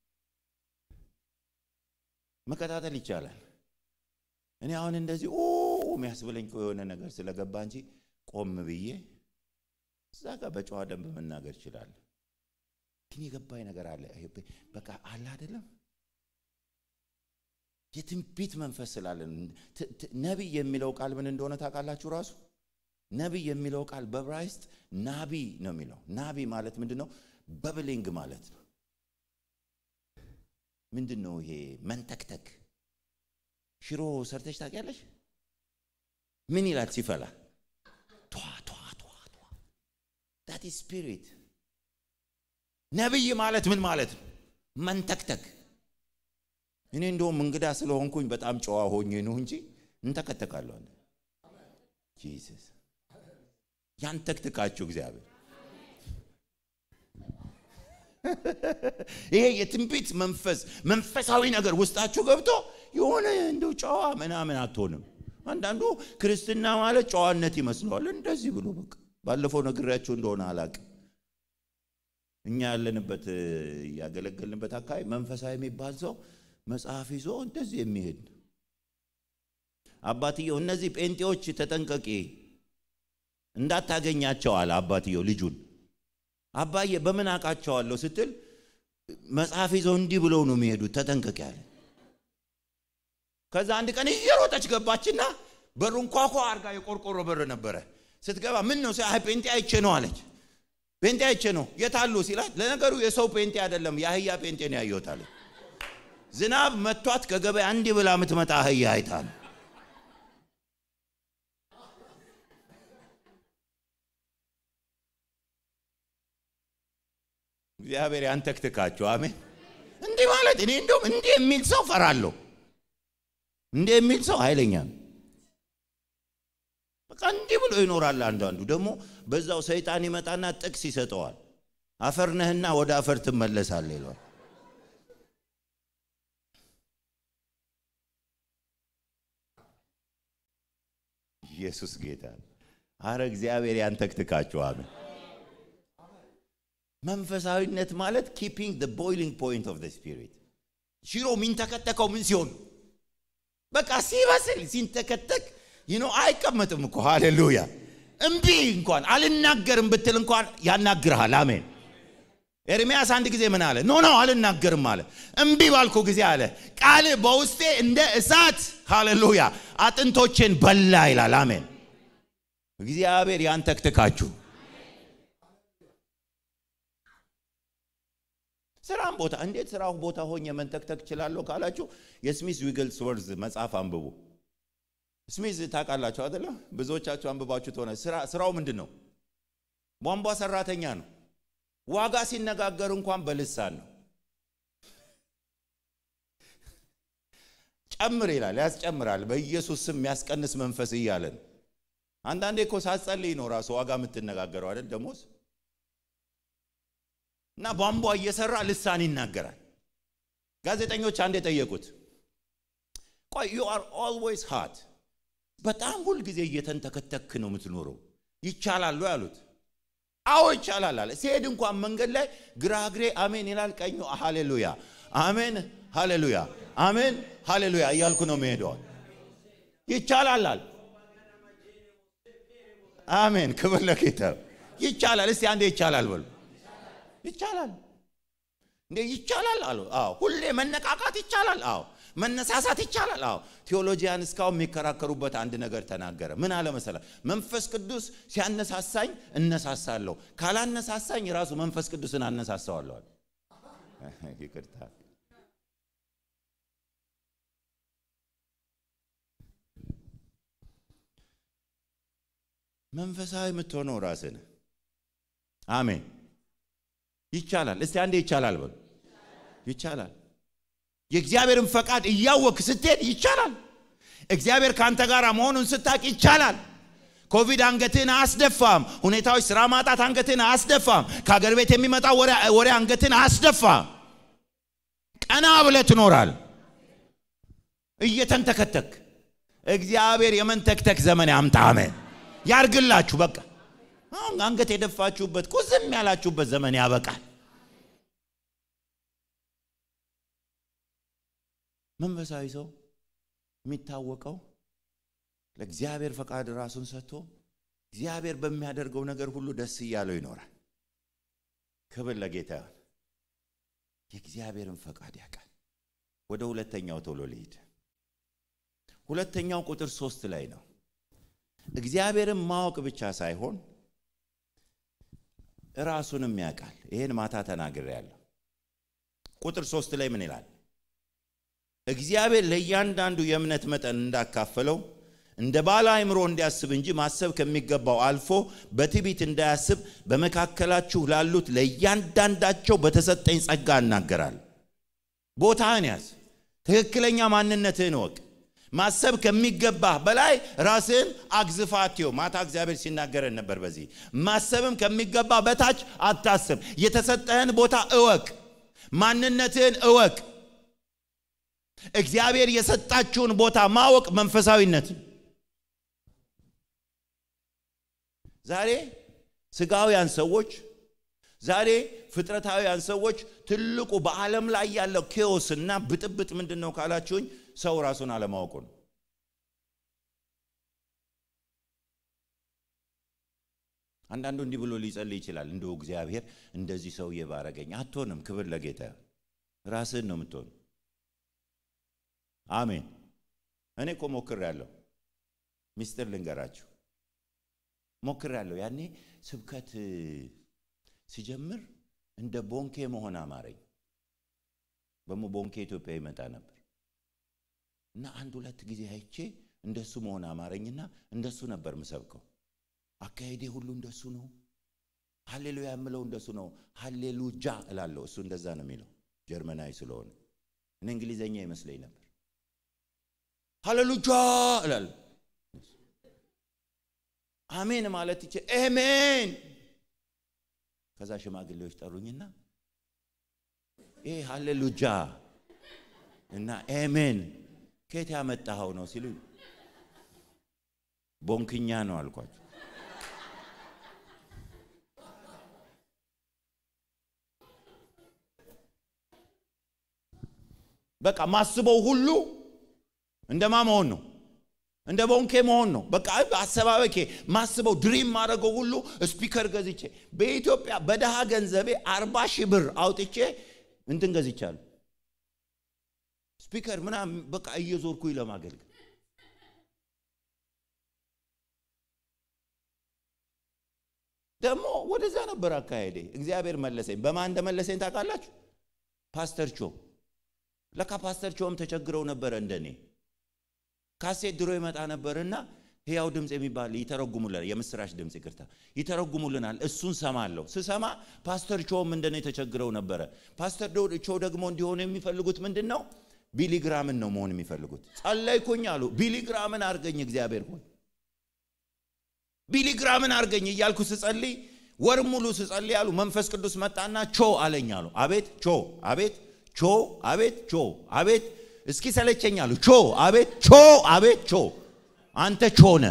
መከታተል ይቻላል እኔ አሁን እንደዚህ ኦ የሚያስብለኝ የሆነ ነገር ስለገባ እንጂ ቆም ብዬ እዛ ጋር በጨዋ ደንብ መናገር ይችላል ግን የገባኝ ነገር አለ በቃ አለ አይደለም የትንቢት መንፈስ ስላለን ነብይ የሚለው ቃል ምን እንደሆነ ታውቃላችሁ ራሱ ነብይ የሚለው ቃል በዕብራይስጥ ናቢ ነው የሚለው ናቢ ማለት ምንድነው በብሊንግ ማለት ነው ምንድነው ይሄ መንተክተክ ሽሮ ሰርተሽ ታውቂያለሽ ምን ይላል ሲፈላ ቷ ቷ ቷ ቷ that is spirit ነብይ ማለት ምን ማለት ነው መንተክተክ እኔ እንደውም እንግዳ ስለሆንኩኝ በጣም ጨዋ ሆኜ ነው እንጂ እንተከተካለሁ ጂሰስ ያንተክተካችሁ እግዚአብሔር ይሄ የትንቢት መንፈስ መንፈሳዊ ነገር ውስጣችሁ ገብቶ የሆነ እንደው ጨዋ ምናምን አትሆንም አንዳንዱ ክርስትና ማለት ጨዋነት ይመስላል እንደዚህ ብሎ በቃ ባለፈው ነግራችሁ እንደሆነ አላቅ እኛ ያለንበት ያገለገልንበት አካባቢ መንፈሳዊ የሚባል ሰው መጽሐፍ ይዞ እንደዚህ የሚሄድ አባትየው እነዚህ ጴንጤዎች ተጠንቀቂ እንዳታገኛቸው አለ አባትየው ልጁን አባዬ በምን አቃቸዋለሁ ስትል መጽሐፍ ይዘው እንዲህ ብለው ነው የሚሄዱት ተጠንቀቅ ያለ ከዛ አንድ ቀን እየሮጠች ገባችና በሩን ኳኳ አርጋ የቆርቆሮ በር ነበረ ስትገባ ምን ነው ሳይ ጴንጤ አይቼ ነው አለች ጴንጤ አይቼ ነው የታሉ ሲላት ለነገሩ የሰው ጴንጤ አይደለም ያህያ ጴንጤ ነው ያየሁት አለ ዝናብ መቷት ከገበያ አንዲ ብላ ምትመጣ አህያ አይታል እግዚአብሔር ያንተክተካችሁ አሜን እንዴ ማለት እኔ እንደውም እንዴ የሚል ሰው ፈራለሁ እንዴ የሚል ሰው ኃይለኛ በቃ እንዴ ብሎ ይኖራል አንዳንዱ ደግሞ በዛው ሰይጣን ይመጣና ጥቅስ ይሰጠዋል አፈር ነህና ወደ አፈር ትመለሳለህ ይላል ኢየሱስ ጌታ አረ እግዚአብሔር ያንተክተካችሁ አሜን መንፈሳዊነት ማለት keeping the boiling point of the spirit ሽሮ ምን ተከተከው ምን ሲሆን በቃ ሲበስል ሲንተከተክ you know አይቀመጥም እኮ ሃሌሉያ እምቢ እንኳን አልናገርም ብትል እንኳን ያናግርሃል አሜን ኤርሚያስ አንድ ጊዜ ምን አለ? ኖ ኖ አልናገርም አለ። እምቢ ባልኩ ጊዜ አለ ቃል በውስጤ እንደ እሳት ሃሌሉያ አጥንቶችን በላ ይላል። አሜን። እግዚአብሔር ያንተክተካችሁ ስራም ቦታ እንዴት ስራው ቦታ ሆኜ መንተክተክ ይችላል ካላችሁ የስሚዝ ዊግልስወርዝ መጽሐፍ አንብቡ። ስሚዝ ታውቃላችሁ አይደለ? ብዙዎቻችሁ አንብባችሁ ተሆነ ስራ ስራው ምንድነው? ቧንቧ ሰራተኛ ነው። ዋጋ ሲነጋገር እንኳን በልሳን ነው። ጨምር ይላል፣ ያስጨምራል። በኢየሱስ ስም ያስቀንስ መንፈስ ይያለን። አንዳንዴ እኮ ሳጸልይ ነው ራሱ ዋጋ የምትነጋገረው አይደል? ደሞዝ እና ቧንቧ እየሰራ ልሳን ይናገራል። ጋዜጠኞች አንዴ ጠየቁት፣ ቆይ you are always hot በጣም ሁሉ ጊዜ እየተንተከተክ ነው የምትኖረው ይቻላል ወይ አሉት። አዎ ይቻላል አለ። ሲሄድ እንኳን መንገድ ላይ ግራግሬ አሜን ይላል፣ ቀኙ ሃሌሉያ አሜን ሃሌሉያ አሜን ሃሌሉያ እያልኩ ነው የምሄደው። ይቻላል አለ። አሜን ክብር ለጌታ። ይቻላል። እስቲ አንዴ ይቻላል በሉ። ይቻላል እንዴ? ይቻላል አሉ። አዎ ሁሌ መነቃቃት ይቻላል። አዎ መነሳሳት ይቻላል። አዎ ቴዎሎጂያን እስካው የሚከራከሩበት አንድ ነገር ተናገረ። ምን አለ መሰለ? መንፈስ ቅዱስ ሲያነሳሳኝ እነሳሳለሁ፣ ካላነሳሳኝ ራሱ መንፈስ ቅዱስን አነሳሳዋለሁ። ይቅርታ መንፈሳዊ የምትሆነው ራስን አሜን ይቻላል። እስቲ አንዴ ይቻላል በሉ። ይቻላል። የእግዚአብሔርን ፈቃድ እያወቅ ስትሄድ ይቻላል። እግዚአብሔር ካንተ ጋር መሆኑን ስታቅ ይቻላል። ኮቪድ አንገትን አስደፋም። ሁኔታዎች ስራ ማጣት አንገትን አስደፋም። ከሀገር ቤት የሚመጣ ወሬ አንገትን አስደፋም። ቀና ብለህ ትኖራል እየተንተከተክ። እግዚአብሔር የመንተክተክ ዘመን ያምጣ። አሜን ያርግላችሁ። በቃ አሁን አንገት የደፋችሁበት ቁዝም ያላችሁበት ዘመን ያበቃል። መንፈሳዊ ሰው የሚታወቀው ለእግዚአብሔር ፈቃድ ራሱን ሰጥቶ እግዚአብሔር በሚያደርገው ነገር ሁሉ ደስ እያለው ይኖራል። ክብር ለጌታ ይሁን። የእግዚአብሔርን ፈቃድ ያውቃል። ወደ ሁለተኛው ቶሎ ልሂድ። ሁለተኛው ቁጥር ሶስት ላይ ነው። እግዚአብሔርን ማወቅ ብቻ ሳይሆን ራሱንም ያውቃል። ይሄን ማታ ተናግሬያለሁ። ቁጥር ሶስት ላይ ምን ይላል? እግዚአብሔር ለእያንዳንዱ የእምነት መጠን እንዳካፈለው እንደ ባለ አእምሮ እንዲያስብ እንጂ ማሰብ ከሚገባው አልፎ በትዕቢት እንዳያስብ በመካከላችሁ ላሉት ለእያንዳንዳቸው በተሰጠኝ ጸጋ እናገራለሁ። ቦታህን ያዝ። ትክክለኛ ማንነትህን ወቅ። ማሰብ ከሚገባህ በላይ ራስህን አግዝፋትዮ። ማታ እግዚአብሔር ሲናገረን ነበር በዚህ። ማሰብም ከሚገባ በታች አታስብ። የተሰጠህን ቦታ እወቅ። ማንነትህን እወቅ። እግዚአብሔር የሰጣችሁን ቦታ ማወቅ መንፈሳዊነት። ዛሬ ስጋውያን ሰዎች፣ ዛሬ ፍጥረታውያን ሰዎች ትልቁ በዓለም ላይ ያለው ኬኦስና ብጥብጥ ምንድነው ካላችሁኝ ሰው ራሱን አለማወቁ ነው። አንዳንዱ እንዲህ ብሎ ሊጸልይ ይችላል፣ እንደው እግዚአብሔር እንደዚህ ሰው ይባረከኝ። አትሆንም። ክብር ለጌታ። ራስህን ነው የምትሆነው። አሜን። እኔ እኮ ሞክሬያለሁ። ሚስጥር ልንገራችሁ፣ ሞክሬያለሁ። ያኔ ስብከት ሲጀምር እንደ ቦንኬ መሆን አማረኝ። በሙ ቦንኬ ኢትዮጵያ ይመጣ ነበር እና አንድ ሁለት ጊዜ አይቼ እንደሱ መሆን አማረኝና እንደሱ ነበር ምሰብከው። አካሄዴ ሁሉ እንደሱ ነው። ሃሌሉያ የምለው እንደሱ ነው። ሃሌሉያ እላለሁ። እሱ እንደዛ ነው የሚለው ጀርመናዊ ስለሆነ። እኔ እንግሊዘኛ ይመስለኝ ነበር። ሃሌሉያ እላለሁ። አሜን ማለት ይቼ አሜን። ከዛ ሽማግሌዎች ጠሩኝና ይሄ ሃሌሉያ እና አሜን ከየት ያመጣኸው ነው ሲሉ ቦንክኛ ነው አልኳቸው። በቃ ማስበው ሁሉ እንደማ መሆን ነው። እንደ ቦንኬ መሆን ነው በቃ አሰባበኬ ማስበው ድሪም ማረገው ሁሉ ስፒከር ገዝቼ በኢትዮጵያ በደሃ ገንዘቤ አርባ ሺህ ብር አውጥቼ እንትን ገዝቻለሁ ስፒከር ምናም በቃ እየዞርኩኝ ለማገልገል ደሞ ወደዛ ነበር አካሄዴ እግዚአብሔር መለሰኝ በማን እንደመለሰኝ ታውቃላችሁ ፓስተር ቾ ለካ ፓስተር ቾም ተቸግረው ነበር እንደኔ ካሴት ድሮ ይመጣ ነበርና ህያው ድምጽ የሚባል ይተረጉሙልናል የምስራች ድምጽ ይቅርታ ይተረጉሙልናል እሱን ሰማለሁ ስሰማ ፓስተር ቾም እንደኔ ተቸግረው ነበር ፓስተር ቾ ደግሞ እንዲሆነ የሚፈልጉት ምንድነው ቢሊግራምን ነው መሆን የሚፈልጉት ጸለይኩኝ አሉ ቢሊግራምን አርገኝ እግዚአብሔር ሆይ ቢሊግራምን አርገኝ ይያልኩ ስጸልይ ወር ሙሉ ስጸልይ አሉ መንፈስ ቅዱስ መጣና ቾ አለኝ አሉ አቤት ቾ አቤት ቾ አቤት ቾ አቤት እስኪ ሰለቸኝ አሉ ቾ አቤት ቾ አቤት ቾ አንተ ቾነ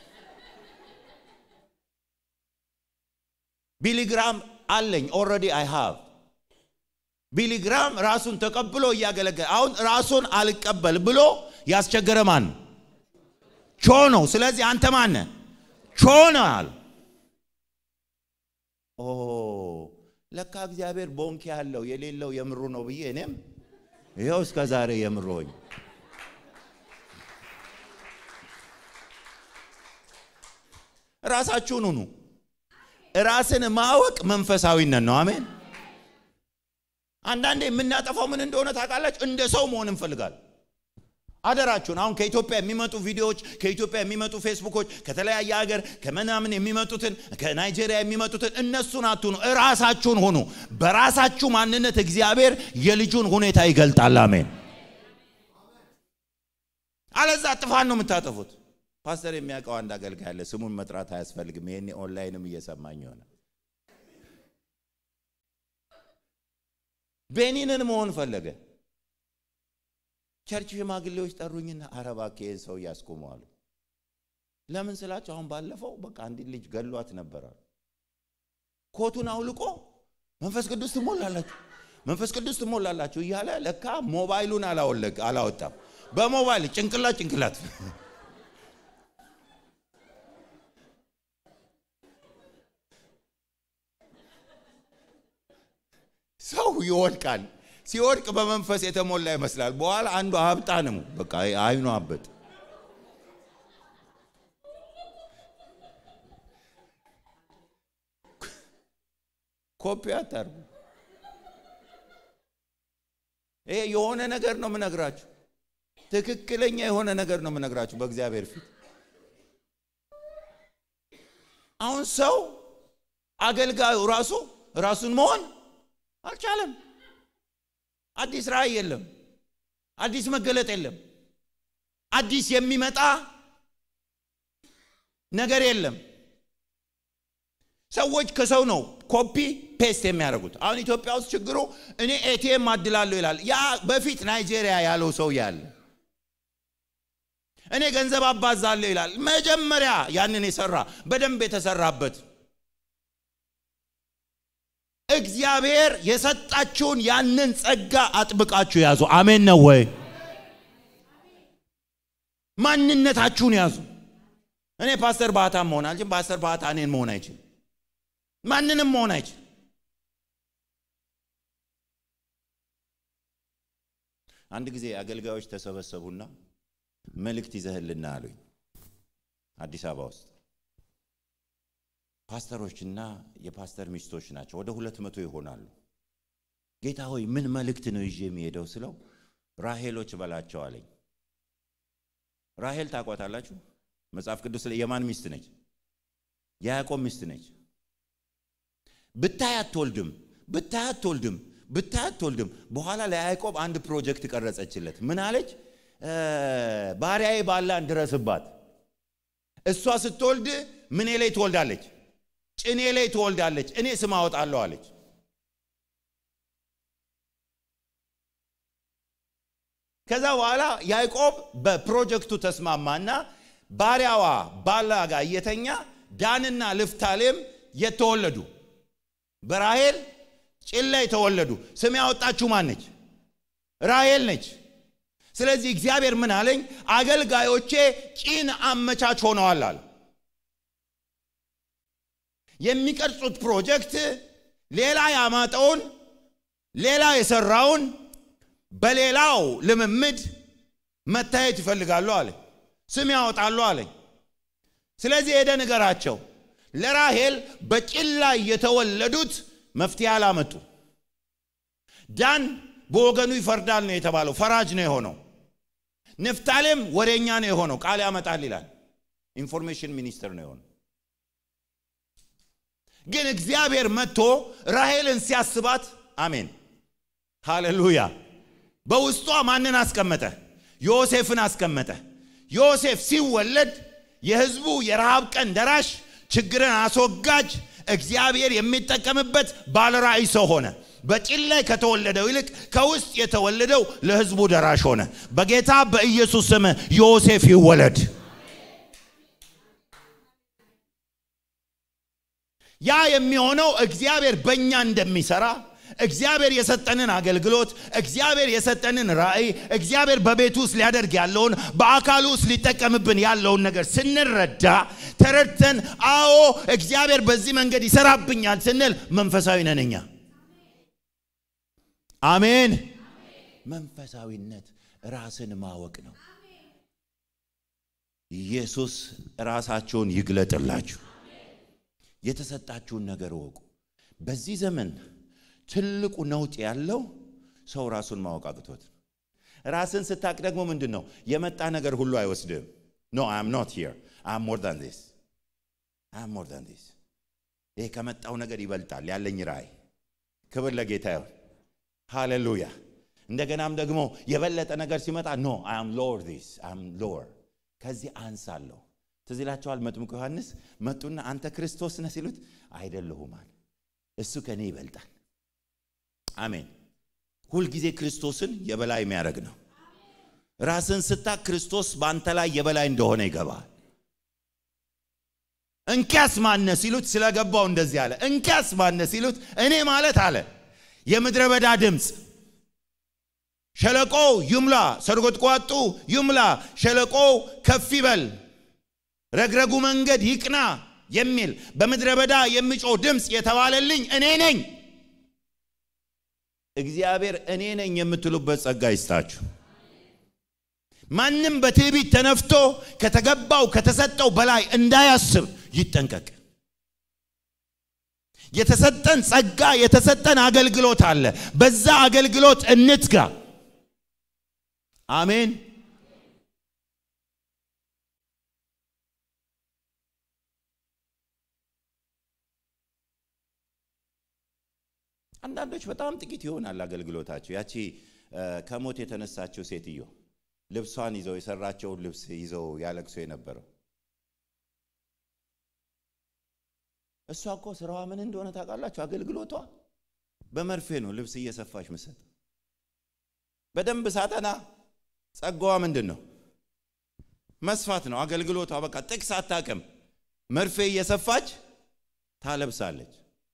ቢሊግራም አለኝ already I have ቢሊግራም ራሱን ተቀብሎ ያገለገለ አሁን ራሱን አልቀበል ብሎ ያስቸገረ ማን ቾ ነው ስለዚህ አንተ ማን ነህ ቾ ነው አለ ኦ ለካ እግዚአብሔር ቦንክ ያለው የሌለው የምሩ ነው ብዬ እኔም ይሄው እስከ ዛሬ የምሮኝ ራሳችሁን ሁኑ ራስን ማወቅ መንፈሳዊነት ነው አሜን አንዳንዴ የምናጠፋው ምን እንደሆነ ታውቃላችሁ እንደ ሰው መሆን እንፈልጋለን አደራችሁን አሁን ከኢትዮጵያ የሚመጡ ቪዲዮዎች ከኢትዮጵያ የሚመጡ ፌስቡኮች ከተለያየ ሀገር ከመናምን የሚመጡትን ከናይጄሪያ የሚመጡትን እነሱን አትሁኑ ራሳችሁን ሁኑ በራሳችሁ ማንነት እግዚአብሔር የልጁን ሁኔታ ይገልጣል አሜን አለዛ ጥፋን ነው የምታጠፉት ፓስተር የሚያውቀው አንድ አገልጋይ አለ ስሙን መጥራት አያስፈልግም ይሄኔ ኦንላይንም እየሰማኝ ሆነ ቤኒንን መሆን ፈለገ ቸርች ሽማግሌዎች ጠሩኝና አረባከ ሰው ያስቆማሉ ለምን ስላችሁ አሁን ባለፈው በቃ አንድ ልጅ ገሏት ነበር ኮቱን አውልቆ መንፈስ ቅዱስ ትሞላላችሁ መንፈስ ቅዱስ ትሞላላችሁ ይያለ ለካ ሞባይሉን አላወለቅ አላወጣም በሞባይል ጭንቅላት ጭንቅላት ሰው ይወድቃል ሲወድቅ በመንፈስ የተሞላ ይመስላል በኋላ አንዱ ሀብጣንም በቃ አይኑ አበጥ ኮፒ አታርጉ ይሄ የሆነ ነገር ነው ምነግራችሁ ትክክለኛ የሆነ ነገር ነው ምነግራችሁ በእግዚአብሔር ፊት አሁን ሰው አገልጋዩ ራሱ ራሱን መሆን አልቻለም አዲስ ራእይ የለም አዲስ መገለጥ የለም አዲስ የሚመጣ ነገር የለም ሰዎች ከሰው ነው ኮፒ ፔስት የሚያደርጉት አሁን ኢትዮጵያ ውስጥ ችግሩ እኔ ኤቲኤም አድላለሁ ይላል ያ በፊት ናይጄሪያ ያለው ሰው ያለ እኔ ገንዘብ አባዛለሁ ይላል መጀመሪያ ያንን የሰራ በደንብ የተሰራበት እግዚአብሔር የሰጣችሁን ያንን ጸጋ አጥብቃችሁ ያዙ አሜን ነው ወይ ማንነታችሁን ያዙ እኔ ፓስተር ባታ መሆን አልችልም ፓስተር ባታ እኔን መሆን አይችልም ማንንም መሆን አይችልም አንድ ጊዜ አገልጋዮች ተሰበሰቡና መልእክት ይዘህልና አሉኝ አዲስ አበባ ውስጥ ፓስተሮችና የፓስተር ሚስቶች ናቸው ወደ ሁለት መቶ ይሆናሉ ጌታ ሆይ ምን መልእክት ነው ይዤ የሚሄደው ስለው ራሄሎች በላቸው አለኝ ራሄል ታቋታላችሁ መጽሐፍ ቅዱስ ላይ የማን ሚስት ነች ያዕቆብ ሚስት ነች ብታያት ተወልድም ብታያት ተወልድም ብታያት ተወልድም በኋላ ለያዕቆብ አንድ ፕሮጀክት ቀረጸችለት ምን አለች ባሪያዬ ባላን ድረስባት እሷ ስትወልድ ምን ላይ ትወልዳለች ጭኔ ላይ ትወልዳለች እኔ ስም አወጣለሁ አለች ከዛ በኋላ ያዕቆብ በፕሮጀክቱ ተስማማና ባሪያዋ ባላጋ የተኛ ዳንና ልፍታሌም የተወለዱ በራሄል ጭን ላይ ተወለዱ ስም ያወጣችሁ ማን ነች ራሄል ነች ስለዚህ እግዚአብሔር ምን አለኝ አገልጋዮቼ ቂን አመቻች ሆነዋል አለ የሚቀርጹት ፕሮጀክት ሌላ ያማጣውን ሌላ የሰራውን በሌላው ለመምድ መታየት ይፈልጋሉ አለ ስም ያወጣሉ አለ ስለዚህ ሄደ ነገራቸው ለራሄል በቂል ላይ የተወለዱት መፍትያ አላመጡ ዳን በወገኑ ይፈርዳል ነው የተባለው ፈራጅ ነው የሆነው ንፍታሌም ወሬኛ ነው የሆነው ቃል ያመጣል ይላል ኢንፎርሜሽን ሚኒስተር ነው የሆነው ግን እግዚአብሔር መጥቶ ራሄልን ሲያስባት አሜን ሃሌሉያ በውስጧ ማንን አስቀመጠ ዮሴፍን አስቀመጠ ዮሴፍ ሲወለድ የህዝቡ የራብ ቀን ደራሽ ችግርን አስወጋጅ እግዚአብሔር የሚጠቀምበት ባለራዕይ ሰው ሆነ በቂል ላይ ከተወለደው ይልቅ ከውስጥ የተወለደው ለህዝቡ ደራሽ ሆነ በጌታ በኢየሱስ ስም ዮሴፍ ይወለድ ያ የሚሆነው እግዚአብሔር በእኛ እንደሚሰራ እግዚአብሔር የሰጠንን አገልግሎት እግዚአብሔር የሰጠንን ራእይ እግዚአብሔር በቤቱ ውስጥ ሊያደርግ ያለውን በአካሉ ውስጥ ሊጠቀምብን ያለውን ነገር ስንረዳ ተረድተን አዎ እግዚአብሔር በዚህ መንገድ ይሰራብኛል ስንል መንፈሳዊ ነንኛ አሜን መንፈሳዊነት ራስን ማወቅ ነው ኢየሱስ ራሳቸውን ይግለጥላችሁ የተሰጣችሁን ነገር ወቁ በዚህ ዘመን ትልቁ ነውጥ ያለው ሰው ራሱን ማወቅ አቅቶት ራስን ስታቅ ደግሞ ምንድነው የመጣ ነገር ሁሉ አይወስድም no I am not here I am more than this I am more than this ይሄ ከመጣው ነገር ይበልጣል ያለኝ ራእይ ክብር ለጌታ ይሁን ሃሌሉያ እንደገናም ደግሞ የበለጠ ነገር ሲመጣ no I am lower this I am lower ከዚህ አንሳለሁ ትዝላችኋል መጥምቁ ዮሐንስ መጡና አንተ ክርስቶስ ነህ ሲሉት አይደለሁም አለ እሱ ከኔ ይበልጣል አሜን ሁሉ ጊዜ ክርስቶስን የበላይ የሚያደርግ ነው ራስን ስታ ክርስቶስ ባንተ ላይ የበላይ እንደሆነ ይገባል እንካስ ማነ ሲሉት ስለገባው እንደዚህ አለ እንካስ ማነ ሲሉት እኔ ማለት አለ የምድረ በዳ ድምጽ ሸለቆ ይምላ ሰርጎጥቋጡ ይምላ ሸለቆ ከፍ ይበል ረግረጉ መንገድ ይቅና የሚል በምድረ በዳ የሚጮህ ድምጽ የተባለልኝ እኔ ነኝ እግዚአብሔር እኔ ነኝ የምትሉበት ጸጋ ይስጣችሁ ማንንም በትዕቢት ተነፍቶ ከተገባው ከተሰጠው በላይ እንዳያስብ ይጠንቀቅ የተሰጠን ጸጋ የተሰጠን አገልግሎት አለ በዛ አገልግሎት እንትጋ አሜን አንዳንዶች በጣም ጥቂት ይሆናል አገልግሎታቸው ያቺ ከሞት የተነሳቸው ሴትዮ ልብሷን ይዘው የሰራቸው ልብስ ይዘው ያለቅሱ የነበረው እሷ እኮ ስራዋ ምን እንደሆነ ታውቃላችሁ አገልግሎቷ በመርፌ ነው ልብስ እየሰፋች መስጠት በደንብ ሳጠና ጸጋዋ ምንድነው መስፋት ነው አገልግሎቷ በቃ ጥቅስ አታቀም መርፌ እየሰፋች ታለብሳለች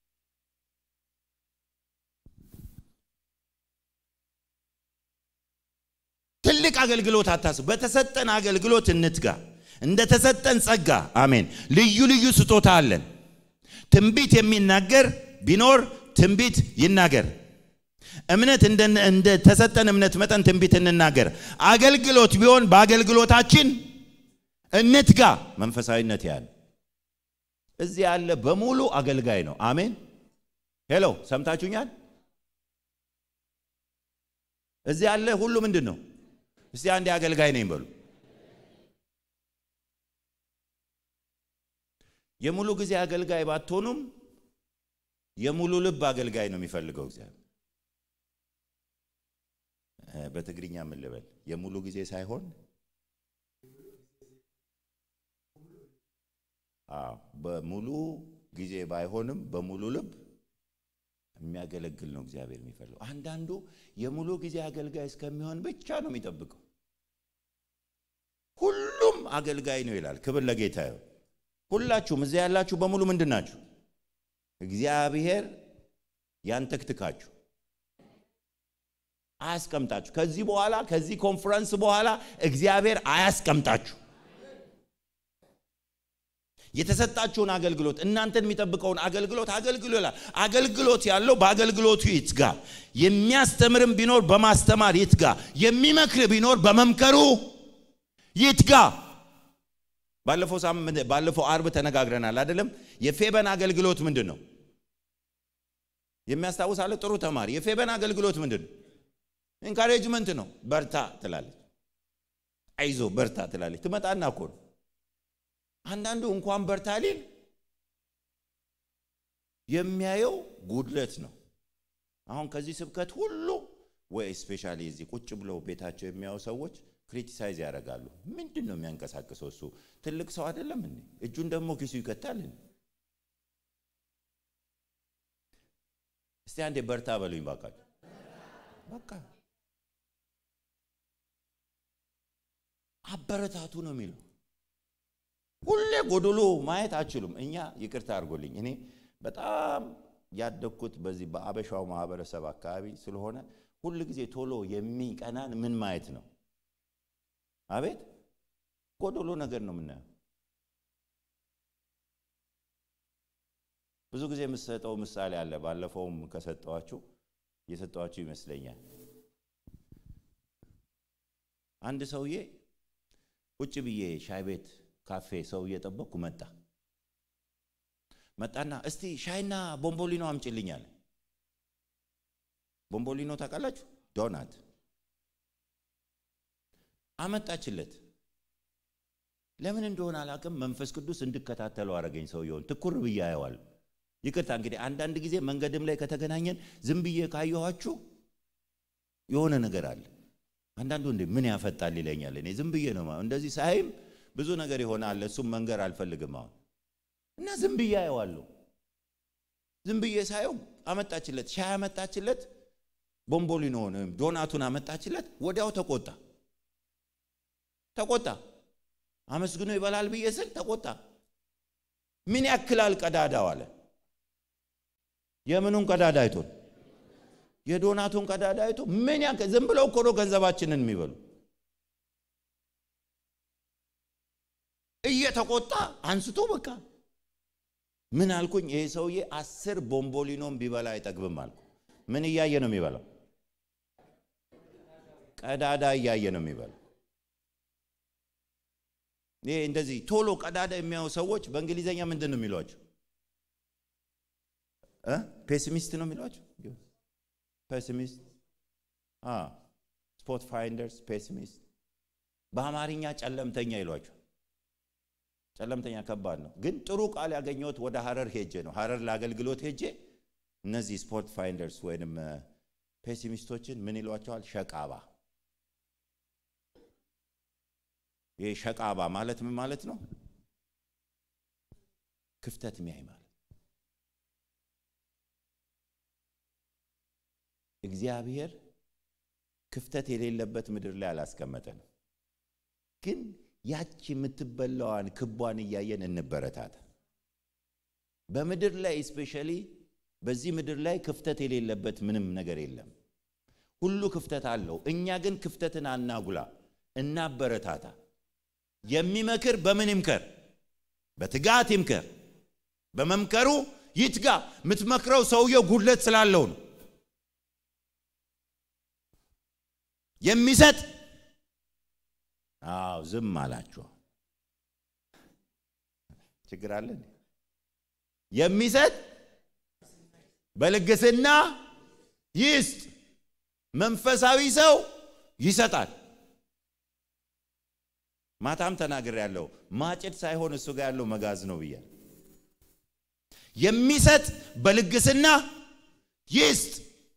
ትልቅ አገልግሎት አታስቡ በተሰጠን አገልግሎት እንትጋ እንደ ተሰጠን ጸጋ አሜን ልዩ ልዩ ስጦታ አለን ትንቢት የሚናገር ቢኖር ትንቢት ይናገር እምነት እንደ እንደ ተሰጠን እምነት መጠን ትንቢት እንናገር አገልግሎት ቢሆን በአገልግሎታችን እንትጋ መንፈሳዊነት ያለ እዚህ ያለ በሙሉ አገልጋይ ነው አሜን ሄሎ ሰምታችሁኛል እዚህ ያለ ሁሉ ምንድነው እስቲ አንዴ አገልጋይ ነኝ በሉ የሙሉ ጊዜ አገልጋይ ባትሆኑም የሙሉ ልብ አገልጋይ ነው የሚፈልገው እግዚአብሔር በትግርኛ ምን ልበል የሙሉ ጊዜ ሳይሆን አዎ በሙሉ ጊዜ ባይሆንም በሙሉ ልብ የሚያገለግል ነው እግዚአብሔር የሚፈልገው አንዳንዱ የሙሉ ጊዜ አገልጋይ እስከሚሆን ብቻ ነው የሚጠብቀው ሁሉም አገልጋይ ነው ይላል ክብር ለጌታ ይሁን ሁላችሁም እዚህ ያላችሁ በሙሉ ምንድናችሁ እግዚአብሔር ያንተክትካችሁ አያስቀምጣችሁ ከዚህ በኋላ ከዚህ ኮንፈረንስ በኋላ እግዚአብሔር አያስቀምጣችሁ የተሰጣችሁን አገልግሎት እናንተን የሚጠብቀውን አገልግሎት አገልግሎላ አገልግሎት ያለው በአገልግሎቱ ይትጋ የሚያስተምርም ቢኖር በማስተማር ይትጋ የሚመክር ቢኖር በመምከሩ ይትጋ ባለፈው ሳምንት ባለፈው አርብ ተነጋግረናል አይደለም የፌበን አገልግሎት ምንድነው የሚያስታውስ አለ ጥሩ ተማሪ የፌበን አገልግሎት ምንድነው ኢንካሬጅመንት ነው በርታ ትላለች አይዞ በርታ ትላለች ትመጣና እኮ አንዳንዱ እንኳን በርታ ሊል የሚያየው ጉድለት ነው አሁን ከዚህ ስብከት ሁሉ ወይ ስፔሻሊ እዚህ ቁጭ ብለው ቤታቸው የሚያዩ ሰዎች ክሪቲሳይዝ ያደርጋሉ ምንድነው የሚያንቀሳቅሰው እሱ ትልቅ ሰው አይደለም እንዴ እጁን ደግሞ ኪሱ ይከታል እስቲ አንዴ በርታ በሉኝ ባካችሁ በቃ አበረታቱ ነው የሚለው ሁሌ ጎዶሎ ማየት አችሉም እኛ ይቅርታ አድርጎልኝ እኔ በጣም ያደኩት በዚህ በአበሻው ማህበረሰብ አካባቢ ስለሆነ ሁሉ ጊዜ ቶሎ የሚቀናን ምን ማየት ነው አቤት ጎዶሎ ነገር ነው ምናየው ብዙ ጊዜ መስጠው ምሳሌ አለ ባለፈውም ከሰጣችሁ የሰጣችሁ ይመስለኛል አንድ ሰውዬ ቁጭ ብዬ ሻይ ቤት ካፌ ሰው እየጠበቅኩ መጣ መጣና እስቲ ሻይና ቦምቦሊኖ አምጪልኛል ቦምቦሊኖ ታውቃላችሁ ዶናት አመጣችለት ለምን እንደሆነ አላቀም መንፈስ ቅዱስ እንድከታተለው አረገኝ ሰውየውን ትኩር ብያየዋል ይቅርታ እንግዲህ አንድ አንድ ጊዜ መንገድም ላይ ከተገናኘን ዝም ብዬ ካየኋችሁ የሆነ ነገር አለ አንዳንዱ እንዴ ምን ያፈጣል ይለኛል እኔ ዝም ብዬ ነው እንደዚህ ሳይም ብዙ ነገር ይሆናል እሱም መንገር አልፈልግም አሁን እና ዝም ብዬ አየዋለሁ ዝም ብዬ ሳየው አመጣችለት ሻይ አመጣችለት ቦምቦሊኖ ነው ዶናቱን አመጣችለት ወዲያው ተቆጣ ተቆጣ አመስግኖ ይበላል ብዬ ስል ተቆጣ ምን ያክላል ቀዳዳው አለ የምኑን ቀዳዳ አይቶ የዶናቱን ቀዳዳ አይቶ ምን ያክ ዝም ብለው እኮ ነው ገንዘባችንን የሚበሉ እየተቆጣ አንስቶ በቃ ምን አልኩኝ ይሄ ሰውዬ አስር ቦምቦሊኖም ቢበላ አይጠግብም አልኩ ምን እያየ ነው የሚበላው ቀዳዳ እያየ ነው የሚበላው ይሄ እንደዚህ ቶሎ ቀዳዳ የሚያዩ ሰዎች በእንግሊዘኛ ምንድነው የሚሏቸው እ ፔሲሚስት ነው የሚሏቸው ፔሲሚስት አ ስፖት ፋይንደርስ ፔሲሚስት በአማርኛ ጨለምተኛ ይሏቸው ጨለምተኛ ከባድ ነው ግን ጥሩ ቃል ያገኘሁት ወደ ሐረር ሄጄ ነው ሐረር ለአገልግሎት ሄጄ እነዚህ ስፖርት ፋይንደርስ ወይንም ፔሲሚስቶችን ምን ይሏቸዋል ሸቃባ ይሄ ሸቃባ ማለት ምን ማለት ነው ክፍተት የሚያይ ማለት እግዚአብሔር ክፍተት የሌለበት ምድር ላይ አላስቀመጠንም ግን ያቺ የምትበላዋን ክቧን ያያየን እንበረታታ በምድር ላይ ስፔሻሊ በዚህ ምድር ላይ ክፍተት የሌለበት ምንም ነገር የለም ሁሉ ክፍተት አለው እኛ ግን ክፍተትን አናጉላ እናበረታታ የሚመክር በምን ይምከር በትጋት ይምከር በመምከሩ ይትጋ ምትመክረው ሰውየው ጉድለት ስላለው ነው የሚሰጥ አው ዝም አላችሁ ችግር አለ የሚሰጥ በልግስና ይስጥ መንፈሳዊ ሰው ይሰጣል ማታም ተናገር ያለው ማጭድ ሳይሆን እሱ ጋር ያለው መጋዝ ነው ብያለሁ የሚሰጥ በልግስና ይስጥ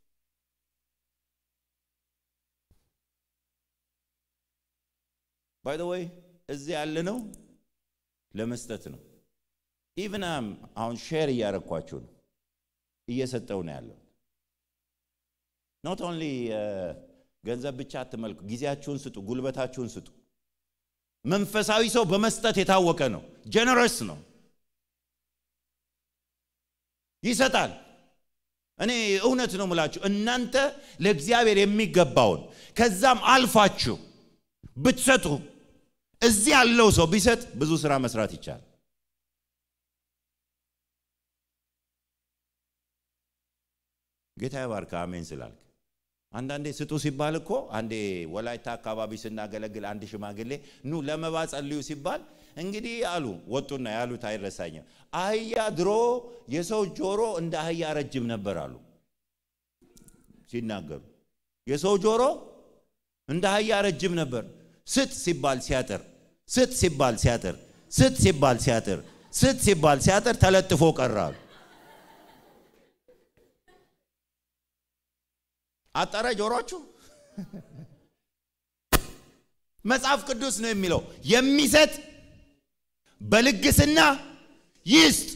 by the way እዚህ ያለ ነው ለመስጠት ነው even am አሁን ሼር ያረኳችሁ ነው እየሰጠው ነው ያለው not only ገንዘብ ብቻ አትመልኩ ጊዜያችሁን ስጡ ጉልበታችሁን ስጡ መንፈሳዊ ሰው በመስጠት የታወቀ ነው ጀነረስ ነው ይሰጣል እኔ እውነት ነው የምላችሁ እናንተ ለእግዚአብሔር የሚገባውን ከዛም አልፋችሁ ብትሰጡ እዚህ ያለው ሰው ቢሰጥ ብዙ ስራ መስራት ይቻላል ጌታ ይባርክ አሜን ስላልክ አንዳንዴ ስጡ ሲባል እኮ አንዴ ወላይታ አካባቢ ስናገለግል አንድ ሽማግሌ ኑ ለመባ ጸልዩ ሲባል እንግዲህ አሉ ወጡና ያሉት አይረሳኝም አህያ ድሮ የሰው ጆሮ እንደ አህያ ረጅም ነበር አሉ ሲናገሩ የሰው ጆሮ እንደ አህያ ረጅም ነበር ስጥ ሲባል ሲያጥር ስጥ ሲባል ሲያጥር ስጥ ሲባል ሲያጥር ስጥ ሲባል ሲያጥር ተለጥፎ ቀራሉ አጣራ ጆሮአችሁ መጽሐፍ ቅዱስ ነው የሚለው የሚሰጥ በልግስና ይስጥ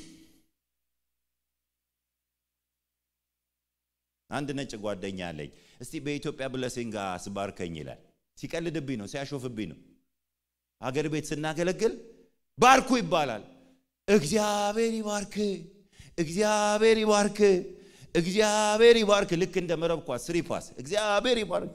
አንድ ነጭ ጓደኛ አለኝ እስቲ በኢትዮጵያ ብለሲንግ አስባርከኝ ይላል ሲቀልድብኝ ነው ሲያሾፍብኝ ነው አገር ቤት ስናገለግል ባርኩ ይባላል እግዚአብሔር ይባርክ እግዚአብሔር ይባርክ እግዚአብሔር ይባርክ ልክ እንደ መረብ ኳስ ስሪ ፓስ እግዚአብሔር ይባርክ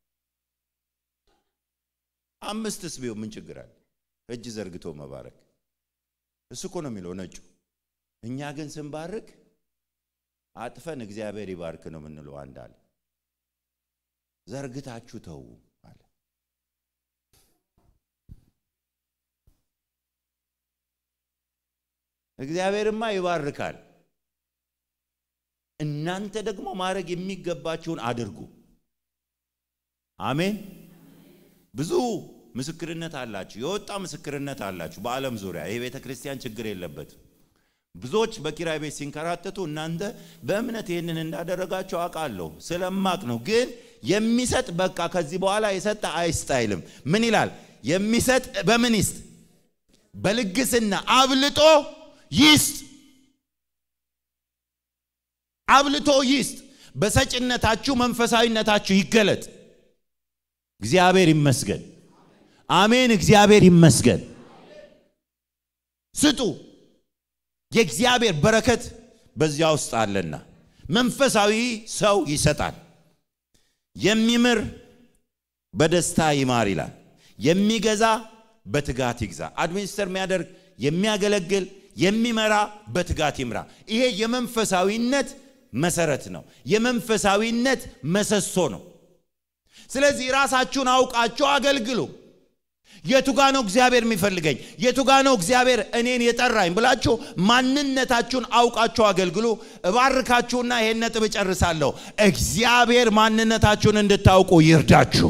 አምስትስ ቢው ምን ችግር አለ እጅ ዘርግቶ መባረክ እሱ እኮ ነው የሚለው ነጩ እኛ ግን ስንባርክ አጥፈን እግዚአብሔር ይባርክ ነው ምንለው አንዳል ዘርግታችሁ ተው አለ እግዚአብሔርማ ይባርካል እናንተ ደግሞ ማረግ የሚገባችሁን አድርጉ አሜን ብዙ ምስክርነት አላችሁ የወጣ ምስክርነት አላችሁ በአለም ዙሪያ ይሄ ቤተ ክርስቲያን ችግር የለበት ብዙዎች በኪራይ ቤት ሲንከራተቱ እናንተ በእምነት ይሄንን እንዳደረጋችሁ አቃለሁ ስለማቅ ነው ግን የሚሰጥ በቃ ከዚህ በኋላ የሰጠ አይስታይልም ምን ይላል የሚሰጥ በምን ይስጥ በልግስና አብልጦ ይስጥ አብልቶ ይስጥ በሰጭነታችሁ መንፈሳዊነታችሁ ይገለጥ እግዚአብሔር ይመስገን አሜን እግዚአብሔር ይመስገን ስጡ የእግዚአብሔር በረከት በዚያ ውስጥ አለና መንፈሳዊ ሰው ይሰጣል የሚምር በደስታ ይማር ይላል የሚገዛ በትጋት ይግዛ አድሚኒስተር የሚያደርግ የሚያገለግል የሚመራ በትጋት ይምራ ይሄ የመንፈሳዊነት መሰረት ነው የመንፈሳዊነት መሰሶ ነው ስለዚህ ራሳችሁን አውቃችሁ አገልግሉ የቱጋ ነው እግዚአብሔር የሚፈልገኝ የቱጋ ነው እግዚአብሔር እኔን የጠራኝ ብላችሁ ማንነታችሁን አውቃችሁ አገልግሉ እባርካችሁና ይሄን ነጥብ ጨርሳለሁ እግዚአብሔር ማንነታችሁን እንድታውቁ ይርዳችሁ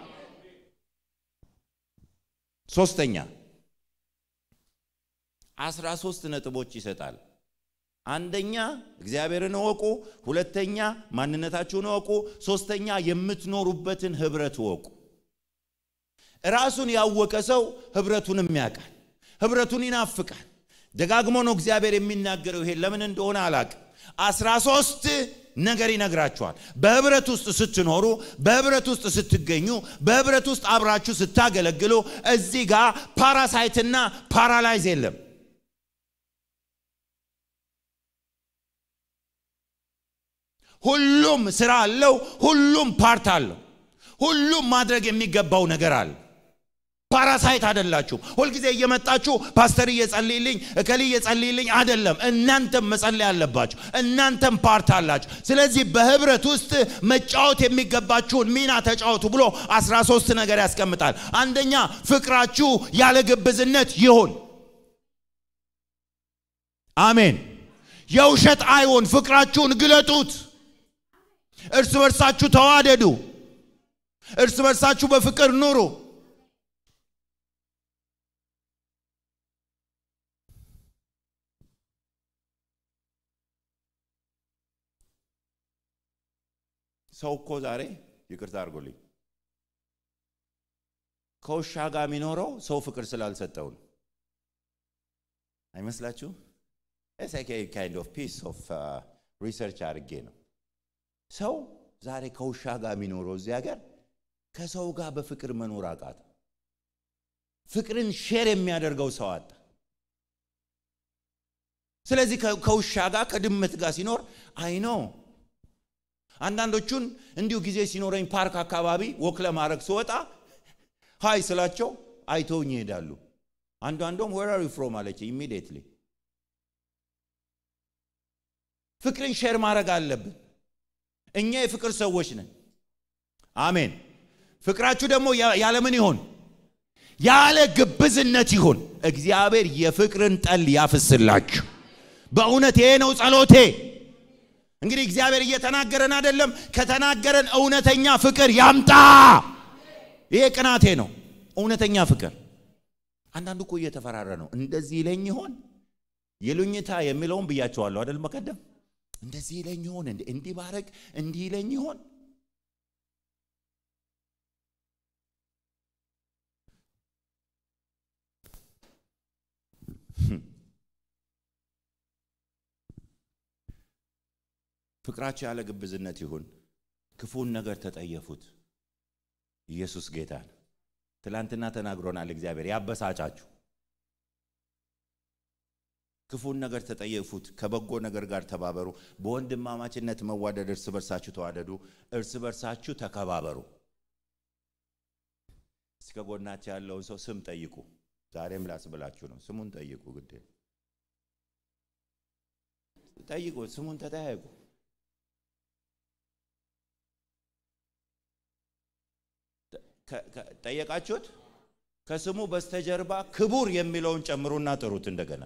ሶስተኛ አስራ ሶስት ነጥቦች ይሰጣል አንደኛ እግዚአብሔርን ወቁ ሁለተኛ ማንነታችሁን ወቁ ሶስተኛ የምትኖሩበትን ህብረት ወቁ ራሱን ያወቀ ሰው ህብረቱንም ያውቃል ህብረቱን ይናፍቃል ደጋግሞ ነው እግዚአብሔር የሚናገረው ይሄ ለምን እንደሆነ አላቅ አስራ ሶስት ነገር ይነግራችኋል በህብረት ውስጥ ስትኖሩ በህብረት ውስጥ ስትገኙ በህብረት ውስጥ አብራችሁ ስታገለግሉ እዚህ ጋር ፓራሳይትና ፓራላይዝ የለም ሁሉም ስራ አለው ሁሉም ፓርት አለው ሁሉም ማድረግ የሚገባው ነገር አለ ፓራሳይት አይደላችሁ ሁሉ ጊዜ እየመጣችሁ ፓስተር እየጸልይልኝ እከሊ እየጸልይልኝ አይደለም እናንተም መጸለይ አለባችሁ እናንተም ፓርት አላችሁ ስለዚህ በህብረት ውስጥ መጫወት የሚገባችሁን ሚና ተጫወቱ ብሎ አስራ ሶስት ነገር ያስቀምጣል አንደኛ ፍቅራችሁ ያለ ግብዝነት ይሁን አሜን የውሸት አይሁን ፍቅራችሁን ግለጡት እርስ በርሳችሁ ተዋደዱ እርስ በርሳችሁ በፍቅር ኑሩ ሰው እኮ ዛሬ ይቅርታ አድርጉልኝ ከውሻ ጋር የሚኖረው ሰው ፍቅር ስላልሰጠው ነው አይመስላችሁ it's like a kind of piece of uh, research አድርጌ ነው ሰው ዛሬ ከውሻ ጋር የሚኖረው እዚህ ሀገር ከሰው ጋር በፍቅር መኖር አቃተ ፍቅርን ሼር የሚያደርገው ሰው አጣ ስለዚህ ከውሻ ጋር ከድመት ጋር ሲኖር አይ ኖ አንዳንዶቹን እንዲሁ ጊዜ ሲኖረኝ ፓርክ አካባቢ ወክ ለማድረግ ስወጣ ሃይ ስላቸው አይተውኝ ይሄዳሉ አንዱ አንዱም where are you from አለች immediately ፍቅርን ሼር ማድረግ አለብን እኛ የፍቅር ሰዎች ነን አሜን ፍቅራችሁ ደግሞ ያለ ምን ይሆን ያለ ግብዝነት ይሆን እግዚአብሔር የፍቅርን ጠል ያፍስላችሁ በእውነት ይሄ ነው ጸሎቴ እንግዲህ እግዚአብሔር እየተናገረን አይደለም ከተናገረን እውነተኛ ፍቅር ያምጣ ይሄ ቅናቴ ነው እውነተኛ ፍቅር አንዳንዱ እኮ እየተፈራረ ነው እንደዚህ ይለኝ ይሆን የሉኝታ የሚለውን ብያቸዋለሁ አይደል መቀደም እንደዚህ ይለኝ ይሆን እንዲህ ባረግ እንዲህ ይለኝ ይሆን ፍቅራችሁ ያለ ግብዝነት ይሁን ክፉን ነገር ተጠየፉት ኢየሱስ ጌታ ነው ትላንትና ተናግሮናል እግዚአብሔር ያበሳጫችሁ ክፉን ነገር ተጠየፉት ከበጎ ነገር ጋር ተባበሩ በወንድማማችነት መዋደድ እርስ በርሳችሁ ተዋደዱ እርስ በርሳችሁ ተከባበሩ እስከ ጎናችሁ ያለው ሰው ስም ጠይቁ ዛሬም ላስብላችሁ ነው ስሙን ጠይቁ ግዴ ጠይቁ ስሙን ተጠያየቁ ጠየቃችሁት ከስሙ በስተጀርባ ክቡር የሚለውን ጨምሩና ጥሩት እንደገና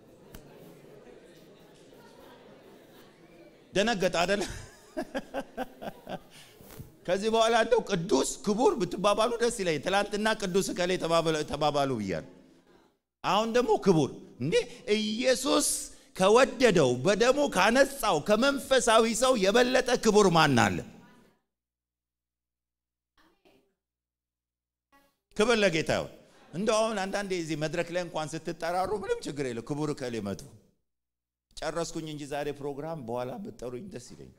ደነገጣ አይደል ከዚህ በኋላ እንደው ቅዱስ ክቡር ብትባባሉ ደስ ይለኝ ትላንትና ቅዱስ ከሌ ተባባሉ ብያል አሁን ደግሞ ክቡር እንዴ ኢየሱስ ከወደደው በደሙ ካነጻው ከመንፈሳዊ ሰው የበለጠ ክቡር ማን አለ ክብር ለጌታ ይሁን እንደው አሁን አንዳንዴ እዚህ መድረክ ላይ እንኳን ስትጠራሩ ምንም ችግር የለም ክቡር ከሌ መጡ ጨረስኩኝ እንጂ ዛሬ ፕሮግራም በኋላ በጠሩኝ ደስ ይለኝ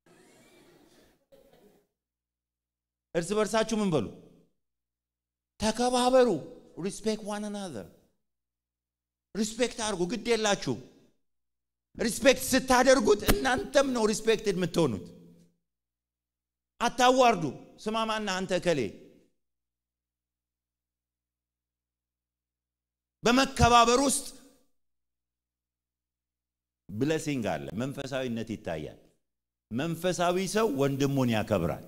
እርስ በርሳችሁ ምን በሉ ተከባበሩ respect one another respect አድርጉ ግድ የላችሁ respect ስታደርጉት እናንተም ነው respected የምትሆኑት አታዋርዱ ስማማና አንተ ከሌ በመከባበር ውስጥ blessing አለ መንፈሳዊነት ይታያል መንፈሳዊ ሰው ወንድሙን ያከብራል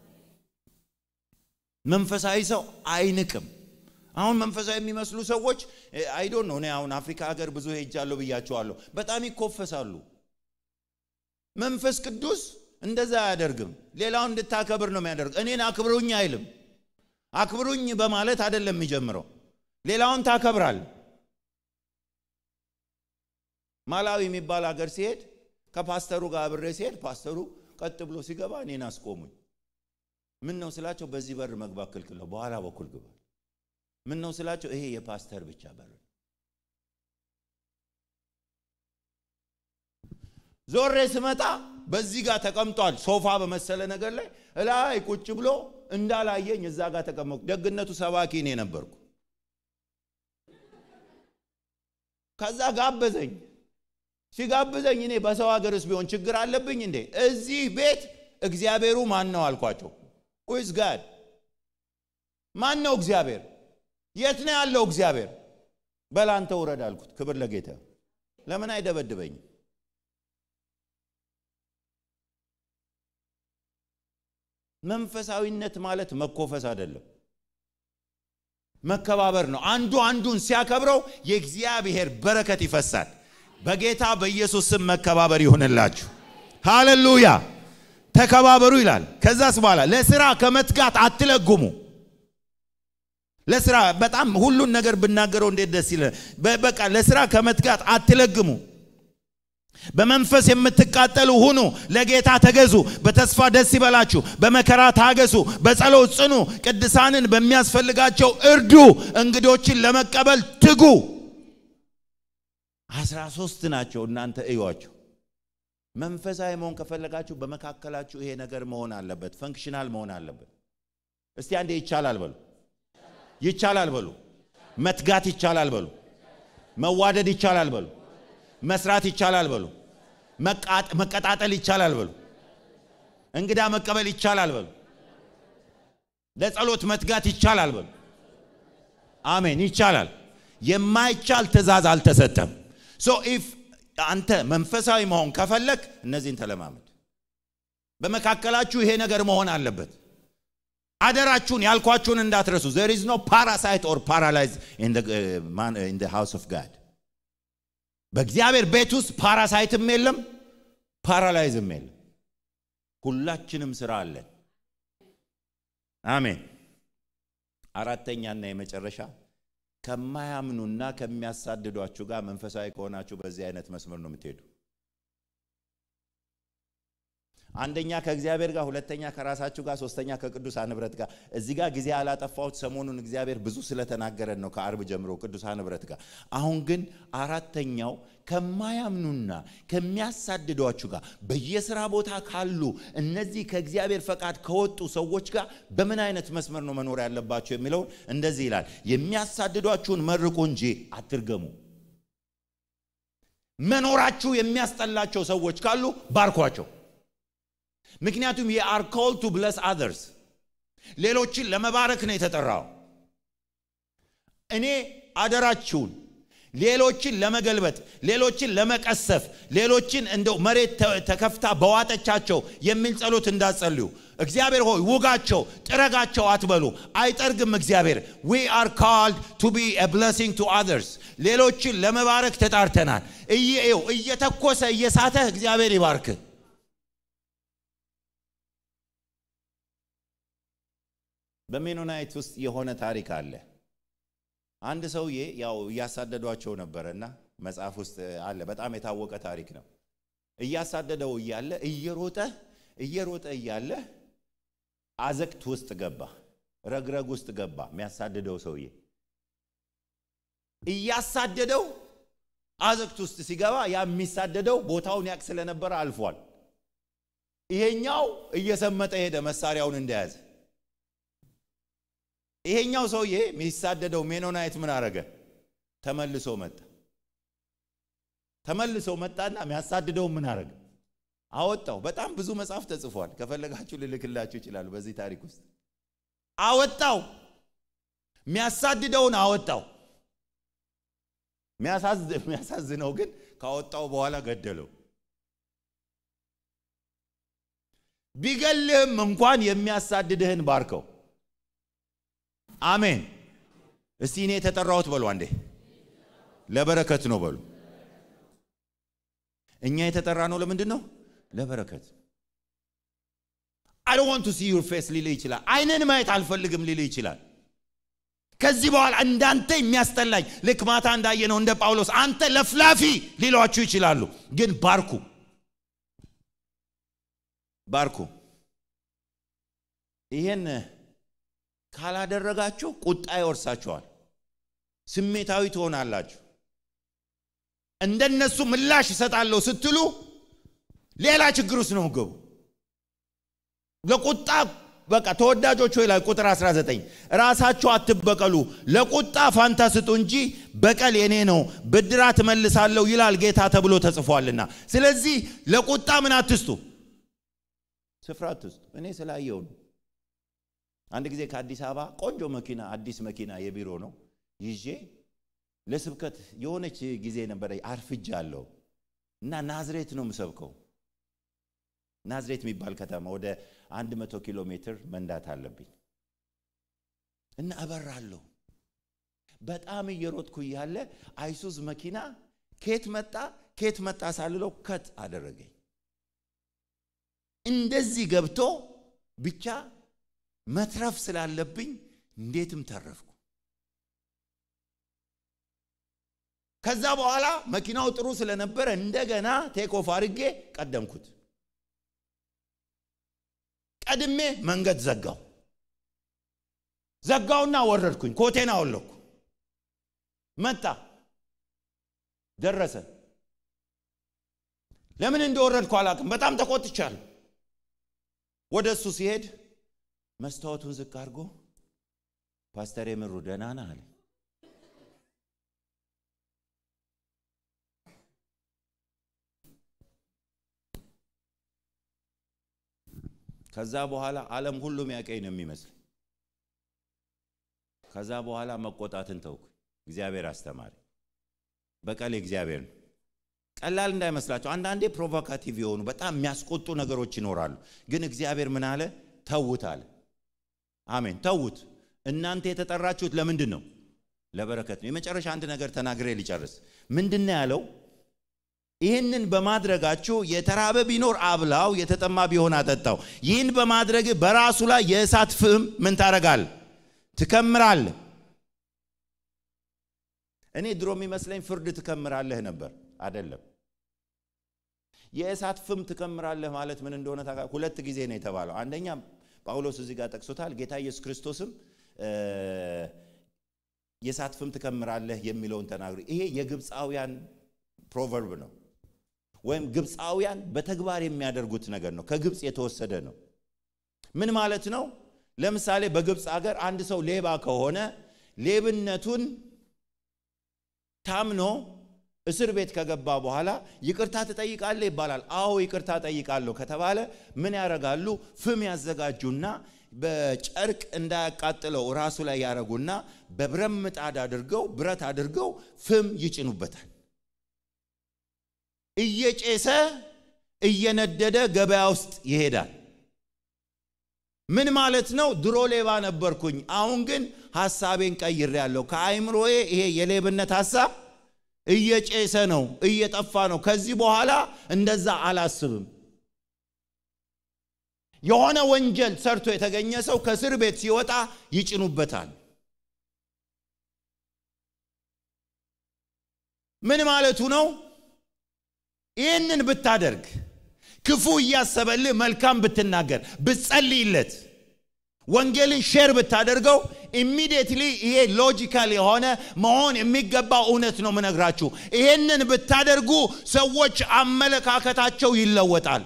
መንፈሳዊ ሰው አይንቅም አሁን መንፈሳዊ የሚመስሉ ሰዎች አይ ዶንት ኖ እኔ አሁን አፍሪካ ሀገር ብዙ ሄጃለሁ ብያቸዋለሁ በጣም ይኮፈሳሉ መንፈስ ቅዱስ እንደዛ ያደርግም ሌላውን እንድታከብር ነው የሚያደርግ እኔን አክብሩኝ አይልም አክብሩኝ በማለት አይደለም የሚጀምረው ሌላውን ታከብራል ማላዊ የሚባል ሀገር ሲሄድ ከፓስተሩ ጋር አብሬ ሲሄድ ፓስተሩ ቀጥ ብሎ ሲገባ እኔን አስቆሙኝ ምን ነው ስላቸው በዚህ በር መግባት ክልክል ነው በኋላ በኩል ግባ ምን ነው ስላቸው ይሄ የፓስተር ብቻ በር ዞሬ ስመጣ በዚህ ጋር ተቀምጧል ሶፋ በመሰለ ነገር ላይ እላይ ቁጭ ብሎ እንዳላየኝ እዛ ጋር ተቀመጥኩ ደግነቱ ሰባኪ እኔ ነበርኩ ከዛ ጋበዘኝ ሲጋብዘኝ እኔ በሰው ሀገርስ ቢሆን ችግር አለብኝ እንዴ እዚህ ቤት እግዚአብሔሩ ማን ነው አልኳቸው who is God ማን ነው እግዚአብሔር የት ነው ያለው እግዚአብሔር በላንተ ወረድ አልኩት ክብር ለጌታ ለምን አይደበድበኝ መንፈሳዊነት ማለት መኮፈስ አይደለም መከባበር ነው አንዱ አንዱን ሲያከብረው የእግዚአብሔር በረከት ይፈሳል በጌታ በኢየሱስ ስም መከባበር ይሁንላችሁ ሃሌሉያ ተከባበሩ ይላል ከዛስ በኋላ ለሥራ ከመትጋት አትለጉሙ ለሥራ በጣም ሁሉን ነገር ብናገረው እንዴት ደስ ይላል በቃ ለሥራ ከመትጋት አትለግሙ በመንፈስ የምትቃጠሉ ሁኑ ለጌታ ተገዙ በተስፋ ደስ ይበላችሁ በመከራ ታገሱ በጸሎት ጽኑ ቅዱሳንን በሚያስፈልጋቸው እርዱ እንግዶችን ለመቀበል ትጉ አስራ ሶስት ናቸው እናንተ እዩዋቸው መንፈሳዊ መሆን ከፈለጋችሁ በመካከላችሁ ይሄ ነገር መሆን አለበት ፈንክሽናል መሆን አለበት እስቲ አንዴ ይቻላል በሉ ይቻላል በሉ መትጋት ይቻላል በሉ መዋደድ ይቻላል በሉ መስራት ይቻላል በሉ መቀጣጠል ይቻላል በሉ እንግዳ መቀበል ይቻላል በሉ ለጸሎት መትጋት ይቻላል በሉ አሜን ይቻላል የማይቻል ትእዛዝ አልተሰጠም so if አንተ መንፈሳዊ መሆን ከፈለክ እነዚህን ተለማመድ በመካከላችሁ ይሄ ነገር መሆን አለበት አደራችሁን ያልኳችሁን እንዳትረሱ there is no parasite or paralyzed in the uh, man, uh, in the house of God በእግዚአብሔር ቤት ውስጥ ፓራሳይትም የለም ፓራላይዝም የለም ሁላችንም ስራ አለን አሜን አራተኛና የመጨረሻ ከማያምኑና ከሚያሳድዷችሁ ጋር መንፈሳዊ ከሆናችሁ በዚህ አይነት መስመር ነው የምትሄዱ አንደኛ ከእግዚአብሔር ጋር ሁለተኛ ከራሳችሁ ጋር ሶስተኛ ከቅዱሳን ህብረት ጋር እዚህ ጋር ጊዜ አላጠፋውት ሰሞኑን እግዚአብሔር ብዙ ስለተናገረን ነው ከአርብ ጀምሮ ቅዱሳን ህብረት ጋር አሁን ግን አራተኛው ከማያምኑና ከሚያሳድዷችሁ ጋር በየሥራ ቦታ ካሉ እነዚህ ከእግዚአብሔር ፈቃድ ከወጡ ሰዎች ጋር በምን አይነት መስመር ነው መኖር ያለባችሁ የሚለው እንደዚህ ይላል የሚያሳድዷችሁን መርቁ እንጂ አትርገሙ መኖራችሁ የሚያስጠላቸው ሰዎች ካሉ ባርኳቸው ምክንያቱም you are called to bless others ሌሎችን ለመባረክ ነው የተጠራው እኔ አደራችሁን ሌሎችን ለመገልበጥ ሌሎችን ለመቀሰፍ ሌሎችን እንደው መሬት ተከፍታ በዋጠቻቸው የሚል ጸሎት እንዳጸልዩ እግዚአብሔር ሆይ ውጋቸው ጥረጋቸው አትበሉ አይጠርግም እግዚአብሔር we are called to be a blessing to others ሌሎችን ለመባረክ ተጣርተናል እየው እየተኮሰ እየሳተ እግዚአብሔር ይባርክ በሜኖናይት ውስጥ የሆነ ታሪክ አለ አንድ ሰውዬ ያው ያሳደዷቸው ነበርና መጽሐፍ ውስጥ አለ በጣም የታወቀ ታሪክ ነው እያሳደደው ይያለ እየሮጠ እየሮጠ ይያለ አዘቅት ውስጥ ገባ ረግረግ ውስጥ ገባ የሚያሳደደው ሰውዬ እያሳደደው አዘቅት ውስጥ ሲገባ ያ የሚሳደደው ቦታውን ያቅ ስለነበር አልፏል ይሄኛው እየሰመጠ ሄደ መሳሪያውን እንደያዘ ይሄኛው ሰውዬ የሚሳደደው ሜኖናይት ምን አረገ ተመልሶ መጣ ተመልሶ መጣና የሚያሳድደው ምን አረገ አወጣው በጣም ብዙ መጽሐፍ ተጽፏል ከፈለጋችሁ ልልክላችሁ ይችላል በዚህ ታሪክ ውስጥ አወጣው የሚያሳድደውን አወጣው የሚያሳዝነው ግን ካወጣው በኋላ ገደለው ቢገልህም እንኳን የሚያሳድድህን ባርከው አሜን እስቲ እኔ ተጠራሁት በሉ አንዴ ለበረከት ነው በሉ እኛ የተጠራ ነው ለምንድን ነው ለበረከት I don't want to see your face ሊል ይችላል አይነን ማየት አልፈልግም ሊል ይችላል ከዚህ በኋላ እንዳንተ የሚያስጠላኝ ልክ ማታ እንዳየነው እንደ ጳውሎስ አንተ ለፍላፊ ሊሏችሁ ይችላሉ ግን ባርኩ ባርኩ ይሄን ካላደረጋችሁ ቁጣ ይወርሳችኋል ስሜታዊ ትሆናላችሁ እንደነሱ ምላሽ ይሰጣለው ስትሉ ሌላ ችግር ውስጥ ነው ገቡ ለቁጣ በቃ ተወዳጆች ሆይ ላይ ቁጥር አስራ ዘጠኝ ራሳችሁ አትበቀሉ ለቁጣ ፋንታ ስጡ እንጂ በቀል የኔ ነው ብድራት መልሳለሁ ይላል ጌታ ተብሎ ተጽፏልና ስለዚህ ለቁጣ ምን አትስጡ ስፍራ አትስጡ እኔ ስላየው አንድ ጊዜ ከአዲስ አበባ ቆንጆ መኪና አዲስ መኪና የቢሮ ነው ይዤ ለስብከት የሆነች ጊዜ ነበር አርፍጃለሁ እና ናዝሬት ነው የምሰብከው ናዝሬት የሚባል ከተማ ወደ መቶ ኪሎ ሜትር መንዳት አለብኝ እና አበራለሁ በጣም እየሮጥኩ ያለ አይሱዝ መኪና ኬት መጣ ኬት መጣ ሳልለው ከት አደረገኝ እንደዚህ ገብቶ ብቻ መትረፍ ስላለብኝ እንዴትም ተረፍኩ ከዛ በኋላ መኪናው ጥሩ ስለነበረ እንደገና ቴክ ኦፍ አድርጌ ቀደምኩት ቀድሜ መንገድ ዘጋው ዘጋውና ወረድኩኝ ኮቴና ወለኩ መጣ ደረሰ ለምን እንደወረድኩ አላውቅም በጣም ተቆጥቻለሁ ወደሱ ሲሄድ መስታወቱን ዝቅ አድርጎ ፓስተር የምሩ ደህና ነህ አለ ከዛ በኋላ ዓለም ሁሉ የሚያቀኝ ነው የሚመስል ከዛ በኋላ መቆጣትን ተውኩ እግዚአብሔር አስተማሪ በቀል እግዚአብሔር ነው ቀላል እንዳይመስላችሁ አንዳንዴ ፕሮቮካቲቭ የሆኑ በጣም የሚያስቆጡ ነገሮች ይኖራሉ ግን እግዚአብሔር ምን አለ ተውት አለ አሜን ተውት እናንተ የተጠራችሁት ለምንድን ነው ለበረከት ነው የመጨረሻ አንድ ነገር ተናግሬ ሊጨርስ ምንድነው ያለው ይሄንን በማድረጋችሁ የተራበ ቢኖር አብላው የተጠማ ቢሆን አጠጣው ይህን በማድረግ በራሱ ላይ የእሳት ፍም ምን ታረጋል ትከምራል እኔ ድሮ የሚመስለኝ ፍርድ ትከምራለህ ነበር አይደለም የእሳት ፍም ትከምራለህ ማለት ምን እንደሆነ ታውቃለህ ሁለት ጊዜ ነው የተባለው አንደኛ ጳውሎስ እዚህ ጋር ጠቅሶታል ጌታ ኢየሱስ ክርስቶስም የእሳት ፍም ትከምራለህ የሚለውን ተናግሮ ይሄ የግብጻውያን ፕሮቨርብ ነው ወይም ግብጻውያን በተግባር የሚያደርጉት ነገር ነው ከግብጽ የተወሰደ ነው ምን ማለት ነው ለምሳሌ በግብጽ ሀገር አንድ ሰው ሌባ ከሆነ ሌብነቱን ታምኖ እስር ቤት ከገባ በኋላ ይቅርታ ተጠይቃለህ ይባላል አዎ ይቅርታ ጠይቃለሁ ከተባለ ምን ያረጋሉ ፍም ያዘጋጁና በጨርቅ እንዳያቃጥለው ራሱ ላይ ያረጉና በብረት ምጣድ አድርገው ብረት አድርገው ፍም ይጭኑበታል እየጨሰ እየነደደ ገበያ ውስጥ ይሄዳል ምን ማለት ነው ድሮ ሌባ ነበርኩኝ አሁን ግን ሐሳቤን ቀይሬያለሁ ከአይምሮዬ ይሄ የሌብነት ሐሳብ እየጨሰ ነው እየጠፋ ነው ከዚህ በኋላ እንደዛ አላስብም የሆነ ወንጀል ሰርቶ የተገኘ ሰው ከእስር ቤት ሲወጣ ይጭኑበታል ምን ማለቱ ነው ይሄንን ብታደርግ ክፉ ያሰበልህ መልካም ብትናገር ብትጸልይለት ወንጌልን ሼር ብታደርገው ኢሚዲየትሊ ይሄ ሎጂካል የሆነ መሆን የሚገባው እውነት ነው ምነግራችሁ ይሄንን ብታደርጉ ሰዎች አመለካከታቸው ይለወጣል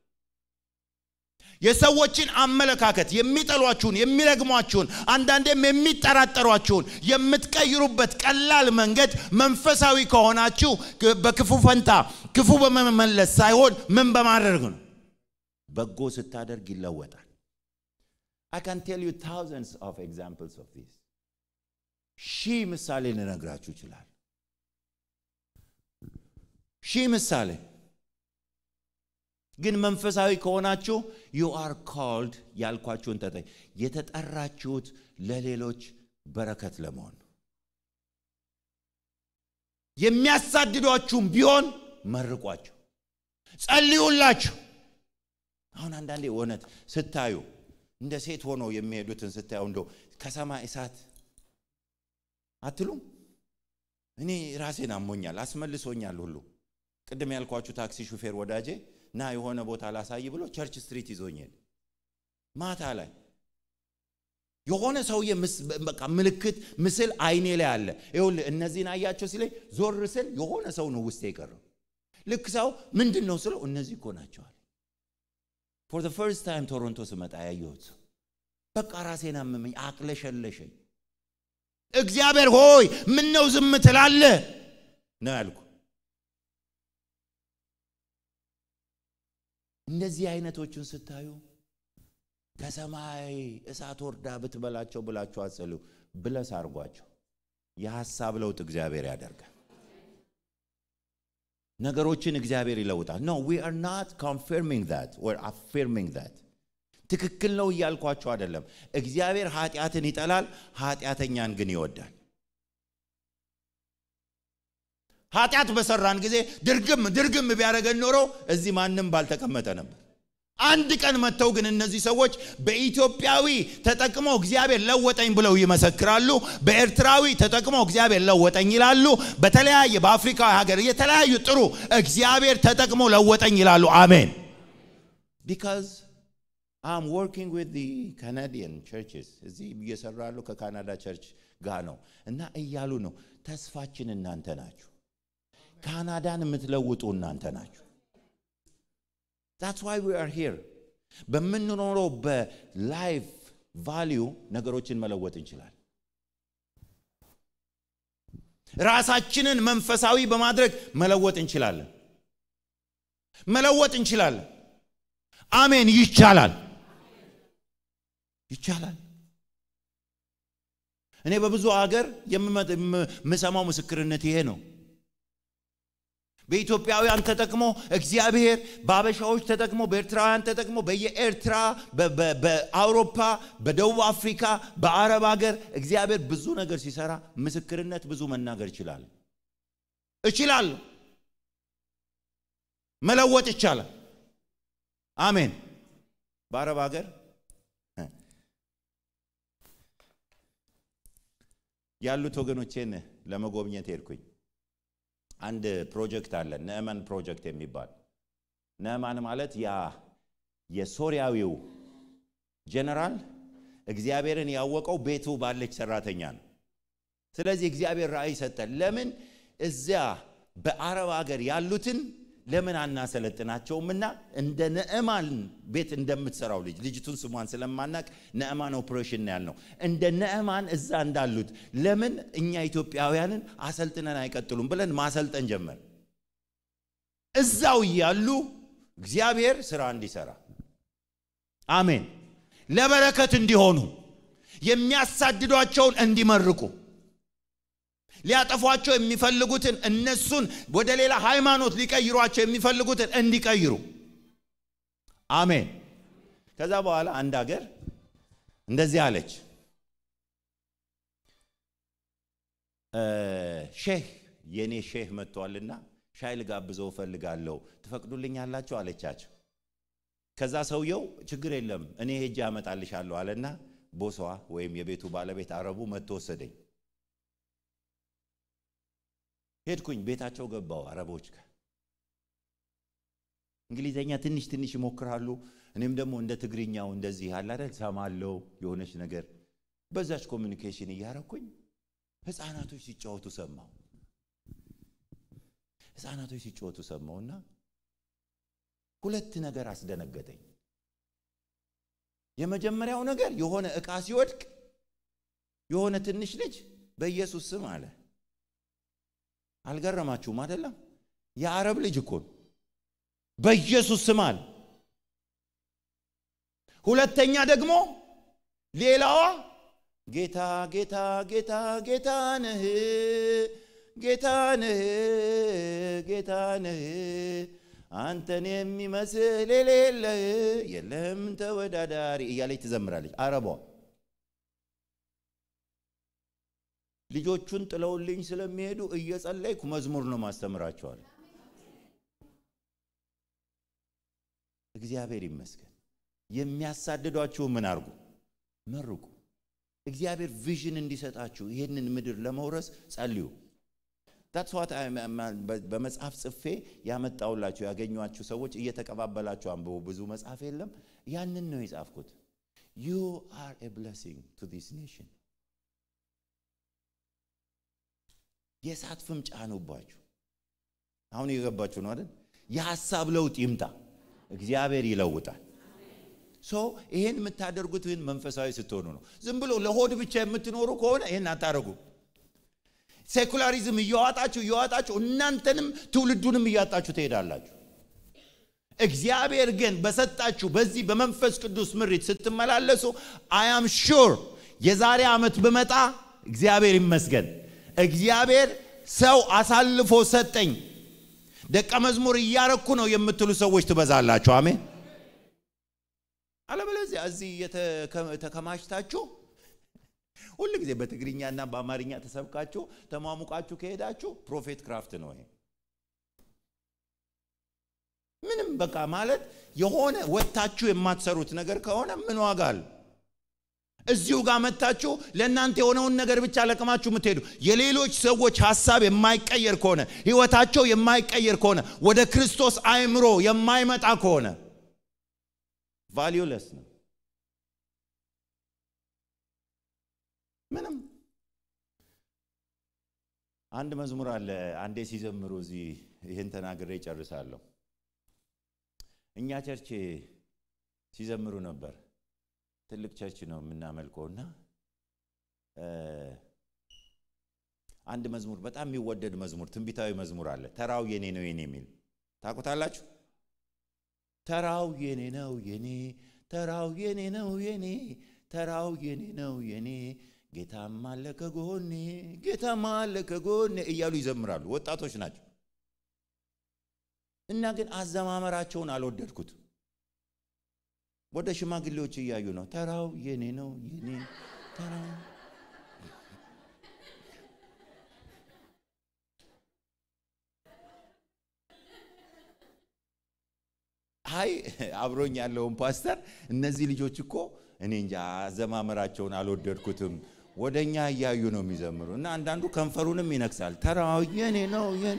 የሰዎችን አመለካከት የሚጠሏችሁን የሚረግሟችሁን አንዳንዴም የሚጠራጠሯችሁን የምትቀይሩበት ቀላል መንገድ መንፈሳዊ ከሆናችሁ በክፉ ፈንታ ክፉ በመመለስ ሳይሆን ምን በማድረግ ነው በጎ ስታደርግ ይለወጣል I can tell you thousands of examples of this ሺ ምሳሌ ልነግራችሁ ይችላል ሺ ምሳሌ ግን መንፈሳዊ ከሆናችሁ you are called ያልኳችሁን ተጠይ የተጠራችሁት ለሌሎች በረከት ለመሆን የሚያሳድዷችሁም ቢሆን መርቋቸው ጸልዩላችሁ አሁን አንዳንዴ ወነት ስታዩ እንደ ሴት ሆኖ የሚሄዱትን ስታዩ እንደው ከሰማይ እሳት አትሉም እኔ ራሴን አሞኛል አስመልሶኛል ሁሉ ቅድም ያልኳችሁ ታክሲ ሹፌር ወዳጄ ና የሆነ ቦታ ላሳይ ብሎ ቸርች ስትሪት ይዞኛል ማታ ላይ የሆነ ሰውዬ በቃ ምልክት ምስል አይኔ ላይ አለ ይኸውልህ እነዚህን አያቸው ሲለኝ ዞር ስል የሆነ ሰው ነው ውስጤ የቀረው ልክ ሰው ምንድነው ስለው እነዚህ እኮ ናቸው አለ for the first time ቶሮንቶ ስመጣ ያየሁት በቃ ራሴን አመመኝ አቅለሸለሸኝ እግዚአብሔር ሆይ ምን ነው ዝም ትላለህ ነው ያልኩ እንደዚህ አይነቶችን ስታዩ ከሰማይ እሳት ወርዳ ብትበላቸው ብላችሁ አጸሉ ብለስ አርጓቸው የሐሳብ ለውጥ እግዚአብሔር ያደርጋል ነገሮችን እግዚአብሔር ይለውጣል no we are not confirming that or affirming that ትክክል ነው ያልኳችሁ አይደለም እግዚአብሔር ኃጢአትን ይጠላል ኃጢአተኛን ግን ይወዳል ኃጢአት በሰራን ጊዜ ድርግም ድርግም ቢያረገን ኖሮ እዚህ ማንንም ባልተቀመጠ ነበር አንድ ቀን መተው ግን እነዚህ ሰዎች በኢትዮጵያዊ ተጠቅመው እግዚአብሔር ለወጠኝ ብለው ይመሰክራሉ በኤርትራዊ ተጠቅመው እግዚአብሔር ለወጠኝ ይላሉ በተለያየ በአፍሪካ ሀገር የተለያዩ ጥሩ እግዚአብሔር ተጠቅመው ለወጠኝ ይላሉ አሜን because I'm working with the Canadian churches እዚህ እየሰራሉ ከካናዳ ቸርች ጋር ነው እና እያሉ ነው ተስፋችን እናንተ ናችሁ ካናዳን የምትለውጡ እናንተ ናችሁ That's why we are here በመንኖረው በላይፍ ቫልዩ ነገሮችን መለወጥ እንችላለን ራሳችንን መንፈሳዊ በማድረግ መለወጥ እንችላለን መለወጥ እንችላለን አሜን ይቻላል ይቻላል እኔ በብዙ ሀገር የምሰማው ምስክርነት ይሄ ነው በኢትዮጵያውያን ተጠቅሞ እግዚአብሔር በአበሻዎች ተጠቅሞ በኤርትራውያን ተጠቅሞ በየኤርትራ በአውሮፓ በደቡብ አፍሪካ በአረብ ሀገር እግዚአብሔር ብዙ ነገር ሲሰራ ምስክርነት ብዙ መናገር ይችላል ይችላል መለወጥ ይችላል አሜን በአረብ ሀገር ያሉት ወገኖቼን ለመጎብኘት ሄድኩኝ አንድ ፕሮጀክት አለ ነዕማን ፕሮጀክት የሚባል ነዕማን ማለት ያ የሶሪያዊው ጀነራል እግዚአብሔርን ያወቀው ቤቱ ባለች ሰራተኛ ነው ስለዚህ እግዚአብሔር ራእይ ሰጠ ለምን እዚያ በአረብ ሀገር ያሉትን ለምን አናሰለጥናቸውምና እንደ ነዕማን ቤት እንደምትሰራው ልጅ ልጅቱን ስሟን ስለማናቅ ነዕማን ኦፕሬሽን ያልነው እንደ ነዕማን እዛ እንዳሉት ለምን እኛ ኢትዮጵያውያንን አሰልጥነን አይቀጥሉም ብለን ማሰልጠን ጀመር እዛው ያሉ እግዚአብሔር ስራ እንዲሰራ አሜን ለበረከት እንዲሆኑ የሚያሳድዷቸውን እንዲመርቁ ሊያጠፏቸው የሚፈልጉትን እነሱን ወደ ሌላ ሃይማኖት ሊቀይሯቸው የሚፈልጉትን እንዲቀይሩ አሜን ከዛ በኋላ አንድ ሀገር እንደዚህ አለች ሼህ የኔ ሼህ መጥቷልና ሻይ ልጋብዘው ፈልጋለሁ ትፈቅዱልኛላችሁ አለቻቸው ከዛ ሰውየው ችግር የለም እኔ ሄጄ አመጣልሻለሁ አለና ቦሷ ወይም የቤቱ ባለቤት አረቡ መጥቶ ወሰደኝ ሄድኩኝ ቤታቸው ገባው አረቦች ጋር እንግሊዘኛ ትንሽ ትንሽ ይሞክራሉ እኔም ደግሞ እንደ ትግሪኛው እንደዚህ ያለ አይደል ሰማለው የሆነች ነገር በዛች ኮሙኒኬሽን ያያረኩኝ ህፃናቶች ሲጫወቱ ሰማው ህፃናቶች ሲጫወቱ ሰማውና ሁለት ነገር አስደነገጠኝ የመጀመሪያው ነገር የሆነ ዕቃ ሲወድቅ የሆነ ትንሽ ልጅ በኢየሱስ ስም አለ አልገረማችሁም አይደለም የአረብ ልጅ እኮ በኢየሱስ ስም አለ ሁለተኛ ደግሞ ሌላዋ ጌታ ጌታ ጌታ ጌታ ነህ ጌታ ነህ ጌታ ነህ አንተን የሚመስል የሌለ የለም ተወዳዳሪ እያለች ትዘምራለች አረቧ ልጆቹን ጥለውልኝ ስለሚሄዱ እየጸለይኩ መዝሙር ነው ማስተምራቸዋል እግዚአብሔር ይመስገን የሚያሳድዷችሁ ምን አርጉ መርቁ እግዚአብሔር ቪዥን እንዲሰጣችሁ ይሄንን ምድር ለመውረስ ጸልዩ that's what I በመጽሐፍ ጽፌ ያመጣውላችሁ ያገኙአችሁ ሰዎች እየተቀባበላችሁ አንብቡ ብዙ መጽሐፍ የለም ያንን ነው የጻፍኩት you are a blessing to this nation የሳት ፍም ጫኑባችሁ አሁን ይገባችሁ ነው አይደል የሐሳብ ለውጥ ይምጣ እግዚአብሔር ይለውጣል ሶ ይሄን የምታደርጉት ግን መንፈሳዊ ስትሆኑ ነው ዝም ብሎ ለሆድ ብቻ የምትኖሩ ከሆነ ይሄን አታረጉ ሴኩላሪዝም ይያዋጣችሁ ይያዋጣችሁ እናንተንም ትውልዱንም ይያጣችሁ ትሄዳላችሁ እግዚአብሔር ግን በሰጣችሁ በዚህ በመንፈስ ቅዱስ ምሪት ስትመላለሱ I am sure የዛሬ አመት በመጣ እግዚአብሔር ይመስገን እግዚአብሔር ሰው አሳልፎ ሰጠኝ ደቀ መዝሙር ያረኩ ነው የምትሉ ሰዎች ትበዛላችሁ አሜን አለበለዚያ እዚህ የተከማችታችሁ ሁሉ ጊዜ በትግሪኛና በአማርኛ ተሰብካችሁ ተማሙቃችሁ ከሄዳችሁ ፕሮፌት ክራፍት ነው ይሄ ምንም በቃ ማለት የሆነ ወጣችሁ የማትሰሩት ነገር ከሆነ ምን ዋጋ አለ እዚሁ ጋር መጣችሁ ለእናንተ የሆነውን ነገር ብቻ ለቀማችሁ ምትሄዱ የሌሎች ሰዎች ሐሳብ የማይቀየር ከሆነ ህይወታቸው የማይቀየር ከሆነ ወደ ክርስቶስ አእምሮ የማይመጣ ከሆነ valueless ነው ምንም አንድ መዝሙር አለ አንዴ ሲዘምሩ እዚህ ይሄን ተናግሬ ጨርሳለሁ እኛ ቸርች ሲዘምሩ ነበር ትልቅ ቸርች ነው የምናመልከውና አንድ መዝሙር በጣም የሚወደድ መዝሙር ትንቢታዊ መዝሙር አለ ተራው የኔ ነው የኔ የሚል ታውቁታላችሁ ተራው የኔ ነው የኔ ተራው የኔ ነው የኔ ተራው የኔ ነው የኔ ጌታማ አለ ከጎኔ ጌታማ አለ ከጎኔ እያሉ ይዘምራሉ ወጣቶች ናቸው እና ግን አዘማመራቸውን አልወደድኩት ወደ ሽማግሌዎች እያዩ ነው ተራው የኔ ነው የኔ ተራው አይ አብሮኝ ያለውን ፓስተር እነዚህ ልጆች እኮ እኔ እንጃ አዘማመራቸውን አልወደድኩትም ወደኛ እያዩ ነው የሚዘምሩ እና አንዳንዱ ከንፈሩንም ይነክሳል ተራው የኔ ነው የኔ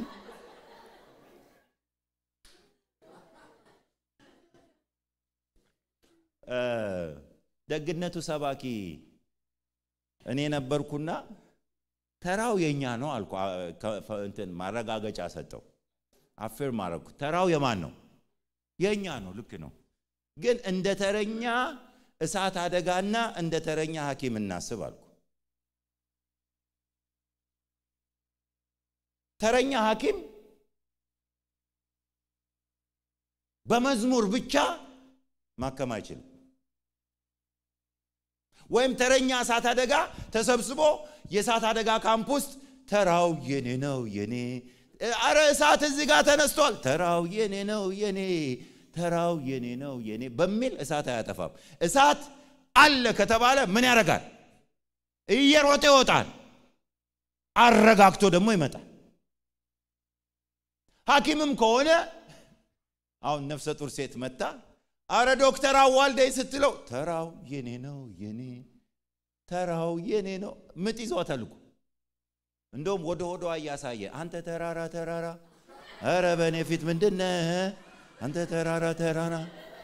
ደግነቱ ሰባኪ እኔ ነበርኩና ተራው የኛ ነው አልኩ እንትን ማረጋገጫ ሰጠው አፌር ማረኩ ተራው የማን ነው የኛ ነው ልክ ነው ግን እንደ ተረኛ እሳት አደጋና እንደ ተረኛ ሐኪም እናስብ አልኩ ተረኛ ሐኪም በመዝሙር ብቻ ማከም አይችልም ወይም ተረኛ እሳት አደጋ ተሰብስቦ የእሳት አደጋ ካምፕ ውስጥ ተራው የኔ ነው የኔ አረ እሳት እዚህ ጋር ተነስቷል ተራው የኔ ነው የኔ ተራው የኔ ነው የኔ በሚል እሳት አያጠፋም እሳት አለ ከተባለ ምን ያረጋል እየሮጠ ይወጣል አረጋግቶ ደግሞ ይመጣል ሐኪምም ከሆነ አሁን ነፍሰ ጡር ሴት መጣ አረ ዶክተር አዋልደይ ስትለው ተራው የኔ ነው የኔ ተራው የኔ ነው ምጥ ይዟታል እኮ እንደውም ወደ ሆዷ ያሳየ አንተ ተራራ ተራራ አረ በኔ ፊት ምንድነህ አንተ ተራራ ተራራ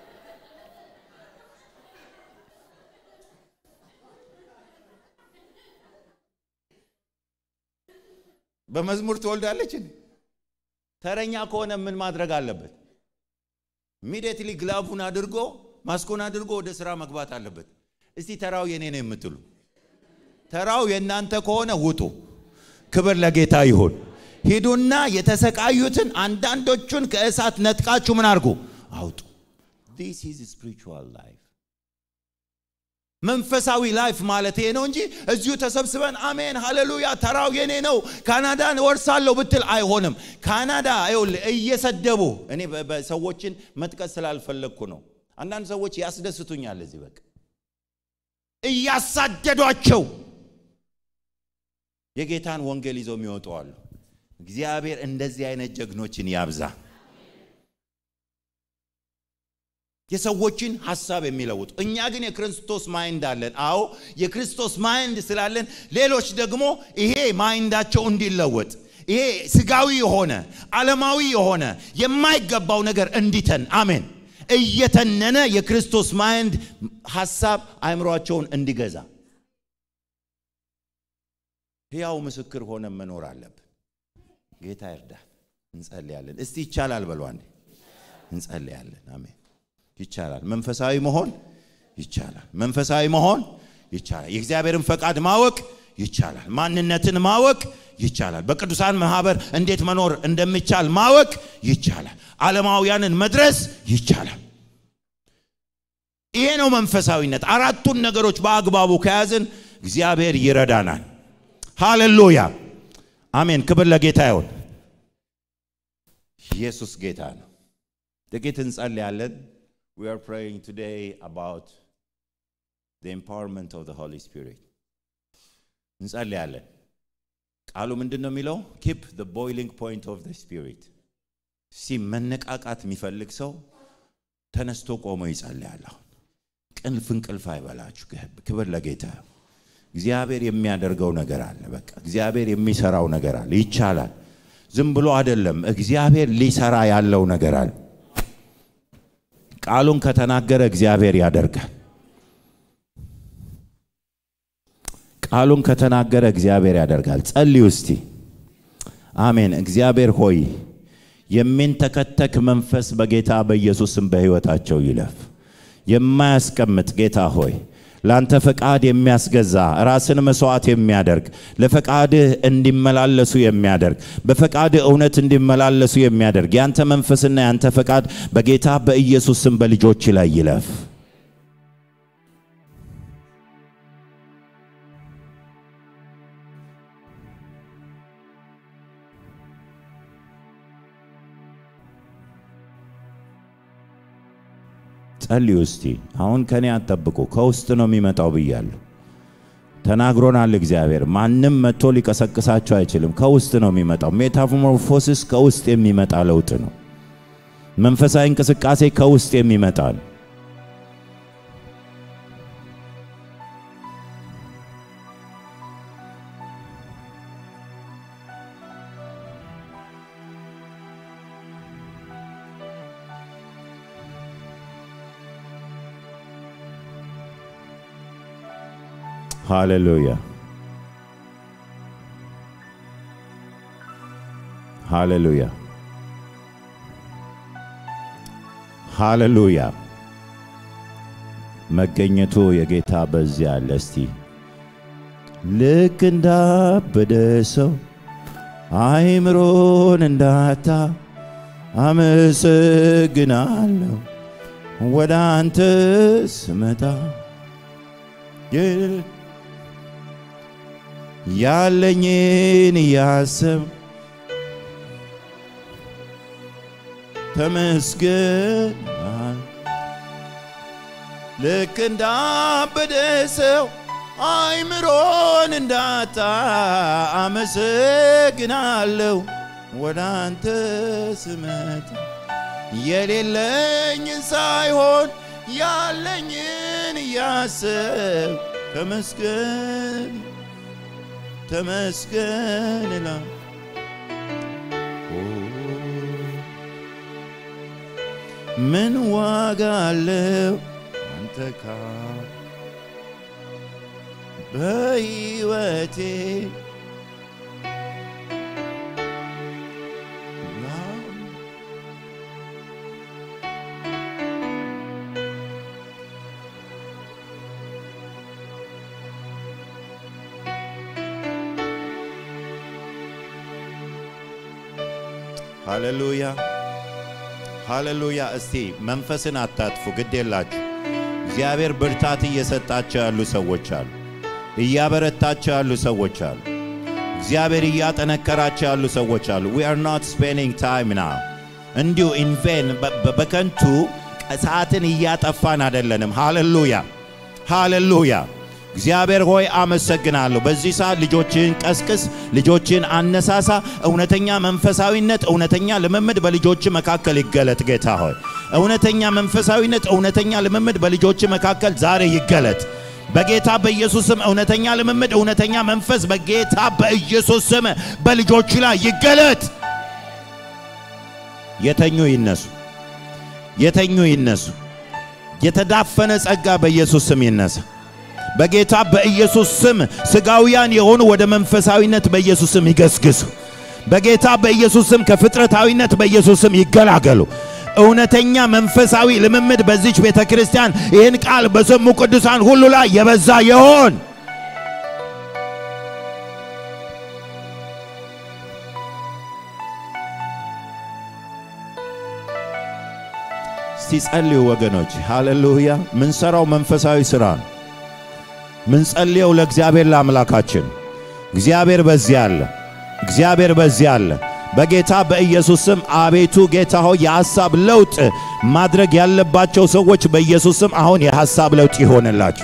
በመዝሙር ተወልዳለች ተረኛ ከሆነ ምን ማድረግ አለበት ኢሚዲየትሊ ግላቡን አድርጎ ማስኮን አድርጎ ወደ ስራ መግባት አለበት እስቲ ተራው የኔ ነው የምትሉ ተራው የናንተ ከሆነ ውጡ ክብር ለጌታ ይሁን ሄዱና የተሰቃዩትን አንዳንዶቹን ከእሳት ነጥቃችሁ ምን አርጉ አውጡ this is spiritual life መንፈሳዊ ላይፍ ማለት ይሄ ነው እንጂ እዚሁ ተሰብስበን አሜን ሃሌሉያ ተራው የኔ ነው ካናዳን ወርሳለሁ ብትል አይሆንም ካናዳ አይውል እየሰደቡ እኔ በሰዎችን መጥቀስ ስላልፈለኩ ነው አንዳንድ ሰዎች ያስደስቱኛል እዚህ በቃ እያሳደዷቸው የጌታን ወንጌል ይዘው የሚወጡ አሉ እግዚአብሔር እንደዚህ አይነት ጀግኖችን ያብዛ የሰዎችን ሐሳብ የሚለውጡ እኛ ግን የክርስቶስ ማይንድ አለን አዎ የክርስቶስ ማይንድ ስላለን ሌሎች ደግሞ ይሄ ማይንዳቸው እንዲለወጥ ይሄ ስጋዊ የሆነ ዓለማዊ የሆነ የማይገባው ነገር እንዲተን አሜን እየተነነ የክርስቶስ ማይንድ ሐሳብ አእምሮአቸውን እንዲገዛ ያው ምስክር ሆነ መኖር አለብን ጌታ ይርዳን እንጸልያለን እስቲ ይቻላል በሉ አንዴ እንጸልያለን አሜን ይቻላል መንፈሳዊ መሆን ይቻላል መንፈሳዊ መሆን ይቻላል የእግዚአብሔርን ፈቃድ ማወቅ ይቻላል ማንነትን ማወቅ ይቻላል በቅዱሳን ማህበር እንዴት መኖር እንደሚቻል ማወቅ ይቻላል ዓለማውያንን መድረስ ይቻላል ይሄ ነው መንፈሳዊነት አራቱን ነገሮች በአግባቡ ከያዝን እግዚአብሔር ይረዳናል ሃሌሉያ አሜን ክብር ለጌታ ይሁን ኢየሱስ ጌታ ነው ጥቂት እንጸልያለን we are praying today about the empowerment of the Holy Spirit እንጸልያለን ቃሉ ምንድነው የሚለው keep the boiling point of the spirit ሲመነቃቃት የሚፈልግ ሰው ተነስቶ ቆሞ ይጸልያል ቅልፍ እንቅልፍ አይበላችሁ ክብር ለጌታ እግዚአብሔር የሚያደርገው ነገር አለ በቃ እግዚአብሔር የሚሰራው ነገር አለ ይቻላል ዝም ብሎ አይደለም እግዚአብሔር ሊሰራ ያለው ነገር አለ ቃሉን ከተናገረ እግዚአብሔር ያደርጋል ቃሉን ከተናገረ እግዚአብሔር ያደርጋል ጸልዩ እስቲ አሜን እግዚአብሔር ሆይ የሚንተከተክ መንፈስ በጌታ በኢየሱስም በህይወታቸው ይለፍ የማያስቀምጥ ጌታ ሆይ ላንተ ፈቃድ የሚያስገዛ ራስን መስዋዕት የሚያደርግ ለፈቃድህ እንዲመላለሱ የሚያደርግ በፈቃድህ እውነት እንዲመላለሱ የሚያደርግ ያንተ መንፈስና ያንተ ፈቃድ በጌታ በኢየሱስ ስም በልጆች ላይ ይለፍ ጸልዩ እስቲ አሁን ከኔ አትጠብቁ ከውስጥ ነው የሚመጣው ብያለሁ ተናግሮናል እግዚአብሔር ማንንም መጥቶ ሊቀሰቅሳቸው አይችልም ከውስጥ ነው የሚመጣው ሜታሞርፎሲስ ከውስጥ የሚመጣ ለውጥ ነው መንፈሳዊ እንቅስቃሴ ከውስጥ የሚመጣ ነው Hallelujah. Hallelujah. Hallelujah. መገኘቱ የጌታ በዚያ አለ እስቲ ልክ እንዳበደ ሰው አይምሮን እንዳታ አመሰግናለሁ ወደ አንተ ስመጣ ያለኝን ያሰብ ተመስገን ልክ እንዳበደ ሰው አይምሮን እንዳታ አመሰግናለሁ ወደ አንተ ስመጣ የሌለኝን ሳይሆን ያለኝን ያሰብ ተመስገን ተመስገን ላ ምን ዋጋ አለው አንተ ካ በሕይወቴ Hallelujah. Hallelujah. እስቲ መንፈስን አታጥፉ ግድ የላችሁ እግዚአብሔር ብርታት እየሰጣቸው ያሉ ሰዎች አሉ እያበረታቸው ያሉ ሰዎች አሉ እግዚአብሔር እያጠነከራቸው ያሉ ሰዎች አሉ we are not spending time now እንዲሁ in vain በከንቱ ሰዓትን እያጠፋን አይደለንም Hallelujah. Hallelujah. እግዚአብሔር ሆይ አመሰግናለሁ በዚህ ሰዓት ልጆችን ቀስቅስ ልጆችን አነሳሳ እውነተኛ መንፈሳዊነት እውነተኛ ልምምድ በልጆች መካከል ይገለጥ ጌታ ሆይ እውነተኛ መንፈሳዊነት እውነተኛ ልምምድ በልጆች መካከል ዛሬ ይገለጥ በጌታ በኢየሱስ ስም እውነተኛ ልምምድ እውነተኛ መንፈስ በጌታ በኢየሱስ ስም በልጆች ላይ ይገለጥ የተኙ ይነሱ የተኙ ይነሱ የተዳፈነ ጸጋ በኢየሱስ ስም ይነሳ በጌታ በኢየሱስ ስም ስጋውያን የሆኑ ወደ መንፈሳዊነት በኢየሱስ ስም ይገስግሱ በጌታ በኢየሱስ ስም ከፍጥረታዊነት በኢየሱስ ስም ይገላገሉ እውነተኛ መንፈሳዊ ልምምድ በዚች ቤተክርስቲያን ይህን ቃል በሰሙ ቅዱሳን ሁሉ ላይ የበዛ ይሁን ሲጸልዩ ወገኖች ሃሌሉያ ምን ሰራው መንፈሳዊ ስራ ምን ጸልየው ለእግዚአብሔር ለአምላካችን እግዚአብሔር በዚህ አለ እግዚአብሔር በዚህ አለ በጌታ በኢየሱስ ስም አቤቱ ጌታ ሆይ የሐሳብ ለውጥ ማድረግ ያለባቸው ሰዎች በኢየሱስ ስም አሁን የሐሳብ ለውጥ ይሆንላችሁ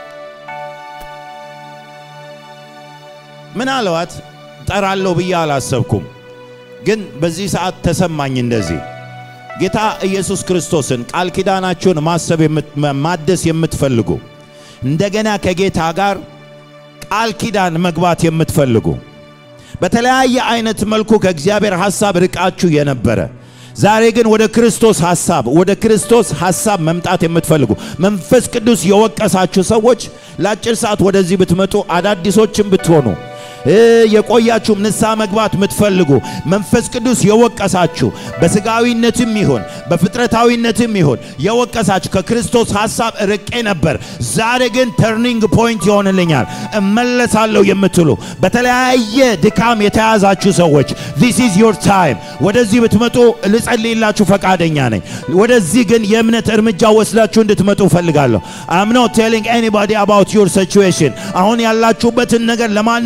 ምን አለዋት ጠራለው ብዬ አላሰብኩም ግን በዚህ ሰዓት ተሰማኝ እንደዚህ ጌታ ኢየሱስ ክርስቶስን ቃል ኪዳናችሁን ማሰብ ማደስ የምትፈልጉ እንደገና ከጌታ ጋር ቃል ኪዳን መግባት የምትፈልጉ በተለያየ አይነት መልኩ ከእግዚአብሔር ሐሳብ ርቃችሁ የነበረ ዛሬ ግን ወደ ክርስቶስ ሐሳብ ወደ ክርስቶስ ሐሳብ መምጣት የምትፈልጉ መንፈስ ቅዱስ የወቀሳችሁ ሰዎች ለአጭር ሰዓት ወደዚህ ብትመጡ አዳዲሶችም ብትሆኑ የቆያችሁ ንስሐ መግባት የምትፈልጉ መንፈስ ቅዱስ የወቀሳችሁ በስጋዊነትም ይሁን በፍጥረታዊነትም ይሁን የወቀሳችሁ ከክርስቶስ ሐሳብ ርቄ ነበር ዛሬ ግን ተርኒንግ ፖይንት ይሆንልኛል እመለሳለሁ የምትሉ በተለያየ ድካም የተያዛችሁ ሰዎች this is your time ወደዚህ ብትመጡ ልጸልይላችሁ ፈቃደኛ ነኝ ወደዚህ ግን የእምነት እርምጃ ወስዳችሁ እንድትመጡ ፈልጋለሁ I'm not telling anybody about your situation አሁን ያላችሁበትን ነገር ለማንም አለ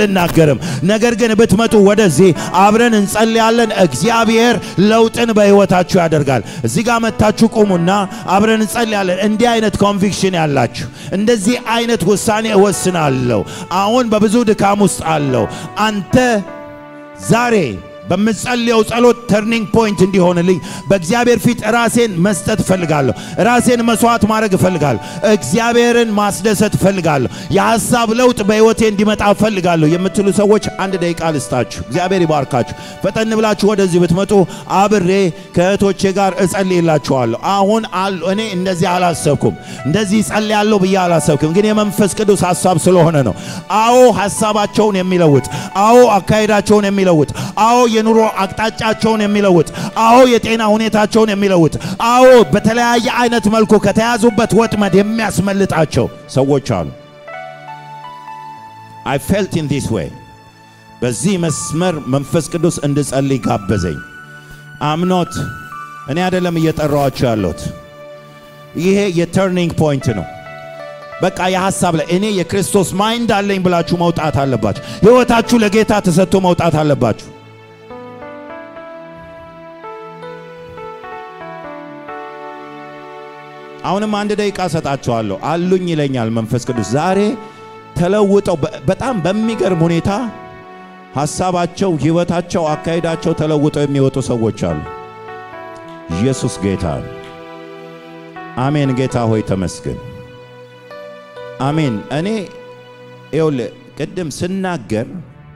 አልናገርም ነገር ግን ብትመጡ ወደዚህ አብረን እንጸልያለን እግዚአብሔር ለውጥን በህይወታችሁ ያደርጋል እዚህ ጋር መጣችሁ ቆሙና አብረን እንጸልያለን እንዲህ አይነት ኮንቪክሽን ያላችሁ እንደዚህ አይነት ውሳኔ ወስናለሁ አሁን በብዙ ድካም ውስጥ አለው አንተ ዛሬ በመጸልየው ጸሎት ተርኒንግ ፖይንት እንዲሆንልኝ በእግዚአብሔር ፊት ራሴን መስጠት ፈልጋለሁ ራሴን መስዋዕት ማድረግ ፈልጋለሁ እግዚአብሔርን ማስደሰት ፈልጋለሁ የሐሳብ ለውጥ በህይወቴ እንዲመጣ ፈልጋለሁ የምትሉ ሰዎች አንድ ደቂቃ ልስጣችሁ እግዚአብሔር ይባርካችሁ ፈጠን ብላችሁ ወደዚህ ብትመጡ አብሬ ከእህቶቼ ጋር እጸልይላችኋለሁ አሁን አሉ እኔ እንደዚህ አላሰብኩም እንደዚህ ጸልያለሁ ብዬ አላሰብኩም ግን የመንፈስ ቅዱስ ሐሳብ ስለሆነ ነው አዎ ሐሳባቸውን የሚለውጥ አዎ አካሄዳቸውን የሚለውጥ አዎ የኑሮ አቅጣጫቸውን የሚለውጥ አዎ የጤና ሁኔታቸውን የሚለውጥ አዎ በተለያየ አይነት መልኩ ከተያዙበት ወጥመድ የሚያስመልጣቸው ሰዎች አሉ I felt in this way በዚህ መስመር መንፈስ ቅዱስ እንድጸልይ ጋበዘኝ I'm not እኔ አይደለም እየጠራዋችሁ ያለሁት ይሄ የተርኒንግ ፖይንት ነው በቃ የሐሳብ ላይ እኔ የክርስቶስ ማይንድ አለኝ ብላችሁ መውጣት አለባችሁ ህይወታችሁ ለጌታ ተሰጥቶ መውጣት አለባችሁ አሁንም አንድ ደቂቃ ሰጣችኋለሁ አሉኝ ይለኛል መንፈስ ቅዱስ ዛሬ ተለውጠው በጣም በሚገርም ሁኔታ ሐሳባቸው ህይወታቸው አካሄዳቸው ተለውጠው የሚወጡ ሰዎች አሉ ኢየሱስ ጌታ አሜን ጌታ ሆይ ተመስገን አሜን እኔ ይውል ቅድም ስናገር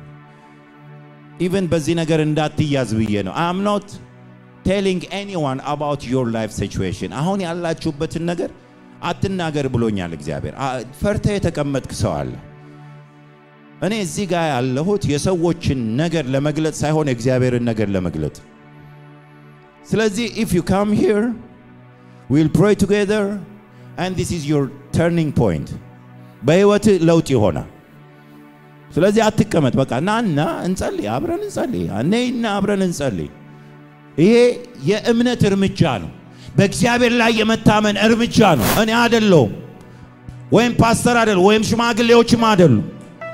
even በዚህ ነገር እንዳትያዝ ብዬ ነው I am not telling anyone about your life situation አሁን ያላችሁበትን ነገር አትናገር ብሎኛል እግዚአብሔር ፈርተ የተቀመጥክ ሰው አለ እኔ እዚህ ጋር ያለሁት የሰዎችን ነገር ለመግለጽ ሳይሆን እግዚአብሔርን ነገር ለመግለጽ ስለዚህ if you come here we'll pray together and this is your turning point በህይወት ለውጥ ይሆናል ስለዚህ አትቀመጥ በቃ ናና እንጸልይ አብረን እንጸልይ እኔና አብረን እንጸልይ ይሄ የእምነት እርምጃ ነው በእግዚአብሔር ላይ የመታመን እርምጃ ነው እኔ አይደለም ወይም ፓስተር አይደለም ወይም ሽማግሌዎችም አይደሉም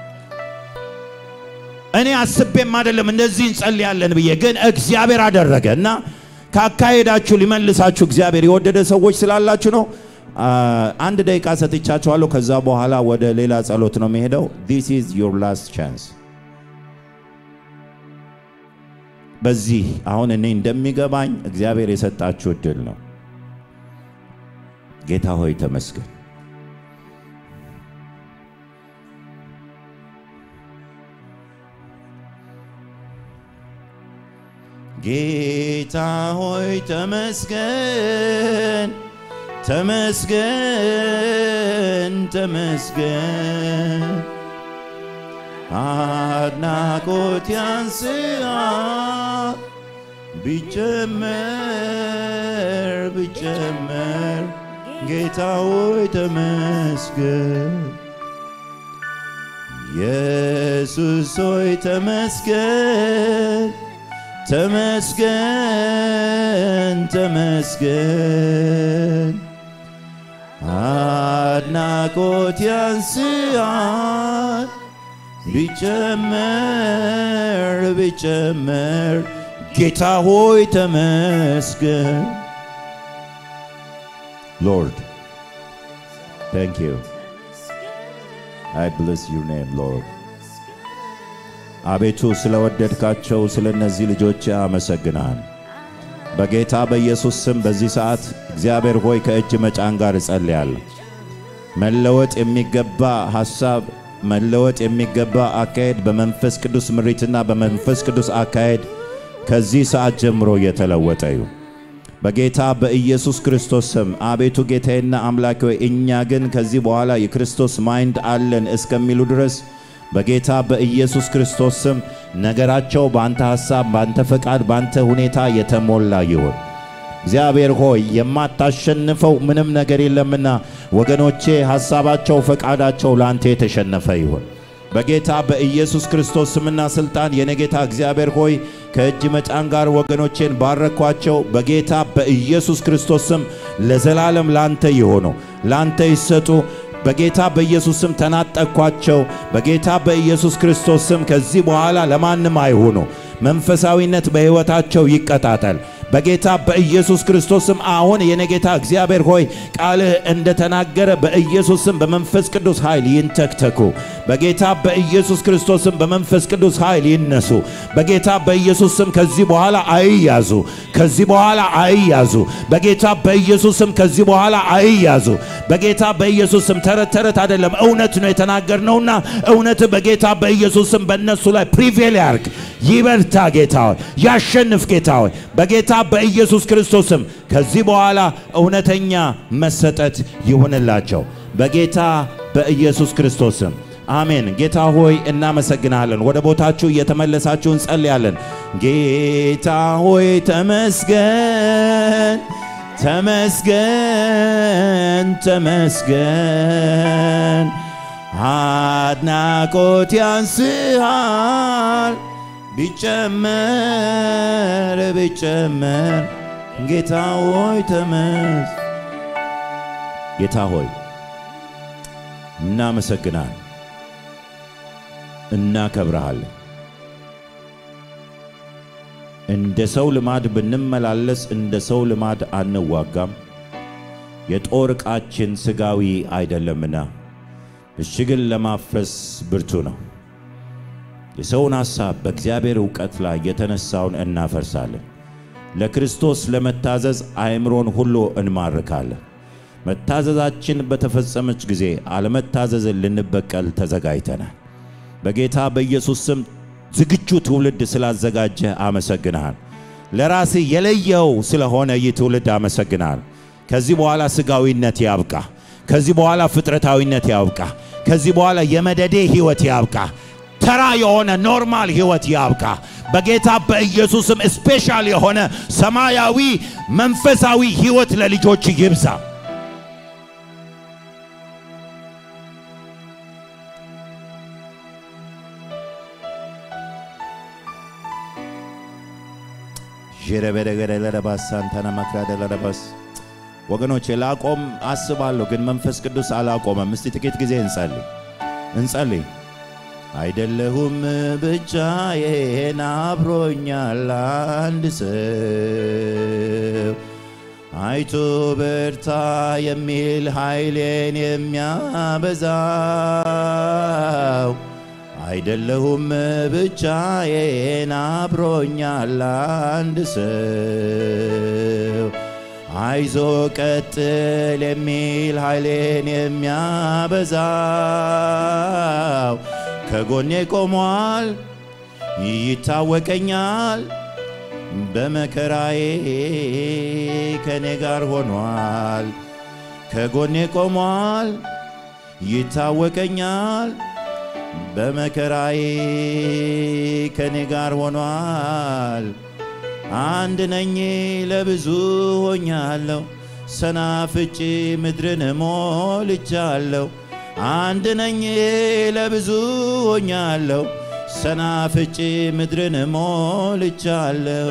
እኔ አስቤም አይደለም እንደዚህ እንጸልያለን ብዬ ግን እግዚአብሔር አደረገና ካካሄዳችሁ ሊመልሳችሁ እግዚአብሔር የወደደ ሰዎች ስላላችሁ ነው አንድ ደቂቃ ሰጥቻችኋለሁ ከዛ በኋላ ወደ ሌላ ጸሎት ነው መሄደው this is your last chance በዚህ አሁን እኔ እንደሚገባኝ እግዚአብሔር የሰጣችሁ እድል ነው ጌታ ሆይ ተመስገን ጌታ ሆይ ተመስገን ተመስገን ተመስገን አድናቆት ያንስሃል ቢጨመር ቢጨመር ጌታ ሆይ ተመስገን ኢየሱስ ሆይ ተመስገን ተመስገን ተመስገን አድናቆት ያንስሃል ቢጨመር ቢጨመር ጌታ ሆይ ተመስገን Lord thank you I bless your name Lord አቤቱ ስለወደድካቸው ስለነዚህ ልጆች አመሰግናለሁ በጌታ በኢየሱስ ስም በዚህ ሰዓት እግዚአብሔር ሆይ ከእጅ መጫን ጋር እጸልያለሁ መለወጥ የሚገባ ሐሳብ መለወጥ የሚገባ አካሄድ በመንፈስ ቅዱስ ምሪትና በመንፈስ ቅዱስ አካሄድ ከዚህ ሰዓት ጀምሮ የተለወጠ ይሁን በጌታ በኢየሱስ ክርስቶስ ስም አቤቱ ጌታዬና አምላኬ ሆይ እኛ ግን ከዚህ በኋላ የክርስቶስ ማይንድ አለን እስከሚሉ ድረስ በጌታ በኢየሱስ ክርስቶስ ስም ነገራቸው ባንተ ሐሳብ ባንተ ፈቃድ ባንተ ሁኔታ የተሞላ ይሁን እግዚአብሔር ሆይ የማታሸንፈው ምንም ነገር የለምና ወገኖቼ ሐሳባቸው ፈቃዳቸው ላንተ የተሸነፈ ይሁን በጌታ በኢየሱስ ክርስቶስ ስምና ስልጣን የነጌታ እግዚአብሔር ሆይ ከእጅ መጫን ጋር ወገኖቼን ባረኳቸው በጌታ በኢየሱስ ክርስቶስ ስም ለዘላለም ላንተ ይሆኑ ላንተ ይሰጡ በጌታ በኢየሱስ ስም ተናጠቅኳቸው በጌታ በኢየሱስ ክርስቶስ ስም ከዚህ በኋላ ለማንም አይሆኑ መንፈሳዊነት በህይወታቸው ይቀጣጣል በጌታ በኢየሱስ ክርስቶስ ስም አሁን የነጌታ እግዚአብሔር ሆይ ቃልህ እንደተናገረ በኢየሱስ ስም በመንፈስ ቅዱስ ኃይል ይንተክተኩ በጌታ በኢየሱስ ክርስቶስ ስም በመንፈስ ቅዱስ ኃይል ይነሱ በጌታ በኢየሱስ ስም ከዚህ በኋላ አይያዙ ከዚህ በኋላ አይያዙ በጌታ በኢየሱስ ስም ከዚህ በኋላ አይያዙ በጌታ በኢየሱስ ስም ተረት ተረት አይደለም እውነት ነው የተናገርነውና እውነት በጌታ በኢየሱስ ስም በእነሱ ላይ ፕሪቬል ያርግ ይበርታ ጌታ ሆይ ያሸንፍ ጌታ ሆይ በጌታ በኢየሱስ ክርስቶስ ስም ከዚህ በኋላ እውነተኛ መሰጠት ይሁንላቸው በጌታ በኢየሱስ ክርስቶስ ስም አሜን ጌታ ሆይ እናመሰግናለን ወደ ቦታችሁ እየተመለሳችሁ እንጸልያለን ጌታ ሆይ ተመስገን ተመስገን ተመስገን አድናቆት ያንስሃል ቢጨመር ቢጨመር ጌታ ሆይ ተመስ ጌታ ሆይ እናመሰግናለን እናከብርሃለን እንደ ሰው ልማድ ብንመላለስ እንደ ሰው ልማድ አንዋጋም የጦር ዕቃችን ስጋዊ አይደለምና እሽግን ለማፍረስ ብርቱ ነው የሰውን ሐሳብ በእግዚአብሔር ዕውቀት ላይ የተነሳውን እናፈርሳለን ለክርስቶስ ለመታዘዝ አእምሮን ሁሉ እንማርካለን መታዘዛችን በተፈጸመች ጊዜ አለመታዘዝን ልንበቀል ተዘጋጅተናል በጌታ በኢየሱስ ስም ዝግጁ ትውልድ ስላዘጋጀ አመሰግናለሁ ለራስ የለየው ስለሆነ ይትውልድ አመሰግናለሁ ከዚህ በኋላ ስጋዊነት ያብቃ ከዚህ በኋላ ፍጥረታዊነት ያብቃ ከዚህ በኋላ የመደዴ ህይወት ያብቃ ተራ የሆነ ኖርማል ህይወት ያብቃ በጌታ በኢየሱስም ስፔሻል የሆነ ሰማያዊ መንፈሳዊ ህይወት ለልጆች ይብዛ ጀረበረገረ ለረባስ ሳንታና ማክራደ ለረባስ ወገኖች ላቆም አስባለሁ ግን መንፈስ ቅዱስ አላቆመም እስቲ ጥቂት ጊዜ እንጸልይ እንጸልይ አይደለሁም ብቻዬን አብሮኛል አንድ ሰው አይቶ በርታ የሚል ኃይሌን የሚያበዛው አይደለሁም ብቻዬን አብሮኛል አንድ ሰው አይዞ ቀጥል የሚል ኃይሌን የሚያበዛው ከጎኔ ቆሟል ይታወቀኛል በመከራዬ ከኔ ጋር ሆኗል ከጎኔ ቆሟል ይታወቀኛል በመከራዬ ከኔ ጋር ሆኗል አንድ ነኝ ለብዙ ሆኛለሁ ሰናፍጭ ምድርን ሞልቻለሁ አንድ ነኝ ለብዙ ሆኛለሁ ሰናፍጭ ምድርን ሞልቻለሁ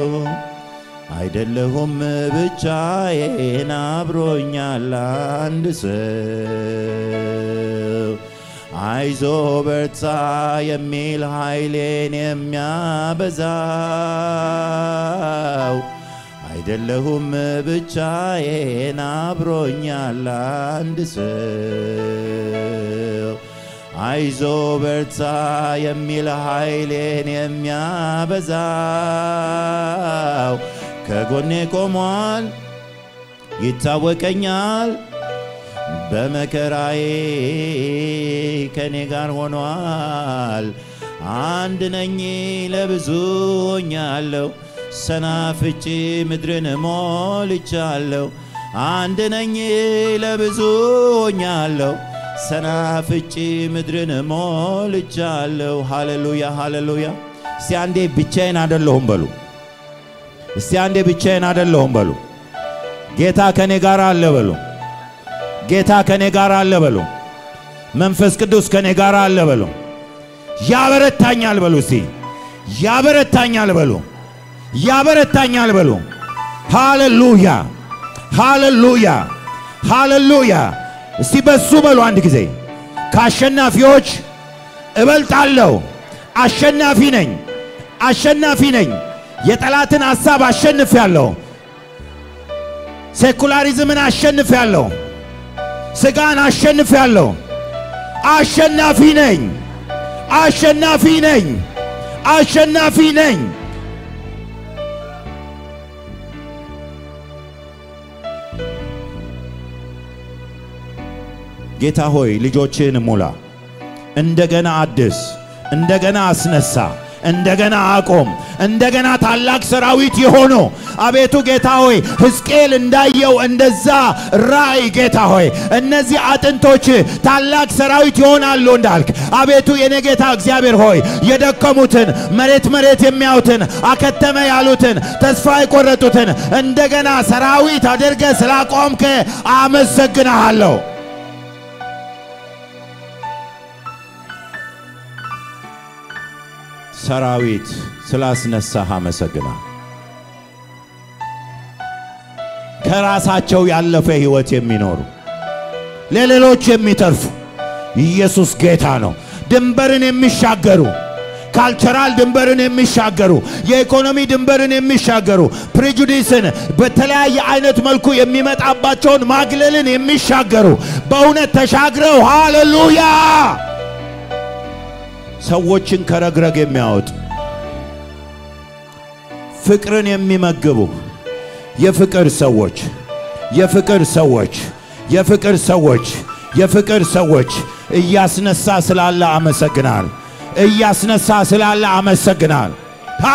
አይደለሁም ብቻዬን አብሮኛል አንድ ሰው አይዞ በርታ የሚል ኃይሌን የሚያበዛው አይደለሁም ብቻዬን አብሮኛል አንድ ሰው አይዞ በርታ የሚል ኃይሌን የሚያበዛው ከጎኔ ቆሟል ይታወቀኛል በመከራዬ ከኔ ጋር ሆኗል አንድ ነኝ ለብዙ ሆኛለሁ ሰናፍጭ ምድርን ሞልቻለሁ አንድ ነኝ ለብዙ ሆኛለሁ ሰናፍጭ ምድርን ሞልቻለሁ ሃሌሉያ ሃሌሉያ እስቲ አንዴ ብቻዬን አይደለሁም በሉ እስቲ አንዴ ብቻዬን አይደለሁም በሉ ጌታ ከኔ ጋር አለ በሉ ጌታ ከኔ ጋር አለ በሉ መንፈስ ቅዱስ ከኔ ጋር አለ በሉ ያበረታኛል በሉ እስቲ ያበረታኛል በሉ ያበረታኛል በሉ ሃሌሉያ ሃሌሉያ ሃሌሉያ እስቲ በሱ በሉ አንድ ጊዜ ካሸናፊዎች እበልጣለሁ አሸናፊ ነኝ አሸናፊ ነኝ የጠላትን ሐሳብ አሸንፌያለሁ ሴኩላሪዝምን አሸንፌያለሁ ስጋን አሸንፌያለሁ አሸናፊ ነኝ አሸናፊ ነኝ አሸናፊ ነኝ ጌታ ሆይ ልጆችን ሙላ እንደገና አድስ እንደገና አስነሳ እንደገና አቆም እንደገና ታላቅ ሰራዊት ይሆኑ አቤቱ ጌታ ሆይ ሕዝቅኤል እንዳየው እንደዛ ራእይ ጌታ ሆይ እነዚህ አጥንቶች ታላቅ ሰራዊት ይሆናሉ እንዳልክ አቤቱ የኔ ጌታ እግዚአብሔር ሆይ የደከሙትን መሬት መሬት የሚያዩትን አከተመ ያሉትን ተስፋ የቆረጡትን እንደገና ሰራዊት አድርገ ስላቆምከ አመሰግናለሁ ሰራዊት ስላስነሳህ አመሰግናለሁ ከራሳቸው ያለፈ ህይወት የሚኖሩ ለሌሎች የሚተርፉ ኢየሱስ ጌታ ነው ድንበርን የሚሻገሩ ካልቸራል ድንበርን የሚሻገሩ የኢኮኖሚ ድንበርን የሚሻገሩ ፕሬጁዲስን በተለያየ አይነት መልኩ የሚመጣባቸውን ማግለልን የሚሻገሩ በእውነት ተሻግረው ሃሌሉያ ሰዎችን ከረግረግ የሚያወጡ ፍቅርን የሚመግቡ የፍቅር ሰዎች የፍቅር ሰዎች የፍቅር ሰዎች የፍቅር ሰዎች እያስነሳ ስላለ አመሰግናል እያስነሳ ስላለ አመሰግናል ታ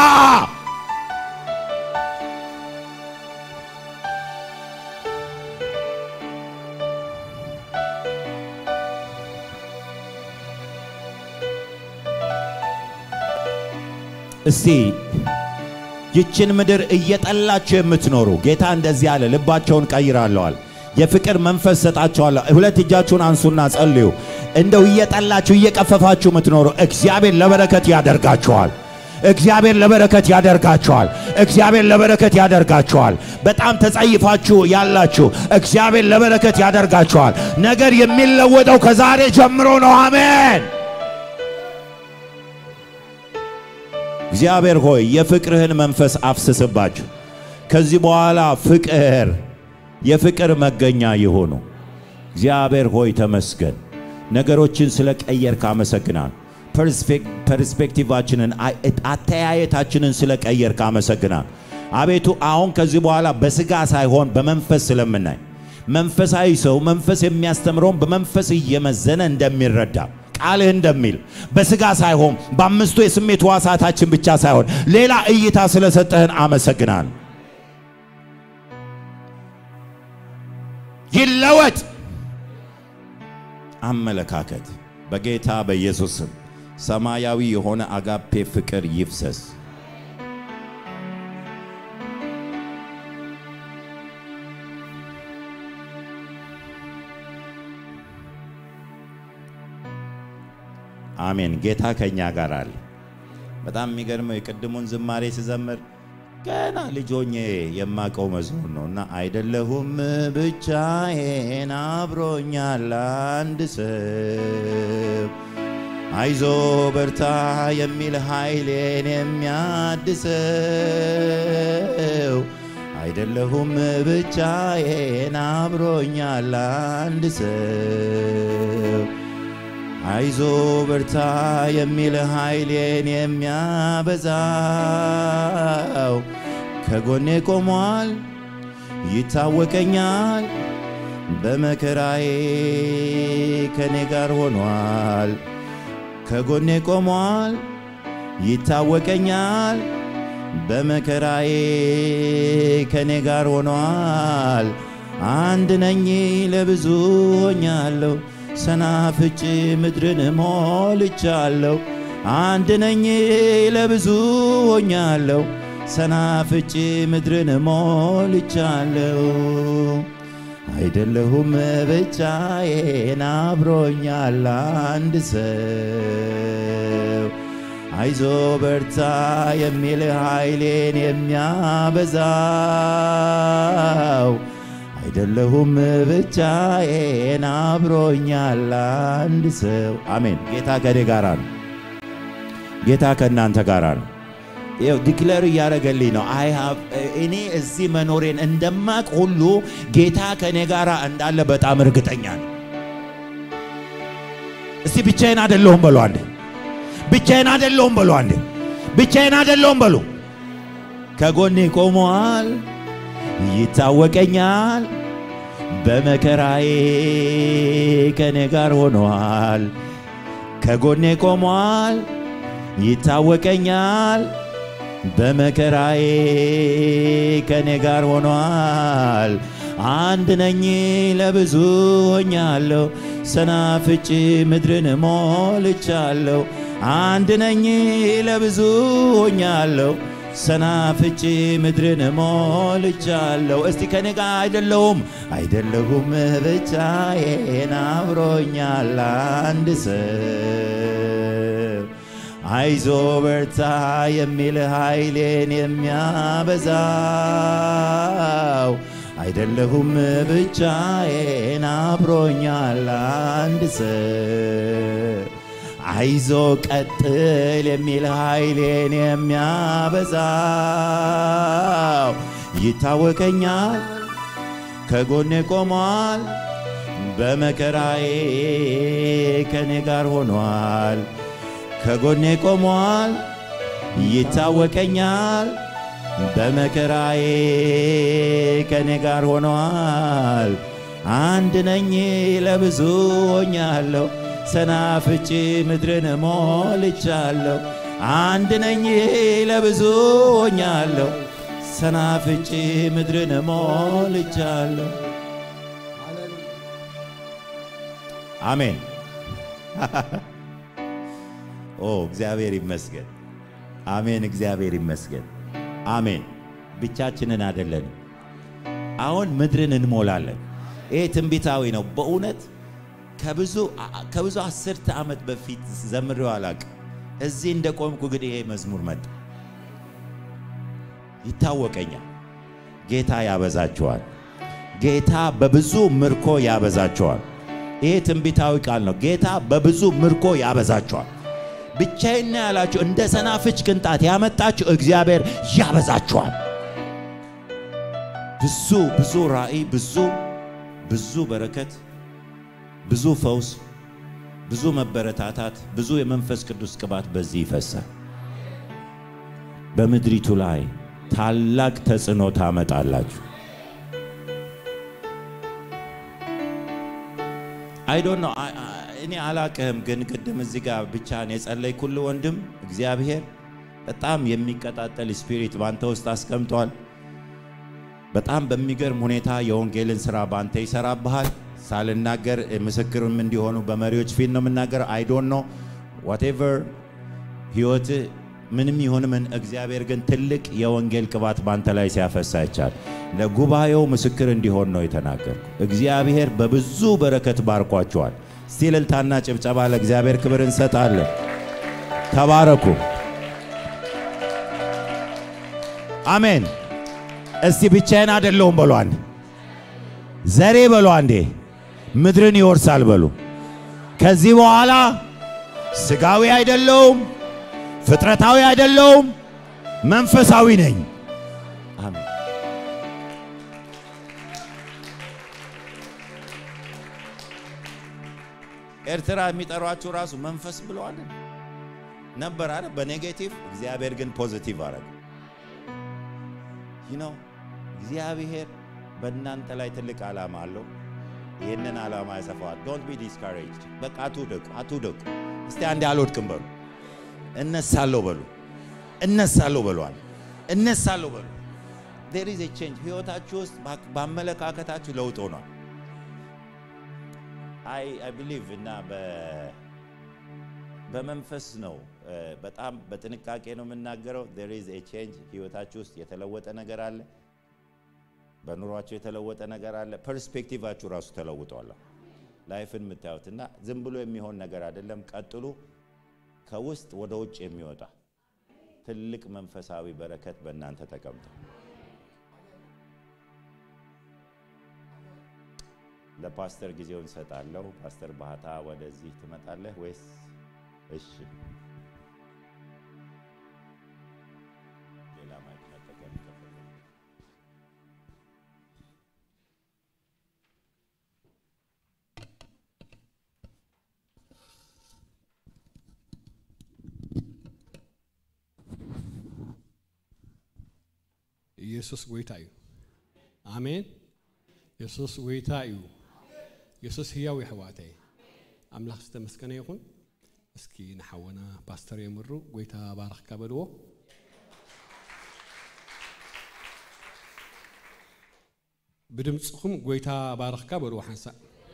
እስቲ ይችን ምድር እየጠላችሁ የምትኖሩ ጌታ እንደዚህ ያለ ልባቸውን ቀይራለዋል የፍቅር መንፈስ ሰጣቸዋል ሁለት እጃችሁን አንሱና ጸልዩ እንደው እየጠላችሁ እየቀፈፋችሁ የምትኖሩ እግዚአብሔር ለበረከት ያደርጋችኋል እግዚአብሔር ለበረከት ያደርጋችኋል እግዚአብሔር ለበረከት ያደርጋችኋል በጣም ተጸይፋችሁ ያላችሁ እግዚአብሔር ለበረከት ያደርጋችኋል ነገር የሚለወጠው ከዛሬ ጀምሮ ነው አሜን እግዚአብሔር ሆይ የፍቅርህን መንፈስ አፍስስባችሁ ከዚህ በኋላ ፍቅር የፍቅር መገኛ ይሆኑ እግዚአብሔር ሆይ ተመስገን ነገሮችን ስለቀየርክ አመሰግናለሁ ፐርስፔክቲቫችንን አተያየታችንን ስለቀየርክ አመሰግናለሁ አቤቱ አሁን ከዚህ በኋላ በስጋ ሳይሆን በመንፈስ ስለምናይ መንፈሳዊ ሰው መንፈስ የሚያስተምረውን በመንፈስ እየመዘነ እንደሚረዳ ቃልህ እንደሚል በስጋ ሳይሆን በአምስቱ የስሜት ዋሳታችን ብቻ ሳይሆን ሌላ እይታ ስለሰጠህን አመሰግናለሁ ይለወጥ አመለካከት በጌታ በኢየሱስ ስም ሰማያዊ የሆነ አጋፔ ፍቅር ይፍሰስ አሜን ጌታ ከኛ ጋር አለ በጣም የሚገርመው የቀድሞን ዝማሬ ሲዘምር ገና ልጆኜ የማቀው መዝሙር ነውና አይደለሁም ብቻዬን አብሮኛል አንድ ሰው አይዞ በርታ የሚል ኃይሌን የሚያድሰው አይደለሁም ብቻዬን አብሮኛል አንድ ሰው አይዞ በርታ የሚል ኃይሌን የሚያበዛው ከጎኔ ቆሟል ይታወቀኛል በመከራዬ ከኔ ጋር ሆኗል ከጎኔ ቆሟል ይታወቀኛል በመከራዬ ከኔ ጋር ሆኗል አንድ ነኝ ለብዙ ሆኛለሁ ሰናፍጭ ምድርን ሞልቻለሁ አንድ ነኝ ለብዙ ሆኛለሁ ሰናፍጭ ምድርን ሞልቻለሁ አይደለሁም ብቻዬን አብሮኛል አንድ ሰው አይዞ በርታ የሚል ኃይሌን የሚያበዛው አይደለሁም ብቻዬን አብሮኛል አንድ ሰው አሜን ጌታ ከኔ ጋር ነው ጌታ ከናንተ ጋር ነው ይው ዲክሌር ያረገልኝ ነው አይ ሃቭ እኔ እዚህ መኖሬን እንደማቅ ሁሉ ጌታ ከኔ ጋር እንዳለ በጣም እርግጠኛ ነኝ እስቲ ብቻዬን አይደለሁም በሉ አንዴ ብቻዬን አይደለሁም በሉ አንዴ ብቻዬን አይደለሁም በሉ ከጎኔ ቆሟል ይታወቀኛል በመከራዬ ከኔ ጋር ሆኗል ከጎኔ ቆሟል ይታወቀኛል በመከራዬ ከኔ ጋር ሆኗል አንድ ነኝ ለብዙ ሆኛለሁ ሰናፍጭ ምድርን ሞልቻለሁ አንድ ነኝ ለብዙ ሆኛለሁ ሰናፍጭ ምድርን ሞልቻለሁ እስቲ ከኔ ጋር አይደለሁም አይደለሁም ብቻዬን አብሮኛል አንድ ሰው አይዞ በርታ የሚል ኃይሌን የሚያበዛው አይደለሁም ብቻዬን አብሮኛል አንድ ሰው አይዞ ቀጥል የሚል ኃይሌን የሚያበዛው ይታወቀኛል ከጎኔ ቆሟል በመከራዬ ከኔ ጋር ሆኗል ከጎኔ ቆሟል ይታወቀኛል በመከራዬ ከኔ ጋር ሆኗል አንድ ነኝ ለብዙ ሆኛለሁ ሰናፍጭ ምድርን ሞልቻለሁ አንድ ነኝ ለብዙ ሆኛለሁ ሰናፍጭ ምድርን ሞልቻለሁ አሜን ኦ እግዚአብሔር ይመስገን አሜን እግዚአብሔር ይመስገን አሜን ብቻችንን አይደለን አሁን ምድርን እንሞላለን ይሄ ትንቢታዊ ነው በእውነት ከብዙ ከብዙ አስርተ ዓመት በፊት ዘምሬው አላቅ እዚህ እንደቆምኩ ግን ይሄ መዝሙር መጣ ይታወቀኛል ጌታ ያበዛቸዋል ጌታ በብዙ ምርኮ ያበዛቸዋል ይሄ ትንቢታዊ ቃል ነው ጌታ በብዙ ምርኮ ያበዛቸዋል ብቻዬን ያላችሁ እንደ ሰናፍጭ ቅንጣት ያመጣችሁ እግዚአብሔር ያበዛቸዋል ብዙ ብዙ ራእይ ብዙ ብዙ በረከት ብዙ ፈውስ ብዙ መበረታታት ብዙ የመንፈስ ቅዱስ ቅባት በዚህ ይፈሳል በመድሪቱ ላይ ታላቅ ተጽዕኖ ታመጣላችሁ I don't know እኔ አላቀም ግን ቅድም እዚህ ጋር ብቻ ነው የጸለይኩል ወንድም እግዚአብሔር በጣም የሚቀጣጠል ስፒሪት ባንተ ውስጥ አስቀምጧል በጣም በሚገርም ሁኔታ የወንጌልን ሥራ ባንተ ይሰራብሃል ሳልናገር ምስክርም እንዲሆኑ በመሪዎች ፊት ነው የምናገረው I don't know whatever ህይወት ምንም ይሁን ምን እግዚአብሔር ግን ትልቅ የወንጌል ቅባት ባንተ ላይ ሲያፈሳ ይቻል ለጉባኤው ምስክር እንዲሆን ነው የተናገርኩ እግዚአብሔር በብዙ በረከት ባርኳቸዋል ሲልልታና ጭብጨባ ለእግዚአብሔር ክብር እንሰጣለን ተባረኩ አሜን እስቲ ብቻዬን አይደለሁም በሉ አንዴ ዘሬ በሉ አንዴ ምድርን ይወርሳል በሉ ከዚህ በኋላ ስጋዊ አይደለሁም ፍጥረታዊ አይደለሁም መንፈሳዊ ነኝ አሜን ኤርትራ የሚጠሯቸው ራሱ መንፈስ ብለዋል ነበር አይደል በኔጌቲቭ እግዚአብሔር ግን ፖዚቲቭ አረገ you know እግዚአብሔር በእናንተ ላይ ትልቅ ዓላማ አለው ይሄንን ዓላማ ያሰፋዋል don't be discouraged በቃ አትውደቁ አትውደቁ እስቲ አንዴ አልወድቅም በሉ እነሳለሁ በሉ እነሳለሁ በሉዋል እነሳለሁ በሉ there is a change ህይወታችሁ ውስጥ ባመለካከታችሁ ለውጥ ሆኗል I I believe እና በ በመንፈስ ነው በጣም በጥንቃቄ ነው የምናገረው there is a change ህይወታችሁ ውስጥ የተለወጠ ነገር አለ በኑሯችሁ የተለወጠ ነገር አለ ፐርስፔክቲቫችሁ ራሱ ተለውጧል ላይፍን ምታዩትና ዝም ብሎ የሚሆን ነገር አይደለም ቀጥሉ ከውስጥ ወደ ውጭ የሚወጣ ትልቅ መንፈሳዊ በረከት በእናንተ ተቀምጧል ለፓስተር ጊዜውን ሰጣለሁ ፓስተር ባህታ ወደዚህ ትመጣለህ ወይስ እሺ ሌላ ማይክ መጠቀም ተፈልጎ
ኢየሱስ ጌታዩ አሜን ኢየሱስ ጌታዩ ኢየሱስ ሕያው ይሕዋተይ አምላኽ ዝተመስገነ ይኹን እስኪ ንሓወና ፓስተር የምሩ ጌታ ባረኽካ በልዎ بدمصكم قويتا بارخكا برو حنسا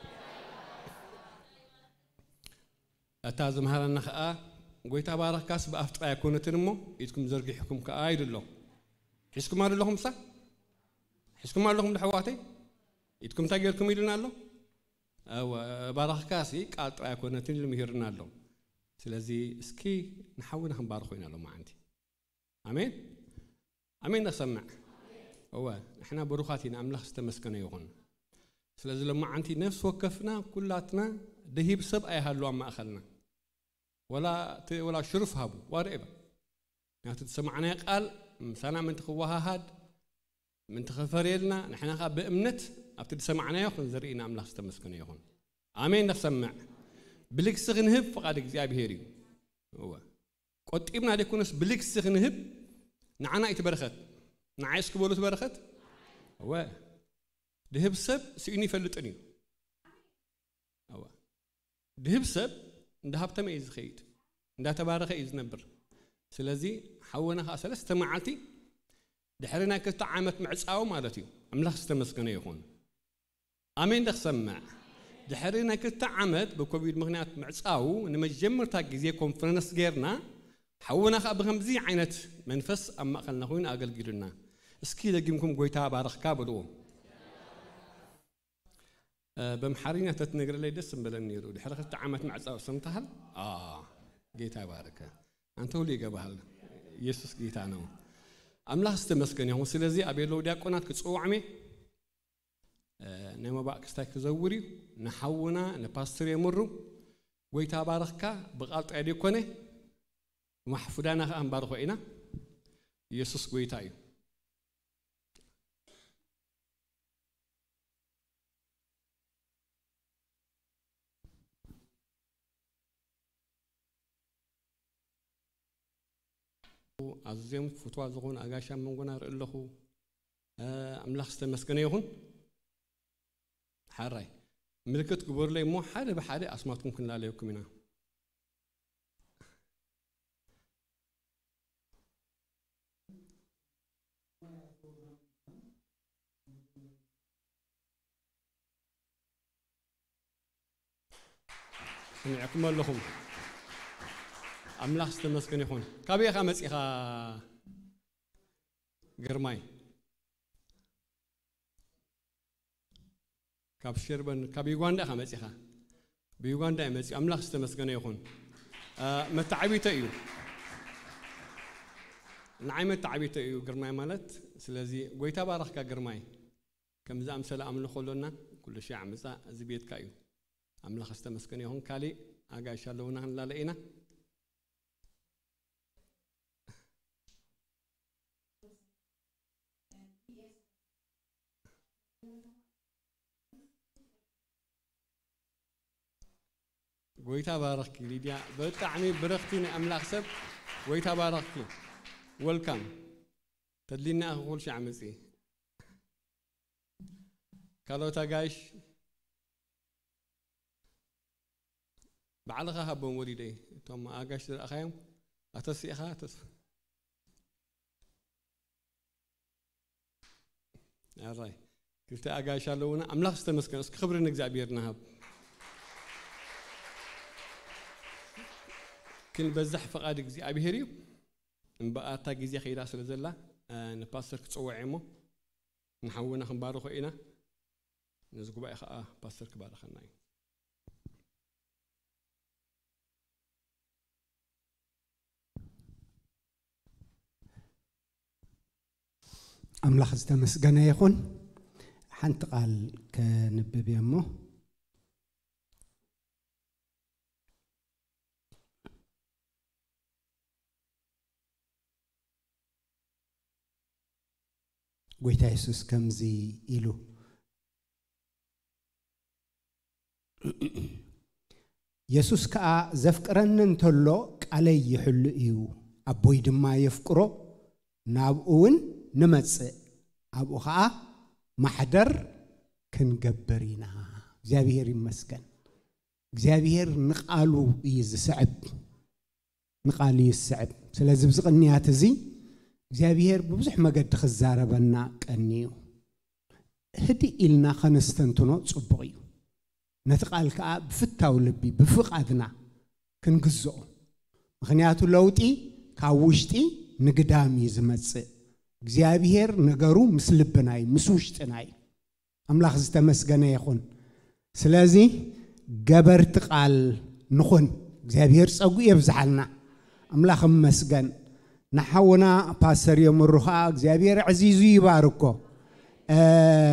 أتازم هذا النخاء قويتا بارخكاس بأفتقى يكون تنمو يتكم زرقي حكم كآيد اللهم حسكم هذا اللهم صح حسكم هذا اللهم لحواتي يتكم تاجركم يدنا الله أو بارخكاسي قال طيب يكون تنلم يهرنا الله سلازي اسكي نحاول نحن بارخوين الله ما عندي آمين آمين نسمع هو احنا بروخاتنا املاح استمسكنا يغون سلازي لما عندي نفس وقفنا كلاتنا دهيب سب اي هالو ما اخذنا ولا ولا شرف هابو وارئبا يعني تسمعنا قال مسانا من تخوها هاد من تخفريلنا نحن خا بامنت ابتدي تسمعنا يغون زرينا املاح استمسكنا يغون امين نسمع بلك سغنهب فقاد እግዚአብሔር هو قطيبنا ديكونس بلك سغنهب نعنا يتبرخت نعيش كبولو تبرخت هو دهب سب سيني فلتني هو دهب سب دهب تميز خيد ده تبارك إذ نبر سلازي حونا خاصة استمعتي دحرنا كتعامت مع الساو مالتي أملاخ استمسكنا يكون آمين ده سمع دحرنا كتعامت بكوفيد مغنيات مع الساو إنما جمر تاجزي كونفرنس غيرنا حونا خا بخمزي عينت منفس أما خلنا خوين أقل جيرنا اسكي لقيمكم قويتا بارخ كابلو أه بمحارينا تتنقر لي دسم بلنيرو دي حركة تعامت مع الزاو سمتهل آه قيتا باركة أنتو لي قبهل يسوس قيتا نو أملاح استمسكن يهو سلازي أبيلو دياقونات كتسقو عمي أه نيما باك استاك زوري نحونا نباستر يمرو قويتا بارخ كا بغالط عدي كوني محفودانا خان بارخو إنا يسوس قويتا يو عزيم فتوى زغون أجاشا من غنار إلله أملاخ استمسكنا يهون حراي ملكت قبور لي مو حدا بحدا أسمعتكم كنا عليكم هنا سمعكم لهم أملاح استمسكني خون كابي خامس إخا غرماي كاب شربن كابي يوغاندا خامس إخا بيوغاندا مس أملاح استمسكني خون أه متعبي تأيو نعم متعبي تأيو غرماي مالت سلازي قويتا بارخ كا غرماي كم زام سلام لخلونا كل شيء عمزا زبيت كايو أملاح استمسكني هون كالي أجا شالونا هلا لقينا قويتا باركي ليديا بتعمي برختيني أملاخ سب قويتا باركي ويلكم تدلينا أقول شيء عمزي كالوتا جايش بعلقها هبون وليدي توم أجاش الأخيم أتسي أخا أتس يا راي قلت أجاش لونا أملاخ استمسكن اسك خبر إنك زعبير نهب كل بزح فقادك زي أبيهريو نبقى تاجي زي خير أصل زلا نبصر كتسوي عمو نحاول نخبره خينا نزقوا بقى خا بصر كبار خناي أملاخ استمسكنا يخون حنت قال ك
كنبب يمه قويتا يسوس كمزي إلو يسوس كا زفكرن انتلو علي يحل إيو أبوي دما يفكرو نابقون نمتس أبو خا محضر كنجبرينا እግዚአብሔር ይመስገን እግዚአብሔር ንቃሉ ይዝስዕብ ንቃሉ ይስዕብ ስለዚህ ብዝቅንያት እዚ እግዚአብሔር በብዙሕ መገድ ክዛረበና ቀኒዩ ህዲ ኢልና ከነስተንትኖ ጽቡቕ እዩ ነቲ ቃል ከዓ ብፍታው ልቢ ብፍቃድና ክንግዝኦ ምክንያቱ ለውጢ ካብ ውሽጢ ንግዳም ይዝመጽእ እግዚአብሔር ነገሩ ምስ ልብናይ ምስ ውሽጥናይ أملاخ زتمسجنا يخون سلازي جبرت قال نخون زهبير سأقول يبزحلنا أملاخ مسجن نحونا باسر يوم الرخاء زهبير عزيزي يباركه أه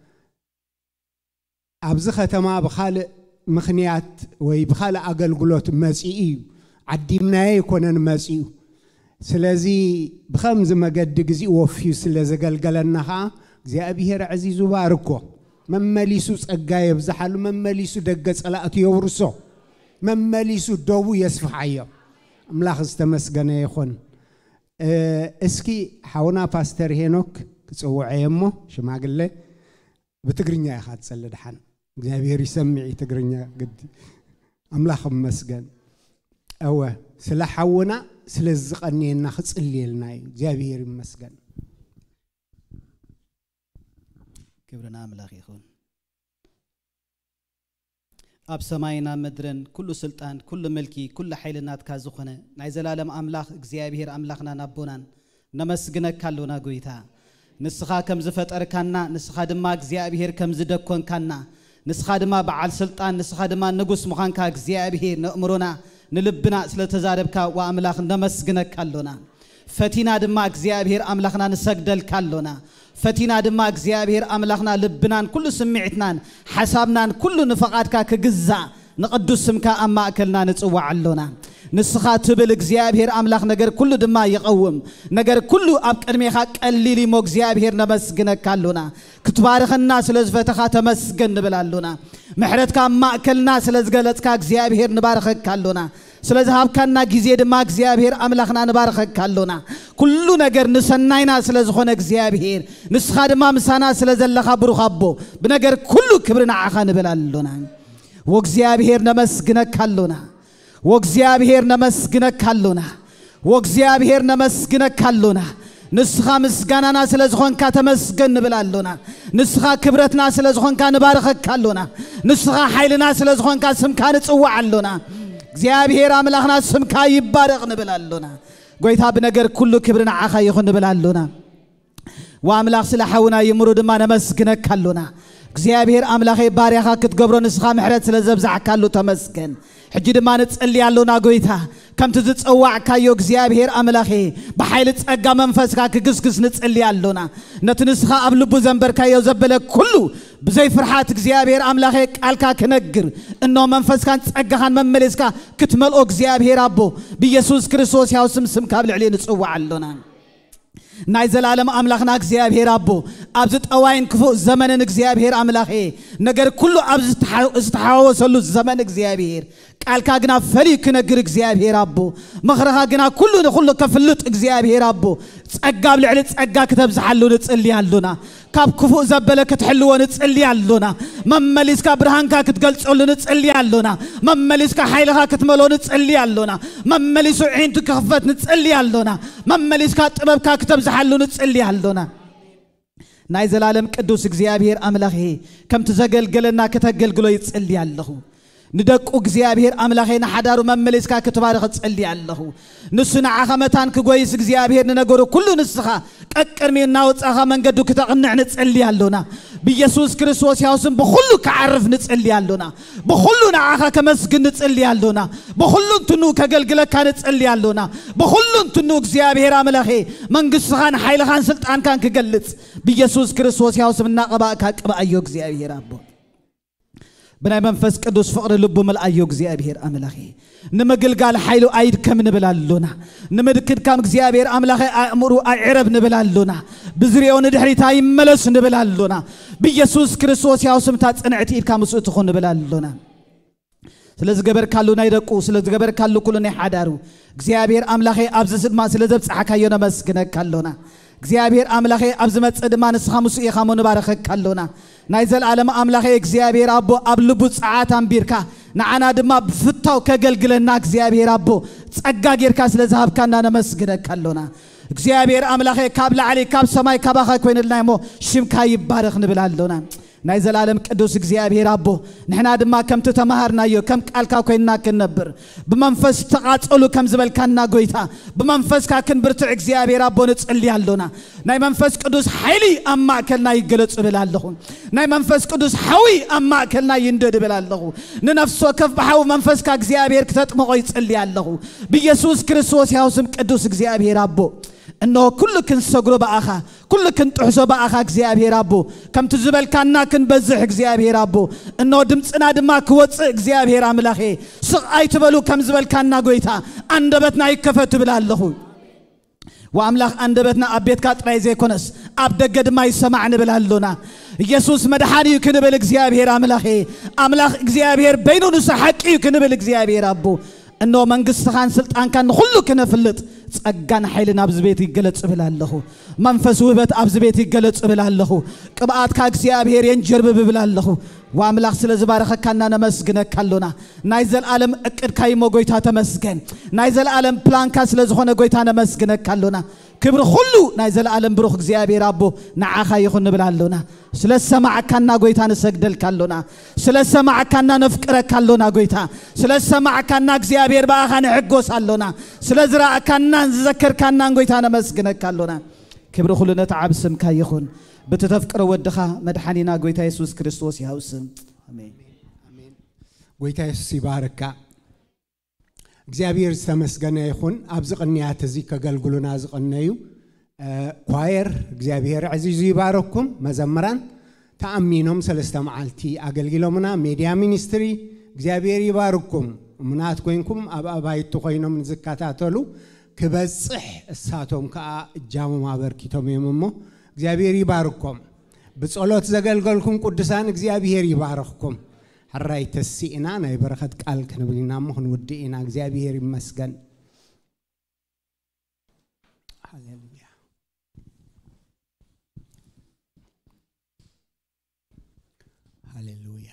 أبزخة ما بخال مخنيات ويبخال أقل قلوت مسيء عديمنا يكون مسيء سلازي بخمس ما قد جزء وفي سلازي قال قالناها እግዚአብሔር عزيز ባርኮ መመሊሱ ጸጋ ይብዛሐሉ መመሊሱ ደገ ጸላእቱ ይወርሶ መመሊሱ ደው ይስፋሐዮ አምላክ ዝተመስገነ ይኹን እስኪ ሓውና ፓስተር ሄኖክ ክጽውዓየሞ ሽማግሌ በትግርኛ ያኻጽል ድሓን እግዚአብሔር ይሰምዕ ትግርኛ ግድ አምላክ መስገን አወ ስለ ሓውና ስለ ዝቀኒና ክጽልየልና እግዚአብሔር ይመስገን
كبرنا أملاك يخون أب سماينا مدرن كل سلطان كل ملكي كل حيلنات كازوخنا نعزل عالم أملاك እግዚአብሔር أملاكنا نبونان نمسجنك كلنا قويتا نسخا كم زفت أركاننا نسخا دما እግዚአብሔር كم زدكون كنا نسخا دما بعل سلطان نسخا دما نقص مخانك እግዚአብሔር نأمرنا نلبنا سلتزاربك وأملاك نمسجنك كلنا فتينا دما እግዚአብሔር أملاكنا نسجدل كلنا فتينا دما እግዚአብሔር أملاخنا لبنان كل سمعتنا حسابنا كل نفقاتك كجزا نقدس سمك أما أكلنا نتصوع علونا نسخات تبل እግዚአብሔር أملاخ نجر كل دما يقوم نجر كل أب كرميخا قليلي مو እግዚአብሔር نمسجنك كلنا كتبارخ الناس لزفتخا تمسجن بلالونا محرتك أما أكلنا سلزقلتك እግዚአብሔር نبارخك كلنا سلازهاب كنا جزيد ما እግዚአብሔር أملاخنا نبارخك كلنا كل نجر نسناينا سلازخون እግዚአብሔር نسخاد ما مسانا سلازلخا بروخابو بنجر كل كبرنا عخان بلالونا وእግዚአብሔር نمسجنك كلنا وእግዚአብሔር نمسجنك كلنا وእግዚአብሔር نمسجنك كلنا نسخا مسجانا سلازخون كاتمسجن بلالونا نسخا كبرتنا سلازخون كنبارخك كلنا نسخا حيلنا سلازخون كاسم كان تصوع علونا እግዚአብሔር أملاخنا سمك يبارك نبلالونا قويتها بنجر كل كبرنا عخا يخون نبلالونا وأملاخ سلحونا يمرو دما نمسجنك كلنا እግዚአብሔር أملاخي باريخا كتقبرو نسخا محرت سلازبزع كالو تمسجن حجي دما نتسألي علونا قويتها كم تتصوع كايو እግዚአብሔር أملاخي بحيل تسقى منفسكا كقسقس نتسألي علونا نتنسخا أبلبو زنبر كايو زبلك كله بزي فرحات እግዚአብሔር أملاخي قالكا كنقر إنه منفسكا تسقى خان مملسكا كتملقو እግዚአብሔር أبو بيسوس كريستوس ياو سم سم كابل عليه نتسوع علونا نايزل عالم أملاخنا እግዚአብሔር أبو أبزت أوين كفو زمن እግዚአብሔር أملاخي نجر كله أبزت استحاو سلو زمن እግዚአብሔር قالكا جنا فريق نجر እግዚአብሔር أبو مخرها جنا كله نخلو كفلت እግዚአብሔር أبو تسقى بالعلي تسقى كتب زحلو نتسألي علونا كاب كفو زبلة كتحلو نتسألي علونا ممليسكا برهانكا كتقلص نتسألي علونا ممليسكا حيلها كتملو نتسألي علونا ممليسو عينتو كخفت نتسألي علونا ممليسكا طببكا كتب زحلو نتسألي علونا نايزل عالم قدوس እግዚአብሔር أملاخي كم تزقل قلنا كتقل قلو يتسألي علوه ندقو እግዚአብሔር አምላኸና ሓዳሩ መመለስካ ክትባረኽ ጸልይ ኣለኹ ንሱና ዓኸመታን ክጎይስ እግዚአብሔር ንነገሩ ኩሉ ንስኻ ቀቅርሜና ወጻኻ መንገዱ ክትቕንዕ ንጸልይ ኣለና በኢየሱስ ክርስቶስ ያውስም በሁሉ ከዓርፍ ንጸልይ ኣለና በሁሉ ንዓኻ ከመስግን ንጸልይ ኣለና በሁሉ እንትኑ ከገልግለካ ንጸልይ ኣለና በሁሉ እንትኑ እግዚአብሔር አምላኸ መንግሥትኻን ኃይልኻን ስልጣንካን ክገልጽ በኢየሱስ ክርስቶስ ያውስም እናቀባእካ ቀባእዮ እግዚአብሔር አቦ بناي منفس قدوس فقر لب ملأيو እግዚአብሔር አምላኸ نمغلغال حيلو ايد كم نبلالونا نمدكد كم እግዚአብሔር አምላኸ አእምሩ አይዕረብ نبلالونا بزريو ندحريتا يملس نبلالونا بيسوس ክርስቶስ ያው ስምታ ጽንዕት ኢድ ካምጽኡ ትኾን نبلالونا ስለዚ ገበር ካሉና ይደቁ ስለዚ ገበር ካሉ ኩሉና ይሓዳሩ እግዚአብሔር አምላኸ አብዝ ስድማ ስለዘብጽሐካዮ ነመስግነክ ካሉና እግዚአብሔር አምላኸ አብዝ መጽድማ ንስኻ ሙሱ ኢኻሞ ንባረኸክ ካሉና ናይዘል ዓለም አምላኸ እግዚአብሔር አቦ አብልቡ ጻዓት አንቢርካ ናዓና ድማ ብፍታው ከገልግለና እግዚአብሔር አቦ ጸጋ ጌርካ ስለዛብካና ነመስግነክ ካሉና እግዚአብሔር አምላኸ ካብ ላዕሊ ካብ ሰማይ ካባኻ ኮይንልና ሞ ሽምካ ይባረኽ ንብላለውና ናይዘል ዓለም ቅዱስ እግዚአብሔር አቦ ንሕና ድማ ከምቲ ተማሃርናዮ ከም ቃልካ ኮይንና ክንነብር በመንፈስ ተቃጸሉ ከም ዝበልካና ጎይታ በመንፈስካ ክንብርትዕ እግዚአብሔር አቦ ንጽልይ ኣለና ናይ መንፈስ ቅዱስ ኃይሊ አማከልና ይገለጽ ብላለኹ ናይ መንፈስ ቅዱስ ሐዊ አማከልና ይንደድ ብላለኹ ንነፍስ ወከፍ በሐው መንፈስካ እግዚአብሔር ከተጥመቆ ይጽልይ ኣለኹ በኢየሱስ ክርስቶስ ያውስም ቅዱስ እግዚአብሔር አቦ انه كل كن سغرو باخا كل كن طحسو باخا እግዚአብሔር አቦ ከም ትዝበልካና كن በዝሕ እግዚአብሔር አቦ انه ድምጽና ድማ ክወጽ እግዚአብሔር አምላኸ ስቃይ ትበሉ ከም ዝበልካና ጎይታ አንደበትና ይከፈት ብላለኹ ወአምላኽ አንደበትና አቤትካ ጥራይ ዘይኮነስ አብደገድማ ይሰማዕን ብላለና ኢየሱስ መድኃኒ ክንብል እግዚአብሔር አምላኸ አምላኽ እግዚአብሔር በይኑን ሰሐቂ ክንብል እግዚአብሔር አቦ انه መንግሥትኻን ስልጣንካን ሁሉ ከነፍልጥ ጸጋን ኃይልን አብዝ ቤት ይገለጽ ብላለሁ መንፈስ ውበት አብዝ ቤት ይገለጽ ብላለሁ ቅባአትካ እግዚአብሔር የንጀርብ ብላለሁ ወአምላኽ ስለዚህ ባረከካና ነመስግነክ ካሉና ናይዘል ዓለም እቅድ ካይሞ ጎይታ ተመስገን ናይዘል ዓለም ፕላንካ ስለዝኾነ ጎይታ ነመስግነክ ካሉና ክብር ሁሉ ናይዘል ዓለም ብሩኽ እግዚአብሔር አቦ ንዓኻ ይኹን ብላለውና ስለሰማዕካና ጎይታ ነሰግደል ካሉና ስለሰማዕካና ነፍቅረክ ካሉና ጎይታ ስለሰማዕካና እግዚአብሔር ባኻ ንሕጎስ አለውና ስለዝራእካና ዝዘከርካና ጎይታ ነመስግነክ ካሉና ክብር ሁሉ ነተዓብስምካ ይኹን بتتفكر ودخا مدحانينا غويتا يسوع كريستوس ياوسم امين
امين غويتا يسوع يبارك እግዚአብሔር ተመስገነ ይሁን አብዝቅንያት እዚ ከገልግሉና ዝቅነዩ ኳየር እግዚአብሔር አዚዙ ይባረኩም መዘምራን ተአሚኖም ሰለስተ መዓልቲ አገልግሎምና ሚዲያ ሚኒስትሪ እግዚአብሔር ይባረኩም ምናት ኮይንኩም አባይቱ ኮይኖም ዝካታተሉ ክበጽሕ እሳቶም ከአ እጃሙ ማበርኪቶም የምሞ እግዚአብሔር ይባርኩም በጸሎት ዘገልገልኩም ቅዱሳን እግዚአብሔር ይባርኩም حراي تسينا ناي بركات قال كنبلينا مخن ودينا እግዚአብሔር ይመስገን ሃሌሉያ ሃሌሉያ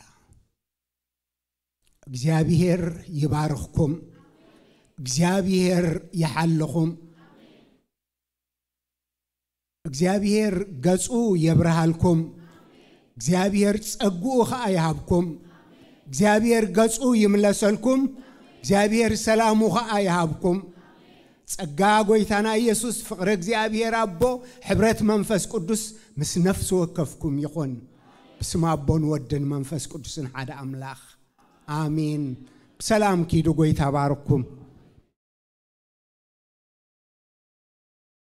እግዚአብሔር ይባርኩም እግዚአብሔር ይሐልኩም እግዚአብሔር ገጹ ይብርሃልኩም እግዚአብሔር ጸጉኡ ኸአይሃብኩም እግዚአብሔር ገጹ ይምለሰልኩም እግዚአብሔር ሰላሙ ኸአይሃብኩም ጸጋ ጎይታና ኢየሱስ ፍቅር እግዚአብሔር አቦ ህብረት መንፈስ ቅዱስ ምስ ነፍስ ወከፍኩም ይኹን በስመ አቦን ወደን መንፈስ ቅዱስን ሓደ አምላኽ አሜን ሰላም ኪዱ ጎይታ ባርኩም